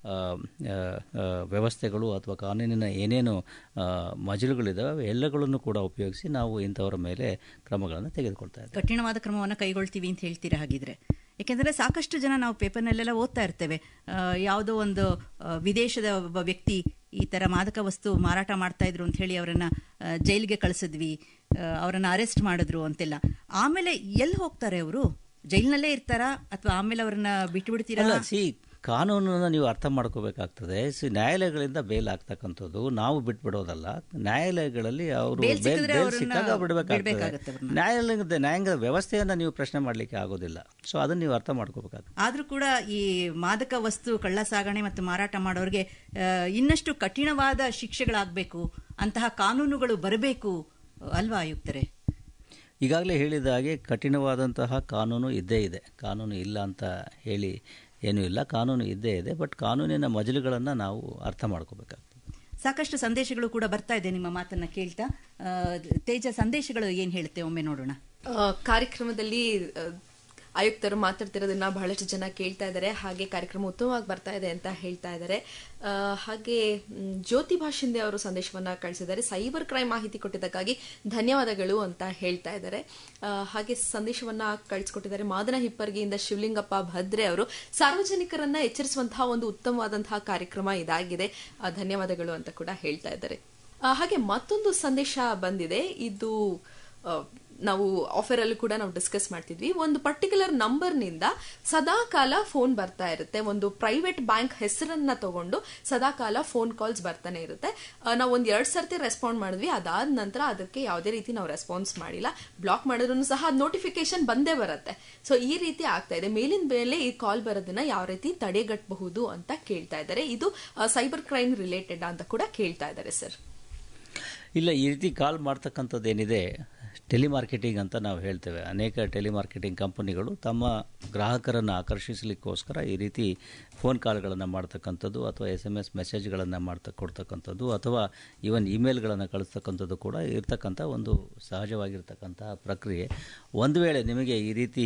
ವ್ಯವಸ್ಥೆಗಳು ಅಥವಾ ಕಾನೂನಿನ ಏನೇನು ಮಜಲುಗಳಿದ್ದಾವೆ ಎಲ್ಲಗಳನ್ನು ಕೂಡ ಉಪಯೋಗಿಸಿ ನಾವು ಇಂಥವರ ಮೇಲೆ ಕ್ರಮಗಳನ್ನು ತೆಗೆದುಕೊಳ್ತಾ ಇದ್ದೇವೆ. ಕಠಿಣವಾದ ಕ್ರಮವನ್ನು ಕೈಗೊಳ್ತೀವಿ ಅಂತ ಹೇಳ್ತೀರಾ ಹಾಗಿದ್ರೆ? ಯಾಕೆಂದರೆ ಸಾಕಷ್ಟು ಜನ ನಾವು ಪೇಪರ್ನಲ್ಲೆಲ್ಲ ಓದ್ತಾ ಇರ್ತೇವೆ, ಯಾವುದೋ ಒಂದು ವಿದೇಶದ ಒಬ್ಬ ವ್ಯಕ್ತಿ ಈ ಥರ ಮಾದಕ ವಸ್ತು ಮಾರಾಟ ಮಾಡ್ತಾ ಇದ್ರು ಅಂತ ಹೇಳಿ ಅವರನ್ನು ಜೈಲಿಗೆ ಕಳಿಸಿದ್ವಿ, ಅವರನ್ನು ಅರೆಸ್ಟ್ ಮಾಡಿದ್ರು ಅಂತೆಲ್ಲ. ಆಮೇಲೆ ಎಲ್ಲಿ ಹೋಗ್ತಾರೆ ಅವರು? ಜೈಲಿನಲ್ಲೇ ಇರ್ತಾರಾ ಅಥವಾ ಆಮೇಲೆ ಅವ್ರನ್ನ ಬಿಟ್ಟು ಬಿಡ್ತೀರಾ? ಕಾನೂನನ್ನು ನೀವು ಅರ್ಥ ಮಾಡ್ಕೋಬೇಕಾಗ್ತದೆ. ನ್ಯಾಯಾಲಯಗಳಿಂದ ಬೇಲ್ ಆಗ್ತಕ್ಕಂಥದ್ದು ನಾವು ಬಿಟ್ಬಿಡೋದಲ್ಲ. ನ್ಯಾಯಾಲಯಗಳಲ್ಲಿ ಅವರು ಬೇಲ್ ಸಿಕ್ಕಾಗ ಬಿಡಬೇಕಾಗ್ತದೆ. ನ್ಯಾಯಾಂಗದ ವ್ಯವಸ್ಥೆಯನ್ನು ನೀವು ಪ್ರಶ್ನೆ ಮಾಡಲಿಕ್ಕೆ ಆಗೋದಿಲ್ಲ. ಸೊ ಅದನ್ನು ನೀವು ಅರ್ಥ ಮಾಡ್ಕೋಬೇಕಾಗ್ತದೆ. ಆದರೂ ಕೂಡ ಈ ಮಾದಕ ವಸ್ತು ಕಳ್ಳ ಸಾಗಣೆ ಮತ್ತು ಮಾರಾಟ ಮಾಡೋರಿಗೆ ಇನ್ನಷ್ಟು ಕಠಿಣವಾದ ಶಿಕ್ಷೆಗಳಾಗಬೇಕು, ಅಂತಹ ಕಾನೂನುಗಳು ಬರಬೇಕು ಅಲ್ವಾ ಆಯುಕ್ತರೇ? ಈಗಾಗಲೇ ಹೇಳಿದ ಹಾಗೆ ಕಠಿಣವಾದಂತಹ ಕಾನೂನು ಇದ್ದೇ ಇದೆ. ಕಾನೂನು ಇಲ್ಲ ಅಂತ ಹೇಳಿ ಏನೂ ಇಲ್ಲ, ಕಾನೂನು ಇದ್ದೇ ಇದೆ. ಬಟ್ ಕಾನೂನಿನ ಮಜಲುಗಳನ್ನು ನಾವು ಅರ್ಥ ಮಾಡ್ಕೋಬೇಕಾಗ್ತದೆ. ಸಾಕಷ್ಟು ಸಂದೇಶಗಳು ಕೂಡ ಬರ್ತಾ ಇದೆ ನಿಮ್ಮ ಮಾತನ್ನ ಕೇಳ್ತಾ. ತೇಜ, ಸಂದೇಶಗಳು ಏನು ಹೇಳುತ್ತೆ ಒಮ್ಮೆ ನೋಡೋಣ. ಕಾರ್ಯಕ್ರಮದಲ್ಲಿ ಆಯುಕ್ತರು ಮಾತಾಡ್ತಿರೋದನ್ನ ಬಹಳಷ್ಟು ಜನ ಕೇಳ್ತಾ ಇದ್ದಾರೆ. ಹಾಗೆ ಕಾರ್ಯಕ್ರಮ ಉತ್ತಮವಾಗಿ ಬರ್ತಾ ಇದೆ ಅಂತ ಹೇಳ್ತಾ ಇದ್ದಾರೆ. ಹಾಗೆ ಜ್ಯೋತಿ ಭಾಷಿಂದೆ ಅವರು ಸಂದೇಶವನ್ನ ಕಳಿಸಿದ್ದಾರೆ. ಸೈಬರ್ ಕ್ರೈಮ್ ಮಾಹಿತಿ ಕೊಟ್ಟಿದ್ದಕ್ಕಾಗಿ ಧನ್ಯವಾದಗಳು ಅಂತ ಹೇಳ್ತಾ ಇದ್ದಾರೆ. ಹಾಗೆ ಸಂದೇಶವನ್ನ ಕಳಿಸಿಕೊಟ್ಟಿದ್ದಾರೆ ಮಾದನ ಹಿಪ್ಪರ್ಗಿಯಿಂದ ಶಿವಲಿಂಗಪ್ಪ ಭದ್ರೆ ಅವರು. ಸಾರ್ವಜನಿಕರನ್ನ ಎಚ್ಚರಿಸುವಂತಹ ಒಂದು ಉತ್ತಮವಾದಂತಹ ಕಾರ್ಯಕ್ರಮ ಇದಾಗಿದೆ, ಧನ್ಯವಾದಗಳು ಅಂತ ಕೂಡ ಹೇಳ್ತಾ ಇದ್ದಾರೆ. ಹಾಗೆ ಮತ್ತೊಂದು ಸಂದೇಶ ಬಂದಿದೆ. ಇದು ನಾವು ಆಫರ್ ಅಲ್ಲೂ ಕೂಡ ನಾವು ಡಿಸ್ಕಸ್ ಮಾಡ್ತಿದ್ವಿ. ಒಂದು ಪರ್ಟಿಕ್ಯುಲರ್ ನಂಬರ್ನಿಂದ ಸದಾಕಾಲ ಫೋನ್ ಬರ್ತಾ ಇರುತ್ತೆ. ಒಂದು ಪ್ರೈವೇಟ್ ಬ್ಯಾಂಕ್ ಹೆಸರನ್ನ ತಗೊಂಡು ಸದಾಕಾಲ ಫೋನ್ ಕಾಲ್ಸ್ ಬರ್ತಾನೆ ಇರುತ್ತೆ. ನಾವು 1-2 ಸರ್ತಿ ರೆಸ್ಪಾಂಡ್ ಮಾಡಿದ್ವಿ. ಅದಾದ ನಂತರ ಅದಕ್ಕೆ ಯಾವುದೇ ರೀತಿ ನಾವು ರೆಸ್ಪಾನ್ಸ್ ಮಾಡಿಲ್ಲ. ಬ್ಲಾಕ್ ಮಾಡಿದ್ರು ಸಹ ನೋಟಿಫಿಕೇಶನ್ ಬಂದೇ ಬರುತ್ತೆ. ಸೊ ಈ ರೀತಿ ಆಗ್ತಾ ಇದೆ. ಮೇಲಿನ ಮೇಲೆ ಈ ಕಾಲ್ ಬರೋದನ್ನ ಯಾವ ರೀತಿ ತಡೆಗಟ್ಟಬಹುದು ಅಂತ ಕೇಳ್ತಾ ಇದ್ದಾರೆ. ಇದು ಸೈಬರ್ ಕ್ರೈಮ್ ರಿಲೇಟೆಡ್ ಅಂತ ಕೂಡ ಕೇಳ್ತಾ ಇದ್ದಾರೆ ಸರ್. ಇಲ್ಲ, ಈ ರೀತಿ ಕಾಲ್ ಮಾಡ್ತಕ್ಕಂಥದ್ದು ಏನಿದೆ ಟೆಲಿಮಾರ್ಕೆಟಿಂಗ್ ಅಂತ ನಾವು ಹೇಳ್ತೇವೆ. ಅನೇಕ ಟೆಲಿಮಾರ್ಕೆಟಿಂಗ್ ಕಂಪನಿಗಳು ತಮ್ಮ ಗ್ರಾಹಕರನ್ನು ಆಕರ್ಷಿಸಲಿಕ್ಕೋಸ್ಕರ ಈ ರೀತಿ ಫೋನ್ ಕಾಲ್ಗಳನ್ನು ಮಾಡ್ತಕ್ಕಂಥದ್ದು ಅಥವಾ SMS ಮೆಸೇಜ್ಗಳನ್ನು ಕೊಡ್ತಕ್ಕಂಥದ್ದು ಅಥವಾ ಈವನ್ ಇಮೇಲ್ಗಳನ್ನು ಕಳಿಸ್ತಕ್ಕಂಥದ್ದು ಕೂಡ ಇರ್ತಕ್ಕಂಥ ಒಂದು ಸಹಜವಾಗಿರ್ತಕ್ಕಂಥ ಪ್ರಕ್ರಿಯೆ. ಒಂದು ವೇಳೆ ನಿಮಗೆ ಈ ರೀತಿ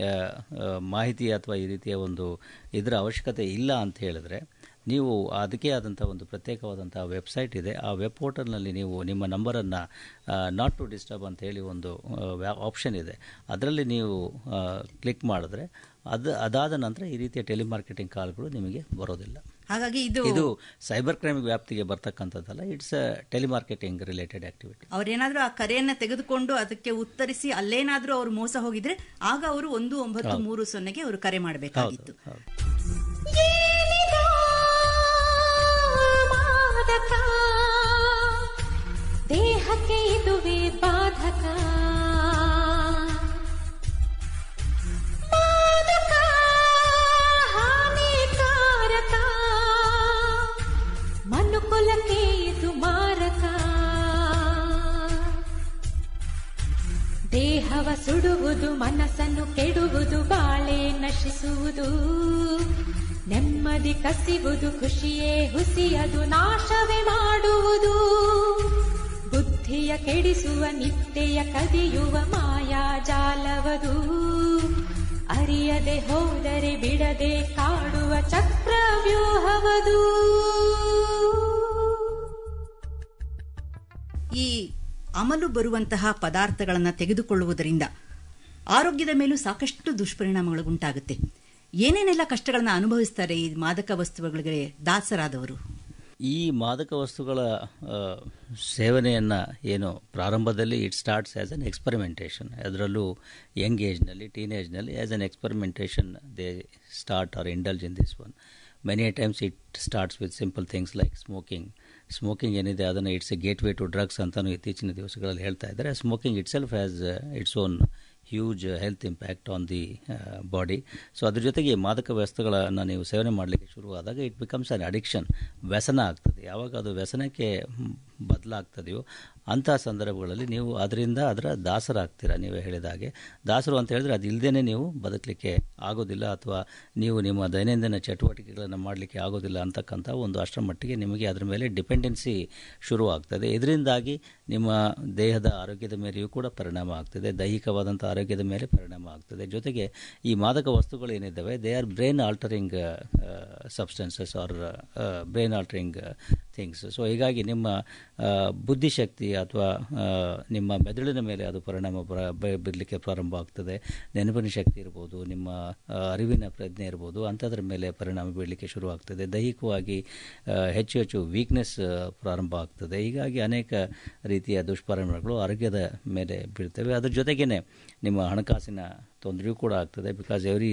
ಮಾಹಿತಿ ಅಥವಾ ಈ ರೀತಿಯ ಒಂದು ಇದರ ಅವಶ್ಯಕತೆ ಇಲ್ಲ ಅಂತ ಹೇಳಿದ್ರೆ ನೀವು ಅದಕ್ಕೆ ಆದಂಥ ಒಂದು ಪ್ರತ್ಯೇಕವಾದಂಥ ವೆಬ್ಸೈಟ್ ಇದೆ. ಆ ವೆಬ್ ಪೋರ್ಟಲ್ನಲ್ಲಿ ನೀವು ನಿಮ್ಮ ನಂಬರನ್ನು ನಾಟ್ ಟು ಡಿಸ್ಟರ್ಬ್ ಅಂತ ಹೇಳಿ ಒಂದು ಆಪ್ಷನ್ ಇದೆ. ಅದರಲ್ಲಿ ನೀವು ಕ್ಲಿಕ್ ಮಾಡಿದ್ರೆ ಅದಾದ ನಂತರ ಈ ರೀತಿಯ ಟೆಲಿಮಾರ್ಕೆಟಿಂಗ್ ಕಾಲ್ಗಳು ನಿಮಗೆ ಬರೋದಿಲ್ಲ. ಹಾಗಾಗಿ ಇದು ಸೈಬರ್ ಕ್ರೈಮ್ ವ್ಯಾಪ್ತಿಗೆ ಬರ್ತಕ್ಕಂಥದ್ದಲ್ಲ. It's telemarketing related activity. ಅವರೇನಾದ್ರೂ ಆ ಕರೆಯನ್ನು ತೆಗೆದುಕೊಂಡು ಅದಕ್ಕೆ ಉತ್ತರಿಸಿ ಅಲ್ಲೇನಾದ್ರೂ ಅವರು ಮೋಸ ಹೋಗಿದ್ರೆ ಆಗ ಅವರು 1930ಗೆ ಅವರು ಕರೆ ಮಾಡಬೇಕಾಗಿತ್ತು. ದೇಹಕ್ಕೆ ಇದುವೇ ಬಾಧಕ, ಮಾದಕ ಹಾನಿಕಾರಕ, ಮನುಕುಲಕ್ಕೆ ಇದು ಮಾರಕ. ದೇಹವ ಸುಡುವುದು, ಮನಸ್ಸನ್ನು ಕೆಡುವುದು, ಬಾಳೆ ನಶಿಸುವುದು, ನೆಮ್ಮದಿ ಕಸಿವುದು, ಖುಷಿಯೇ ಹುಸಿಯದು, ನಾಶವೇ ಮಾಡುವುದು, ಬುದ್ಧಿಯ ಕೆಡಿಸುವ, ನಿತ್ಯೆಯ ಕದಿಯುವ ಮಾಯಾ ಜಾಲವದು, ಅರಿಯದೆ ಹೋದರೆ ಬಿಡದೆ ಕಾಡುವ ಚಕ್ರವ್ಯೂಹವದು. ಈ ಅಮಲು ಬರುವಂತಹ ಪದಾರ್ಥಗಳನ್ನು ತೆಗೆದುಕೊಳ್ಳುವುದರಿಂದ ಆರೋಗ್ಯದ ಮೇಲೂ ಸಾಕಷ್ಟು ದುಷ್ಪರಿಣಾಮಗಳು ಉಂಟಾಗುತ್ತೆ. ಏನೇನೆಲ್ಲ ಕಷ್ಟಗಳನ್ನ ಅನುಭವಿಸ್ತಾರೆ ಈ ಮಾದಕ ವಸ್ತುಗಳಿಗೆ ದಾಸರಾದವರು? ಈ ಮಾದಕ ವಸ್ತುಗಳ ಸೇವನೆಯನ್ನು ಏನು ಪ್ರಾರಂಭದಲ್ಲಿ it starts as an experimentation. ಅದರಲ್ಲೂ ಯಂಗ್ ಏಜ್ನಲ್ಲಿ, ಟೀನೇಜ್ನಲ್ಲಿ as an experimentation they start or indulge in this one. Many times it starts with simple things like smoking, smoking ಏನಿದೆ ಅದನ್ನು it's a gateway to drugs ಅಂತಲೂ ಇತ್ತೀಚಿನ ದಿವಸಗಳಲ್ಲಿ ಹೇಳ್ತಾ ಇದ್ದಾರೆ. Smoking itself has its own huge health impact on the body. So ಅದ್ರ ಜೊತೆಗೆ ಮಾದಕ ವಸ್ತುಗಳನ್ನು ನೀವು ಸೇವನೆ ಮಾಡಲಿಕ್ಕೆ ಶುರುವಾದಾಗ ಇಟ್ ಬಿಕಮ್ಸ್ ಅನ್ ಅಡಿಕ್ಷನ್, ವ್ಯಸನ ಆಗ್ತದೆ. ಯಾವಾಗ ಅದು ವ್ಯಸನಕ್ಕೆ ಬದಲಾಗ್ತದೆಯೋ ಅಂಥ ಸಂದರ್ಭಗಳಲ್ಲಿ ನೀವು ಅದರ ದಾಸರಾಗ್ತೀರ. ನೀವೇ ಹೇಳಿದ ಹಾಗೆ ದಾಸರು ಅಂತ ಹೇಳಿದ್ರೆ ಅದು ಇಲ್ಲದೇ ನೀವು ಬದುಕಲಿಕ್ಕೆ ಆಗೋದಿಲ್ಲ, ಅಥವಾ ನೀವು ನಿಮ್ಮ ದೈನಂದಿನ ಚಟುವಟಿಕೆಗಳನ್ನು ಮಾಡಲಿಕ್ಕೆ ಆಗೋದಿಲ್ಲ ಅಂತಕ್ಕಂಥ ಒಂದು ಅಷ್ಟರ ಮಟ್ಟಿಗೆ ನಿಮಗೆ ಅದರ ಮೇಲೆ ಡಿಪೆಂಡೆನ್ಸಿ ಶುರುವಾಗ್ತದೆ. ಇದರಿಂದಾಗಿ ನಿಮ್ಮ ದೇಹದ ಆರೋಗ್ಯದ ಮೇಲೆಯೂ ಕೂಡ ಪರಿಣಾಮ ಆಗ್ತದೆ, ದೈಹಿಕವಾದಂಥ ಆರೋಗ್ಯದ ಮೇಲೆ ಪರಿಣಾಮ ಆಗ್ತದೆ. ಜೊತೆಗೆ ಈ ಮಾದಕ ವಸ್ತುಗಳು ಏನಿದ್ದಾವೆ they are brain altering substances are brain altering things. So ಹೀಗಾಗಿ ನಿಮ್ಮ ಬುದ್ಧಿಶಕ್ತಿ ಅಥವಾ ನಿಮ್ಮ ಮೆದುಳಿನ ಮೇಲೆ ಅದು ಪರಿಣಾಮ ಬೀರಲಿಕ್ಕೆ ಪ್ರಾರಂಭ ಆಗ್ತದೆ. ನೆನಪಿನ ಶಕ್ತಿ ಇರ್ಬೋದು, ನಿಮ್ಮ ಅರಿವಿನ ಪ್ರಜ್ಞೆ ಇರ್ಬೋದು, ಅಂಥದ್ರ ಮೇಲೆ ಪರಿಣಾಮ ಬೀಳಲಿಕ್ಕೆ ಶುರುವಾಗ್ತದೆ. ದೈಹಿಕವಾಗಿ ಹೆಚ್ಚು ಹೆಚ್ಚು ವೀಕ್ನೆಸ್ ಪ್ರಾರಂಭ ಆಗ್ತದೆ. ಹೀಗಾಗಿ ಅನೇಕ ರೀತಿಯ ದುಷ್ಪರಿಣಾಮಗಳು ಆರೋಗ್ಯದ ಮೇಲೆ ಬೀಳ್ತವೆ. ಅದ್ರ ಜೊತೆಗೇ ನಿಮ್ಮ ಹಣಕಾಸಿನ ತೊಂದರೆಯೂ ಕೂಡ ಆಗ್ತದೆ. ಬಿಕಾಸ್ ಎವ್ರಿ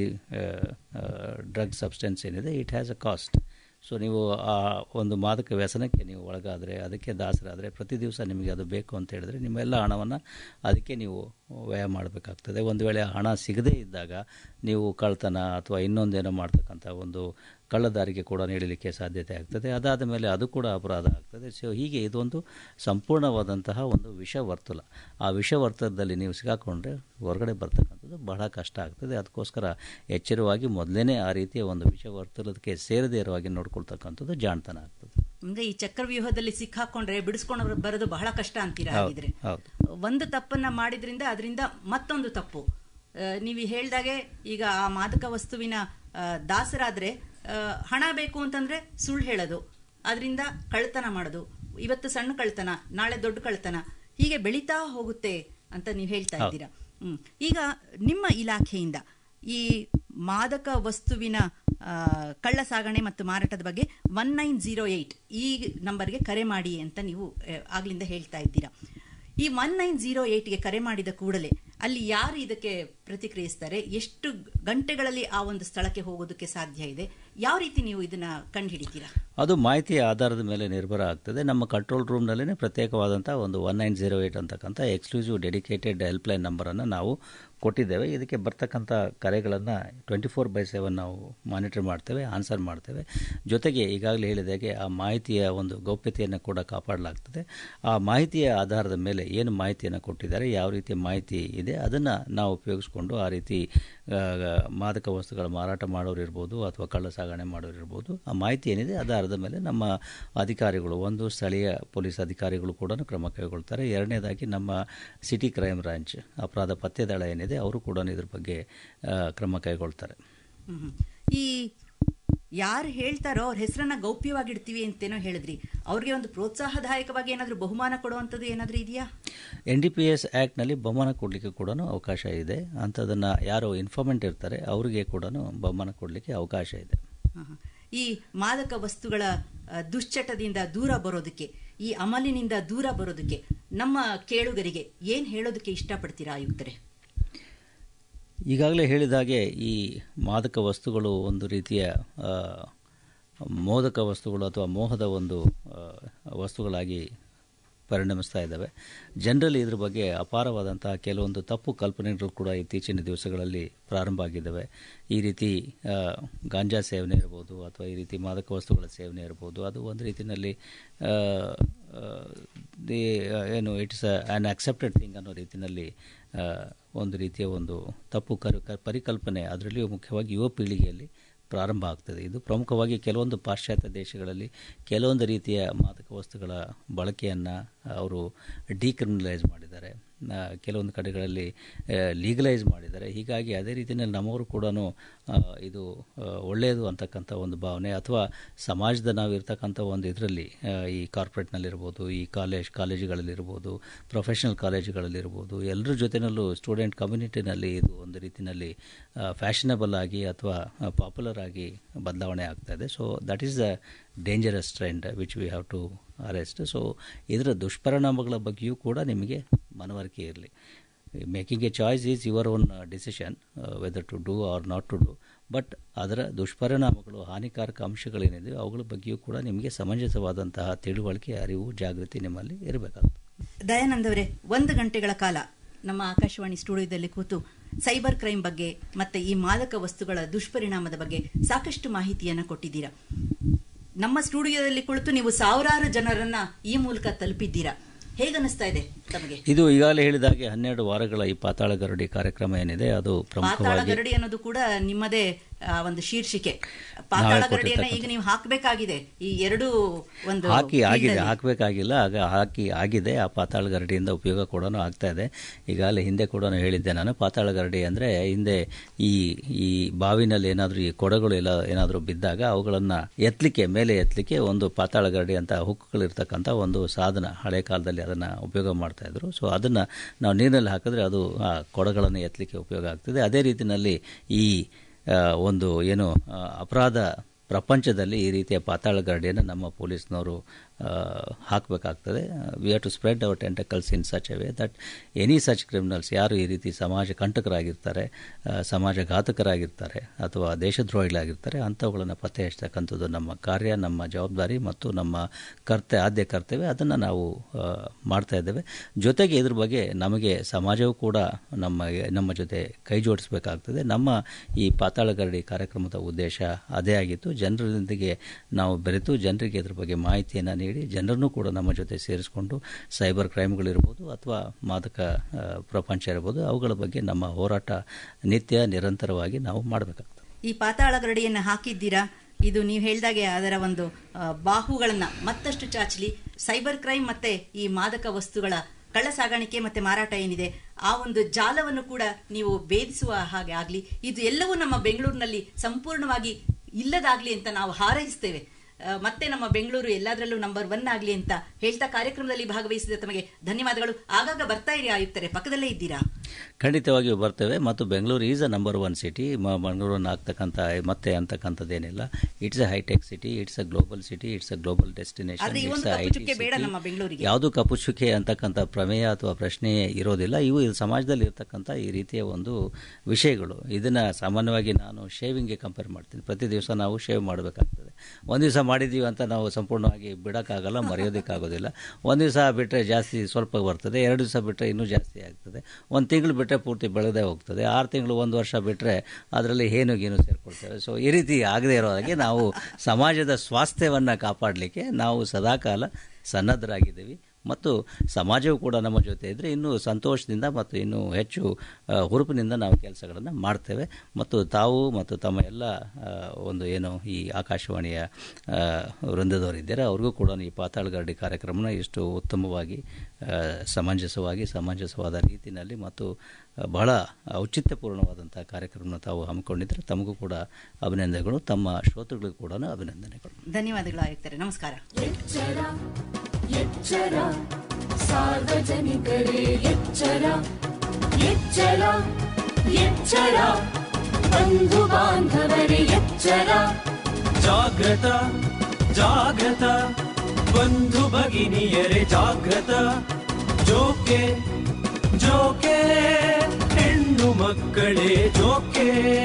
ಡ್ರಗ್ ಸಬ್ಸ್ಟೆನ್ಸ್ ಏನಿದೆ it has a cost. So ನೀವು ಆ ಒಂದು ಮಾದಕ ವ್ಯಸನಕ್ಕೆ ನೀವು ಒಳಗಾದರೆ, ಅದಕ್ಕೆ ದಾಸರಾದರೆ, ಪ್ರತಿ ದಿವಸ ನಿಮಗೆ ಅದು ಬೇಕು ಅಂತ ಹೇಳಿದ್ರೆ ನಿಮ್ಮೆಲ್ಲ ಹಣವನ್ನು ಅದಕ್ಕೆ ನೀವು ವ್ಯಯ ಮಾಡಬೇಕಾಗ್ತದೆ. ಒಂದು ವೇಳೆ ಹಣ ಸಿಗದೇ ಇದ್ದಾಗ ನೀವು ಕಳ್ತನ ಅಥವಾ ಇನ್ನೊಂದೇನೋ ಮಾಡ್ತಕ್ಕಂಥ ಒಂದು ಕಳ್ಳದಾರಿಗೆ ಕೂಡ ನೀಡಲಿಕ್ಕೆ ಸಾಧ್ಯತೆ ಆಗ್ತದೆ. ಅದಾದ ಮೇಲೆ ಅದು ಕೂಡ ಅಪರಾಧ ಆಗ್ತದೆ. ಸೊ ಹೀಗೆ ಇದೊಂದು ಸಂಪೂರ್ಣವಾದಂತಹ ಒಂದು ವಿಷವರ್ತುಲ. ಆ ವಿಷವರ್ತುಲದಲ್ಲಿ ನೀವು ಸಿಗಾಕೊಂಡ್ರೆ ಹೊರಗಡೆ ಬರ್ತಕ್ಕಂಥದ್ದು ಬಹಳ ಕಷ್ಟ ಆಗ್ತದೆ. ಅದಕ್ಕೋಸ್ಕರ ಎಚ್ಚರವಾಗಿ ಮೊದಲೇ ಆ ರೀತಿಯ ಒಂದು ವಿಷವರ್ತುಲಕ್ಕೆ ಸೇರದೇ ಇರುವಾಗಿ ನೋಡ್ಕೊಳ್ತಕ್ಕಂಥದ್ದು ಜಾಣತನ ಆಗ್ತದೆ. ಅಂದ್ರೆ ಈ ಚಕ್ರವ್ಯೂಹದಲ್ಲಿ ಸಿಕ್ಕಾಕೊಂಡ್ರೆ ಬಿಡಿಸ್ಕೊಂಡು ಬರೋದು ಬಹಳ ಕಷ್ಟ ಅಂತೀರಾ? ಹಾಗಿದ್ರೆ ಒಂದು ತಪ್ಪನ್ನ ಮಾಡಿದ್ರಿಂದ ಅದರಿಂದ ಮತ್ತೊಂದು ತಪ್ಪು. ನೀವು ಹೇಳ್ದಾಗೆ ಈಗ ಆ ಮಾದಕ ವಸ್ತುವಿನ ದಾಸರಾದ್ರೆ ಹಣ ಬೇಕು ಅಂತಂದ್ರೆ ಸುಳ್ಳು ಹೇಳೋದು, ಅದರಿಂದ ಕಳ್ತನ ಮಾಡೋದು, ಇವತ್ತು ಸಣ್ಣ ಕಳ್ತನ ನಾಳೆ ದೊಡ್ಡ ಕಳ್ತನ, ಹೀಗೆ ಬೆಳೀತಾ ಹೋಗುತ್ತೆ ಅಂತ ನೀವು ಹೇಳ್ತಾ ಇದ್ದೀರಾ. ಈಗ ನಿಮ್ಮ ಇಲಾಖೆಯಿಂದ ಈ ಮಾದಕ ವಸ್ತುವಿನ ಕಳ್ಳ ಸಾಗಣೆ ಮತ್ತು ಮಾರಾಟದ ಬಗ್ಗೆ 1908 ಈ ನಂಬರ್ಗೆ ಕರೆ ಮಾಡಿ ಅಂತ ನೀವು ಆಗ್ಲಿಂದ ಹೇಳ್ತಾ ಇದ್ದೀರಾ. ಈ 1908ಗೆ ಕರೆ ಮಾಡಿದ ಕೂಡಲೇ ಅಲ್ಲಿ ಯಾರು ಇದಕ್ಕೆ ಪ್ರತಿಕ್ರಿಯಿಸ್ತಾರೆ? ಎಷ್ಟು ಗಂಟೆಗಳಲ್ಲಿ ಆ ಒಂದು ಸ್ಥಳಕ್ಕೆ ಹೋಗೋದಕ್ಕೆ ಸಾಧ್ಯ ಇದೆ? ಯಾವ ರೀತಿ ನೀವು ಇದನ್ನ ಕಂಡುಹಿಡಿತೀರಾ? ಅದು ಮಾಹಿತಿಯ ಆಧಾರದ ಮೇಲೆ ನಿರ್ಭರ ಆಗ್ತದೆ. ನಮ್ಮ ಕಂಟ್ರೋಲ್ ರೂಮ್ನಲ್ಲೇ ಪ್ರತ್ಯೇಕವಾದಂಥ ಒಂದು 1908 ಅಂತಕ್ಕಂಥ ಎಕ್ಸ್ಕ್ಲೂಸಿವ್ ಡೆಡಿಕೇಟೆಡ್ ಹೆಲ್ಪ್ಲೈನ್ ನಂಬರನ್ನು ನಾವು ಕೊಟ್ಟಿದ್ದೇವೆ. ಇದಕ್ಕೆ ಬರ್ತಕ್ಕಂಥ ಕರೆಗಳನ್ನು 24/7 ನಾವು ಮಾನಿಟರ್ ಮಾಡ್ತೇವೆ, ಆನ್ಸರ್ ಮಾಡ್ತೇವೆ. ಜೊತೆಗೆ ಈಗಾಗಲೇ ಹೇಳಿದಾಗೆ ಆ ಮಾಹಿತಿಯ ಒಂದು ಗೌಪ್ಯತೆಯನ್ನು ಕೂಡ ಕಾಪಾಡಲಾಗ್ತದೆ. ಆ ಮಾಹಿತಿಯ ಆಧಾರದ ಮೇಲೆ ಏನು ಮಾಹಿತಿಯನ್ನು ಕೊಟ್ಟಿದ್ದಾರೆ, ಯಾವ ರೀತಿಯ ಮಾಹಿತಿ ಇದೆ ಅದನ್ನು ನಾವು ಉಪಯೋಗಿಸ್ಕೊಂಡು ಆ ರೀತಿ ಮಾದಕ ವಸ್ತುಗಳ ಮಾರಾಟ ಮಾಡೋರು ಇರ್ಬೋದು ಅಥವಾ ಕಳ್ಳ ಸಾಗಣೆ ಮಾಡೋರು ಇರ್ಬೋದು, ಆ ಮಾಹಿತಿ ಏನಿದೆ ಆಧಾರದ ಮೇಲೆ ನಮ್ಮ ಅಧಿಕಾರಿಗಳು, ಒಂದು ಸ್ಥಳೀಯ ಪೊಲೀಸ್ ಅಧಿಕಾರಿಗಳು ಕೂಡ ಕ್ರಮ ಕೈಗೊಳ್ತಾರೆ. ಎರಡನೇದಾಗಿ ನಮ್ಮ ಸಿಟಿ ಕ್ರೈಮ್ ಬ್ರಾಂಚ್ ಅಪರಾಧ ಪತ್ತೆ ದಳ ಏನಿದೆ ಅವರು ಕೂಡ ಇದ್ರ ಬಗ್ಗೆ ಕ್ರಮ ಕೈಗೊಳ್ತಾರೆ. ಈ ಯಾರು ಹೇಳ್ತಾರೋ ಅವ್ರ ಹೆಸರನ್ನ ಗೌಪ್ಯವಾಗಿಡ್ತೀವಿ ಅಂತೇನೋ ಹೇಳಿದ್ರಿ, ಅವ್ರಿಗೆ ಒಂದು ಪ್ರೋತ್ಸಾಹದಾಯಕವಾಗಿ ಏನಾದರೂ ಬಹುಮಾನ ಕೊಡುವಂಥದ್ದು ಏನಾದರೂ ಇದೆಯಾ? NDPS ಆ್ಯಕ್ಟ್ನಲ್ಲಿ ಬಹುಮಾನ ಕೊಡಲಿಕ್ಕೆ ಕೂಡ ಅವಕಾಶ ಇದೆ. ಅಂಥದನ್ನು ಯಾರು ಇನ್ಫಾರ್ಮೆಂಟ್ ಇರ್ತಾರೆ ಅವರಿಗೆ ಕೂಡ ಬಹುಮಾನ ಕೊಡಲಿಕ್ಕೆ ಅವಕಾಶ ಇದೆ. ಈ ಮಾದಕ ವಸ್ತುಗಳ ದುಶ್ಚಟದಿಂದ ದೂರ ಬರೋದಕ್ಕೆ, ಈ ಅಮಲಿನಿಂದ ದೂರ ಬರೋದಕ್ಕೆ ನಮ್ಮ ಕೇಳುಗರಿಗೆ ಏನು ಹೇಳೋದಕ್ಕೆ ಇಷ್ಟಪಡ್ತೀರಾ ಆಯುಕ್ತರೆ? ಈಗಾಗಲೇ ಹೇಳಿದಾಗೆ ಈ ಮಾದಕ ವಸ್ತುಗಳು ಒಂದು ರೀತಿಯ ಮೋದಕ ವಸ್ತುಗಳು ಅಥವಾ ಮೋಹದ ಒಂದು ವಸ್ತುಗಳಾಗಿ ಪರಿಣಮಿಸ್ತಾ ಇದ್ದಾವೆ. ಜನರಲ್ಲಿ ಇದ್ರ ಬಗ್ಗೆ ಅಪಾರವಾದಂತಹ ಕೆಲವೊಂದು ತಪ್ಪು ಕಲ್ಪನೆಗಳು ಕೂಡ ಇತ್ತೀಚಿನ ದಿವಸಗಳಲ್ಲಿ ಪ್ರಾರಂಭ ಆಗಿದ್ದಾವೆ. ಈ ರೀತಿ ಗಾಂಜಾ ಸೇವನೆ ಇರ್ಬೋದು ಅಥವಾ ಈ ರೀತಿ ಮಾದಕ ವಸ್ತುಗಳ ಸೇವನೆ ಇರ್ಬೋದು, ಅದು ಒಂದು ರೀತಿಯಲ್ಲಿ ಏನು ಇಟ್ಸ್ ಆ್ಯನ್ ಅಕ್ಸೆಪ್ಟೆಡ್ ಥಿಂಗ್ ಅನ್ನೋ ರೀತಿಯಲ್ಲಿ ಒಂದು ರೀತಿಯ ಒಂದು ತಪ್ಪು ಪರಿಕಲ್ಪನೆ ಅದರಲ್ಲಿಯೂ ಮುಖ್ಯವಾಗಿ ಯುವ ಪೀಳಿಗೆಯಲ್ಲಿ ಪ್ರಾರಂಭ ಆಗ್ತದೆ. ಇದು ಪ್ರಮುಖವಾಗಿ ಕೆಲವೊಂದು ಪಾಶ್ಚಾತ್ಯ ದೇಶಗಳಲ್ಲಿ ಕೆಲವೊಂದು ರೀತಿಯ ಮಾದಕ ವಸ್ತುಗಳ ಬಳಕೆಯನ್ನು ಅವರು ಡಿಕ್ರಿಮಿನಲೈಸ್ ಮಾಡಿದ್ದಾರೆ, ಕೆಲವೊಂದು ಕಡೆಗಳಲ್ಲಿ ಲೀಗಲೈಸ್ ಮಾಡಿದ್ದಾರೆ. ಹೀಗಾಗಿ ಅದೇ ರೀತಿಯಲ್ಲಿ ನಮ್ಮವರು ಕೂಡ ಇದು ಒಳ್ಳೆಯದು ಅಂತಕ್ಕಂಥ ಒಂದು ಭಾವನೆ ಅಥವಾ ಸಮಾಜದ ನಾವು ಇರ್ತಕ್ಕಂಥ ಒಂದು ಇದರಲ್ಲಿ ಈ ಕಾರ್ಪೊರೇಟ್ನಲ್ಲಿರ್ಬೋದು, ಈ ಕಾಲೇಜುಗಳಲ್ಲಿರ್ಬೋದು, ಪ್ರೊಫೆಷನಲ್ ಕಾಲೇಜುಗಳಲ್ಲಿರ್ಬೋದು, ಎಲ್ಲರ ಜೊತೆಯಲ್ಲೂ ಸ್ಟೂಡೆಂಟ್ ಕಮ್ಯುನಿಟಿನಲ್ಲಿ ಇದು ಒಂದು ರೀತಿಯಲ್ಲಿ ಫ್ಯಾಷನಬಲ್ ಆಗಿ ಅಥವಾ ಪಾಪ್ಯುಲರ್ ಆಗಿ ಬದಲಾವಣೆ ಆಗ್ತಾ ಇದೆ. So that is the dangerous trend which we have to arrest. So ಇದರ ದುಷ್ಪರಿಣಾಮಗಳ ಬಗ್ಗೆಯೂ ಕೂಡ ನಿಮಗೆ ಮನವರಿಕೆ ಇರಲಿ. Making a choice is your own decision whether to do or not to do. But ಅದರ ದುಷ್ಪರಿಣಾಮಗಳು, ಹಾನಿಕಾರಕ ಅಂಶಗಳೇನಿದೆ ಅವುಗಳ ಬಗ್ಗೆಯೂ ಕೂಡ ನಿಮಗೆ ಸಮಂಜಸವಾದಂತಹ ತಿಳುವಳಿಕೆ, ಅರಿವು, ಜಾಗೃತಿ ನಿಮ್ಮಲ್ಲಿ ಇರಬೇಕಾಗುತ್ತೆ. ದಯಾನಂದ್ ಅವರೇ, 1 ಗಂಟೆಗಳ ಕಾಲ ನಮ್ಮ ಆಕಾಶವಾಣಿ ಸ್ಟುಡಿಯೋದಲ್ಲಿ ಕೂತು ಸೈಬರ್ ಕ್ರೈಮ್ ಬಗ್ಗೆ ಮತ್ತೆ ಈ ಮಾದಕ ವಸ್ತುಗಳ ದುಷ್ಪರಿಣಾಮದ ಬಗ್ಗೆ ಸಾಕಷ್ಟು ಮಾಹಿತಿಯನ್ನು ಕೊಟ್ಟಿದ್ದೀರಾ. ನಮ್ಮ ಸ್ಟುಡಿಯೋದಲ್ಲಿ ಕುಳಿತು ನೀವು ಸಾವಿರಾರು ಜನರನ್ನ ಈ ಮೂಲಕ ತಲುಪಿದ್ದೀರಾ. ಹೇಗನ್ನಿಸ್ತಾ ಇದೆ ತಮಗೆ? ಇದು ಈಗಾಗಲೇ ಹೇಳಿದಾಗೆ 12 ವಾರಗಳ ಈ ಪಾತಾಳ ಗರಡಿ ಕಾರ್ಯಕ್ರಮ ಏನಿದೆ ಅದು ಪ್ರಮುಖವಾಗಿ ಪಾತಾಳ ಗರಡಿ ಅನ್ನೋದು ಕೂಡ ನಿಮ್ಮದೇ ಒಂದು ಶೀರ್ಷಿಕೆ. ಪಾತಾಳ ಗರಡಿಯನ್ನ ಈಗ ನೀವು ಹಾಕಬೇಕಾಗಿದೆ. ಈ ಎರಡು ಒಂದು ಹಾಕಬೇಕಾಗಿಲ್ಲ, ಆಗ ಹಾಕಿ ಆಗಿದೆ. ಆ ಪಾತಾಳ ಗರಡಿಯಿಂದ ಉಪಯೋಗ ಕೂಡ ಆಗ್ತಾ ಇದೆ. ಈಗಾಗಲೇ ಹಿಂದೆ ಕೂಡ ಹೇಳಿದ್ದೆ ನಾನು, ಪಾತಾಳ ಗರಡಿ ಅಂದರೆ ಹಿಂದೆ ಈ ಬಾವಿನಲ್ಲಿ ಏನಾದರೂ ಈ ಕೊಡಗಳು ಎಲ್ಲ ಏನಾದರೂ ಬಿದ್ದಾಗ ಅವುಗಳನ್ನು ಮೇಲೆ ಎತ್ತಲಿಕ್ಕೆ ಒಂದು ಪಾತಾಳ ಗರಡಿ ಅಂತ ಹುಕ್ಕುಗಳಿರ್ತಕ್ಕಂಥ ಒಂದು ಸಾಧನ, ಹಳೆ ಕಾಲದಲ್ಲಿ ಅದನ್ನು ಉಪಯೋಗ ಮಾಡ್ತಾ ಇದ್ರು. ಸೊ ಅದನ್ನು ನಾವು ನೀರಿನಲ್ಲಿ ಹಾಕಿದ್ರೆ ಅದು ಆ ಕೊಡಗಳನ್ನು ಎತ್ತಲಿಕ್ಕೆ ಉಪಯೋಗ ಆಗ್ತದೆ. ಅದೇ ರೀತಿಯಲ್ಲಿ ಈ ಒಂದು ಏನು ಅಪರಾಧ ಪ್ರಪಂಚದಲ್ಲಿ ಈ ರೀತಿಯ ಪಾತಾಳ ಗರಡಿಯನ್ನು ನಮ್ಮ ಪೊಲೀಸ್ನವರು ಹಾಕಬೇಕಾಗ್ತದೆ. We have to spread our tentacles in such a way that any such criminals, ಯಾರು ಈ ರೀತಿ ಸಮಾಜ ಕಂಟಕರಾಗಿರ್ತಾರೆ, ಸಮಾಜ ಘಾತಕರಾಗಿರ್ತಾರೆ ಅಥವಾ ದೇಶದ್ರೋಹಿಗಳಾಗಿರ್ತಾರೆ, ಅಂಥವುಗಳನ್ನು ಪತ್ತೆ ಹಚ್ಚತಕ್ಕಂಥದ್ದು ನಮ್ಮ ಕಾರ್ಯ, ನಮ್ಮ ಜವಾಬ್ದಾರಿ ಮತ್ತು ನಮ್ಮ ಆದ್ಯ ಕರ್ತವ್ಯ. ಅದನ್ನು ನಾವು ಮಾಡ್ತಾ ಇದ್ದೇವೆ. ಜೊತೆಗೆ ಇದ್ರ ಬಗ್ಗೆ ನಮಗೆ ಸಮಾಜವೂ ಕೂಡ ನಮ್ಮ ಜೊತೆ ಕೈ ಜೋಡಿಸಬೇಕಾಗ್ತದೆ. ನಮ್ಮ ಈ ಪಾತಾಳ ಗರಡಿ ಕಾರ್ಯಕ್ರಮದ ಉದ್ದೇಶ ಅದೇ ಆಗಿತ್ತು. ಜನರೊಂದಿಗೆ ನಾವು ಬೆರೆತು ಜನರಿಗೆ ಇದ್ರ ಬಗ್ಗೆ ಮಾಹಿತಿಯನ್ನು ನೀಡಿ ಜನರನ್ನು ಕೂಡ ನಮ್ಮ ಜೊತೆ ಸೇರಿಸಿಕೊಂಡು ಸೈಬರ್ ಕ್ರೈಮ್ಗಳಿರ್ಬೋದು ಅಥವಾ ಮಾದಕ ಪ್ರಪಂಚ ಇರ್ಬೋದು, ಅವುಗಳ ಬಗ್ಗೆ ನಮ್ಮ ಹೋರಾಟ ನಿರಂತರವಾಗಿ ನಾವು ಮಾಡಬೇಕಾಗ್ತದೆ. ಈ ಪಾತಾಳ ಗರಡಿಯನ್ನು ಹಾಕಿದ್ದೀರಾ, ಇದು ನೀವು ಹೇಳಿದಾಗೆ ಅದರ ಒಂದು ಬಾಹುಗಳನ್ನ ಮತ್ತಷ್ಟು ಚಾಚಲಿ. ಸೈಬರ್ ಕ್ರೈಮ್ ಮತ್ತೆ ಈ ಮಾದಕ ವಸ್ತುಗಳ ಕಳ್ಳ ಸಾಗಾಣಿಕೆ ಮತ್ತೆ ಮಾರಾಟ ಏನಿದೆ ಆ ಒಂದು ಜಾಲವನ್ನು ಕೂಡ ನೀವು ಭೇದಿಸುವ ಹಾಗೆ ಆಗಲಿ. ಇದು ಎಲ್ಲವೂ ನಮ್ಮ ಬೆಂಗಳೂರಿನಲ್ಲಿ ಸಂಪೂರ್ಣವಾಗಿ ಇಲ್ಲದಾಗ್ಲಿ ಅಂತ ನಾವು ಹಾರೈಸ್ತೇವೆ. ಮತ್ತೆ ನಮ್ಮ ಬೆಂಗಳೂರು ಎಲ್ಲದರಲ್ಲೂ ನಂಬರ್ 1 ಆಗಲಿ ಅಂತ ಹೇಳ್ತಾ ಕಾರ್ಯಕ್ರಮದಲ್ಲಿ ಭಾಗವಹಿಸಿದ ತಮಗೆ ಧನ್ಯವಾದಗಳು. ಆಗಾಗ ಬರ್ತಾ ಇರಿ ಆಯುಕ್ತರೆ, ಪಕ್ಕದಲ್ಲೇ ಇದ್ದೀರಾ? ಖಂಡಿತವಾಗಿಯೂ ಬರ್ತೇವೆ. ಮತ್ತು Bengaluru is a number 1 city. ಬೆಂಗಳೂರನ್ನು ಆಗ್ತಕ್ಕಂಥ ಮತ್ತೆ ಅಂತಕ್ಕಂಥದ್ದೇನಿಲ್ಲ. It's a hi-tech city, it's a global city, it's a global destination. ಯಾವುದು ಕಪ್ಪು ಚುಕ್ಕೆ ಅಂತಕ್ಕಂಥ ಪ್ರಮೇಯ ಅಥವಾ ಪ್ರಶ್ನೆಯೇ ಇರೋದಿಲ್ಲ. ಇವು ಸಮಾಜದಲ್ಲಿ ಇರತಕ್ಕಂಥ ಈ ರೀತಿಯ ಒಂದು ವಿಷಯಗಳು. ಇದನ್ನು ಸಾಮಾನ್ಯವಾಗಿ ನಾನು ಶೇವಿಂಗ್ಗೆ ಕಂಪೇರ್ ಮಾಡ್ತೀನಿ. ಪ್ರತಿ ದಿವಸ ನಾವು ಶೇವ್ ಮಾಡಬೇಕಾಗ್ತದೆ. ಒಂದು ದಿವಸ ಮಾಡಿದ್ದೀವಿ ಅಂತ ನಾವು ಸಂಪೂರ್ಣವಾಗಿ ಬಿಡೋಕ್ಕಾಗಲ್ಲ, ಮರೆಯೋದಕ್ಕಾಗೋದಿಲ್ಲ. ಒಂದು ದಿವಸ ಬಿಟ್ಟರೆ ಜಾಸ್ತಿ ಸ್ವಲ್ಪ ಬರ್ತದೆ, 2 ದಿವಸ ಬಿಟ್ಟರೆ ಇನ್ನೂ ಜಾಸ್ತಿ ಆಗ್ತದೆ, 1 ತಿಂಗಳು ಬಿಟ್ಟರೆ ಪೂರ್ತಿ ಬೆಳೆದೇ ಹೋಗ್ತದೆ, 6 ತಿಂಗಳು 1 ವರ್ಷ ಬಿಟ್ಟರೆ ಅದರಲ್ಲಿ ಗೇನು ಸೇರ್ಕೊಳ್ತೇವೆ. ಸೊ ಈ ರೀತಿ ಆಗದೇ ಇರೋ ಹಾಗೆ ನಾವು ಸಮಾಜದ ಸ್ವಾಸ್ಥ್ಯವನ್ನು ಕಾಪಾಡಲಿಕ್ಕೆ ನಾವು ಸದಾಕಾಲ ಸನ್ನದ್ಧರಾಗಿದ್ದೀವಿ. ಮತ್ತು ಸಮಾಜವು ಕೂಡ ನಮ್ಮ ಜೊತೆ ಇದ್ದರೆ ಇನ್ನೂ ಸಂತೋಷದಿಂದ ಮತ್ತು ಇನ್ನೂ ಹೆಚ್ಚು ಹುರುಪಿನಿಂದ ನಾವು ಕೆಲಸಗಳನ್ನು ಮಾಡ್ತೇವೆ. ಮತ್ತು ತಾವು ಮತ್ತು ತಮ್ಮ ಎಲ್ಲ ಒಂದು ಏನು ಈ ಆಕಾಶವಾಣಿಯ ವೃಂದದವರಿದ್ದಾರೆ ಅವ್ರಿಗೂ ಕೂಡ ಈ ಪಾತಾಳ ಗರಡಿ ಕಾರ್ಯಕ್ರಮನ ಇಷ್ಟು ಉತ್ತಮವಾಗಿ ಸಮಂಜಸವಾದ ರೀತಿಯಲ್ಲಿ ಮತ್ತು ಬಹಳ ಔಚಿತ್ಯಪೂರ್ಣವಾದಂಥ ಕಾರ್ಯಕ್ರಮನ ತಾವು ಹಮ್ಮಿಕೊಂಡಿದ್ದರೆ ತಮಗೂ ಕೂಡ ಅಭಿನಂದನೆಗಳು, ತಮ್ಮ ಶ್ರೋತೃಗಳಿಗೂ ಕೂಡ ಅಭಿನಂದನೆಗಳು. ಧನ್ಯವಾದಗಳು ಆಯುಕ್ತರೆ, ನಮಸ್ಕಾರ. ಎಚ್ಚರ ಸಾರ್ವಜನಿಕರೇ ಎಚ್ಚರ, ಎಚ್ಚರ ಎಚ್ಚರ ಬಂಧು ಬಾಂಧವರೇ ಎಚ್ಚರ. ಜಾಗೃತ ಜಾಗೃತ ಬಂಧು ಭಗಿನಿಯರೇ ಜಾಗೃತ. ಜೋಕೆ ಜೋಕೆ ಹೆಣ್ಣು ಮಕ್ಕಳೇ ಜೋಕೆ.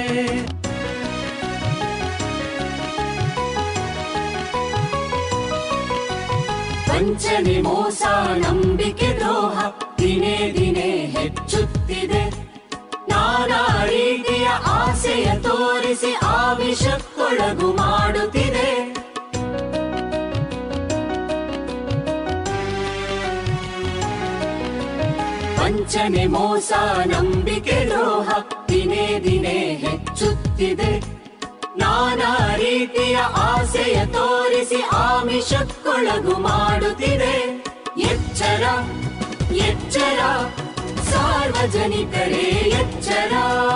ವಂಚನೆ ಮೋಸ ನಂಬಿಕೆ ದ್ರೋಹ ದಿನೇ ದಿನೇ ಹೆಚ್ಚುತ್ತಿದೆ. ನಾನಾ ರೀತಿಯ ಆಸೆಯ ತೋರಿಸಿ ಆಮಿಷಕ್ಕೊಳಗು ಮಾಡುತ್ತಿದೆ. ವಂಚನೆ ಮೋಸ ನಂಬಿಕೆ ದ್ರೋಹ ದಿನೇ ದಿನೇ ಹೆಚ್ಚುತ್ತಿದೆ. ನಾನಾ ರೀತಿಯ ಆಸೆಯ ತೋರಿಸಿ ಆಮಿಷಕ್ಕೊಳಗು ಮಾಡುತ್ತಿದೆ. ಎಚ್ಚರ ಎಚ್ಚರ ಸಾರ್ವಜನಿಕರೇ ಎಚ್ಚರ.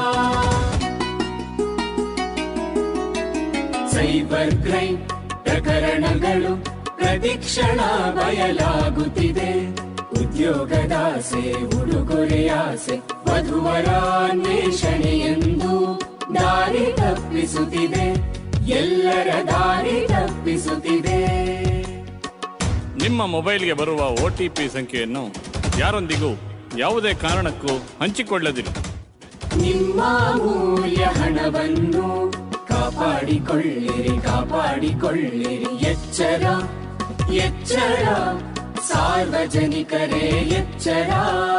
ಸೈಬರ್ ಕ್ರೈಮ್ ಪ್ರಕರಣಗಳು ಪ್ರತಿಕ್ಷಣ ಬಯಲಾಗುತ್ತಿದೆ. ಉದ್ಯೋಗದಾಸೆ, ಉಡುಗೊರೆಯಾಸೆ, ವಧುವರ ಅನ್ವೇಷಣೆ ಎಂದು ದಾರಿ ತಪ್ಪಿಸುತ್ತಿದೆ, ಎಲ್ಲರ ದಾರಿ ತಪ್ಪಿಸುತ್ತಿದೆ. ನಿಮ್ಮ ಮೊಬೈಲ್ಗೆ ಬರುವ OTP ಸಂಖ್ಯೆಯನ್ನು ಯಾರೊಂದಿಗೂ ಯಾವುದೇ ಕಾರಣಕ್ಕೂ ಹಂಚಿಕೊಳ್ಳದಿರಿ. ನಿಮ್ಮ ಅಮೂಲ್ಯ ಹಣವನ್ನು ಕಾಪಾಡಿಕೊಳ್ಳಿರಿ, ಕಾಪಾಡಿಕೊಳ್ಳಿರಿ. ಎಚ್ಚರ ಎಚ್ಚರ ಸಾರ್ವಜನಿಕರೇ ಎಚ್ಚರ.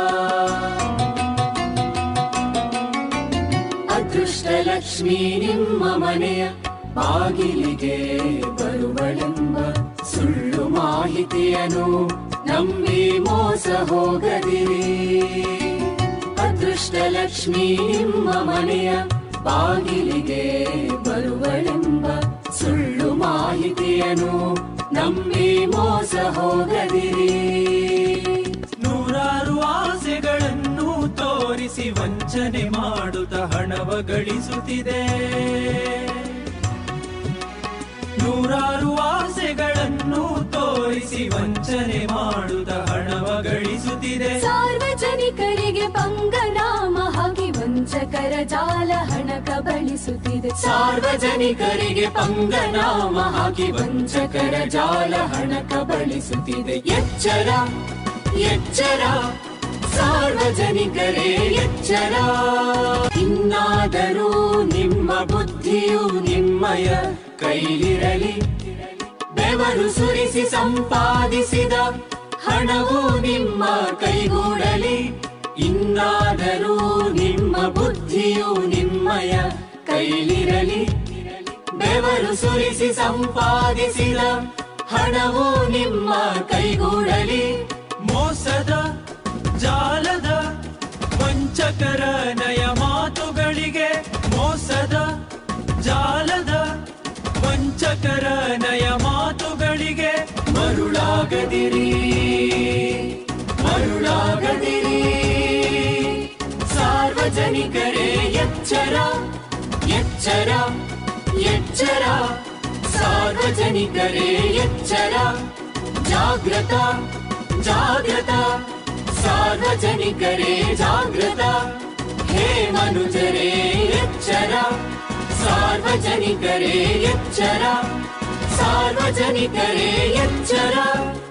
ಅದೃಷ್ಟ ಲಕ್ಷ್ಮಿ ನಿಮ್ಮ ಮನೆಯ ಬಾಗಿಲಿಗೆ ಬರುವಳೆಂಬ ಸುಳ್ಳು ಮಾಹಿತಿಯನ್ನು ನಂಬಿ ಮೋಸ ಹೋಗದಿರಿ. ಅದೃಷ್ಟ ಲಕ್ಷ್ಮಿ ನಿಮ್ಮ ಮನೆಯ ಬಾಗಿಲಿಗೆ ಬರುವಳೆಂಬ ಸುಳ್ಳು ಮಾಹಿತಿಯನ್ನು ನಂಬಿ ಮೋಸ ಹೋಗದಿರಿ. ನೂರಾರು ಆಸೆಗಳನ್ನು ತೋರಿಸಿ ವಂಚನೆ ಮಾಡುತ್ತಾ ಹಣವ ಗಳಿಸುತ್ತಿದೆ. ನೂರಾರು ಆಸೆಗಳನ್ನು ತೋರಿಸಿ ವಂಚನೆ ಮಾಡುತ್ತಾ ಹಣವ ಗಳಿಸುತ್ತಿದೆ. ಸಾರ್ವಜನಿಕರಿಗೆ ಪಂಗನಾಮ ಹಾಕಿ ವಂಚಕರ ಜಾಲ ಹಣ ಕಬಳಿಸುತ್ತಿದೆ. ಸಾರ್ವಜನಿಕರಿಗೆ ಪಂಗನಾಮ ಹಾಕಿ ವಂಚಕರ ಜಾಲ ಹಣ ಕಬಳಿಸುತ್ತಿದೆ. ಎಚ್ಚರ ಎಚ್ಚರ ಸಾರ್ವಜನಿಕರೇ ಎಚ್ಚರ. ಇನ್ನಾದರೂ ನಿಮ್ಮ ಬುದ್ಧಿಯು ನಿಮ್ಮಯ ಕೈಲಿರಲಿ. ಬೆವರು ಸುರಿಸಿ ಸಂಪಾದಿಸಿದ ಹಣವು ನಿಮ್ಮ ಕೈಗೂಡಲಿ. ಇನ್ನಾದರೂ ನಿಮ್ಮ ಬುದ್ಧಿಯು ನಿಮ್ಮಯ ಕೈಲಿರಲಿ. ಬೆವರು ಸುರಿಸಿ ಸಂಪಾದಿಸಿದ ಹಣವು ನಿಮ್ಮ ಕೈಗೂಡಲಿ. ಮೋಸದ ಜಾಲದ ವಂಚಕರ ನಯ ಮಾತುಗಳಿಗೆ, ಮೋಸದ ಜಾಲದ ವಂಚಕರ ನಯ ಮಾತುಗಳಿಗೆ ಮರುಳಾಗದಿರಿ, ಮರುಳಾಗದಿರಿ. ಸಾರ್ವಜನಿಕರೇ ಎಚ್ಚರ ಎಚ್ಚರ ಎಚ್ಚರ. ಸಾರ್ವಜನಿಕರೇ ಎಚ್ಚರ. ಜಾಗೃತ ಜಾಗೃತ ಸಾರ್ವಜನಿಕರೇ ಜಾಗೃತ. ಹೇ ಮನುಜರೇ ಎಚ್ಚರ. ಸಾರ್ವಜನಿಕರೇ ಎಚ್ಚರ. ಸಾರ್ವಜನಿಕರೇ ಎಚ್ಚರ.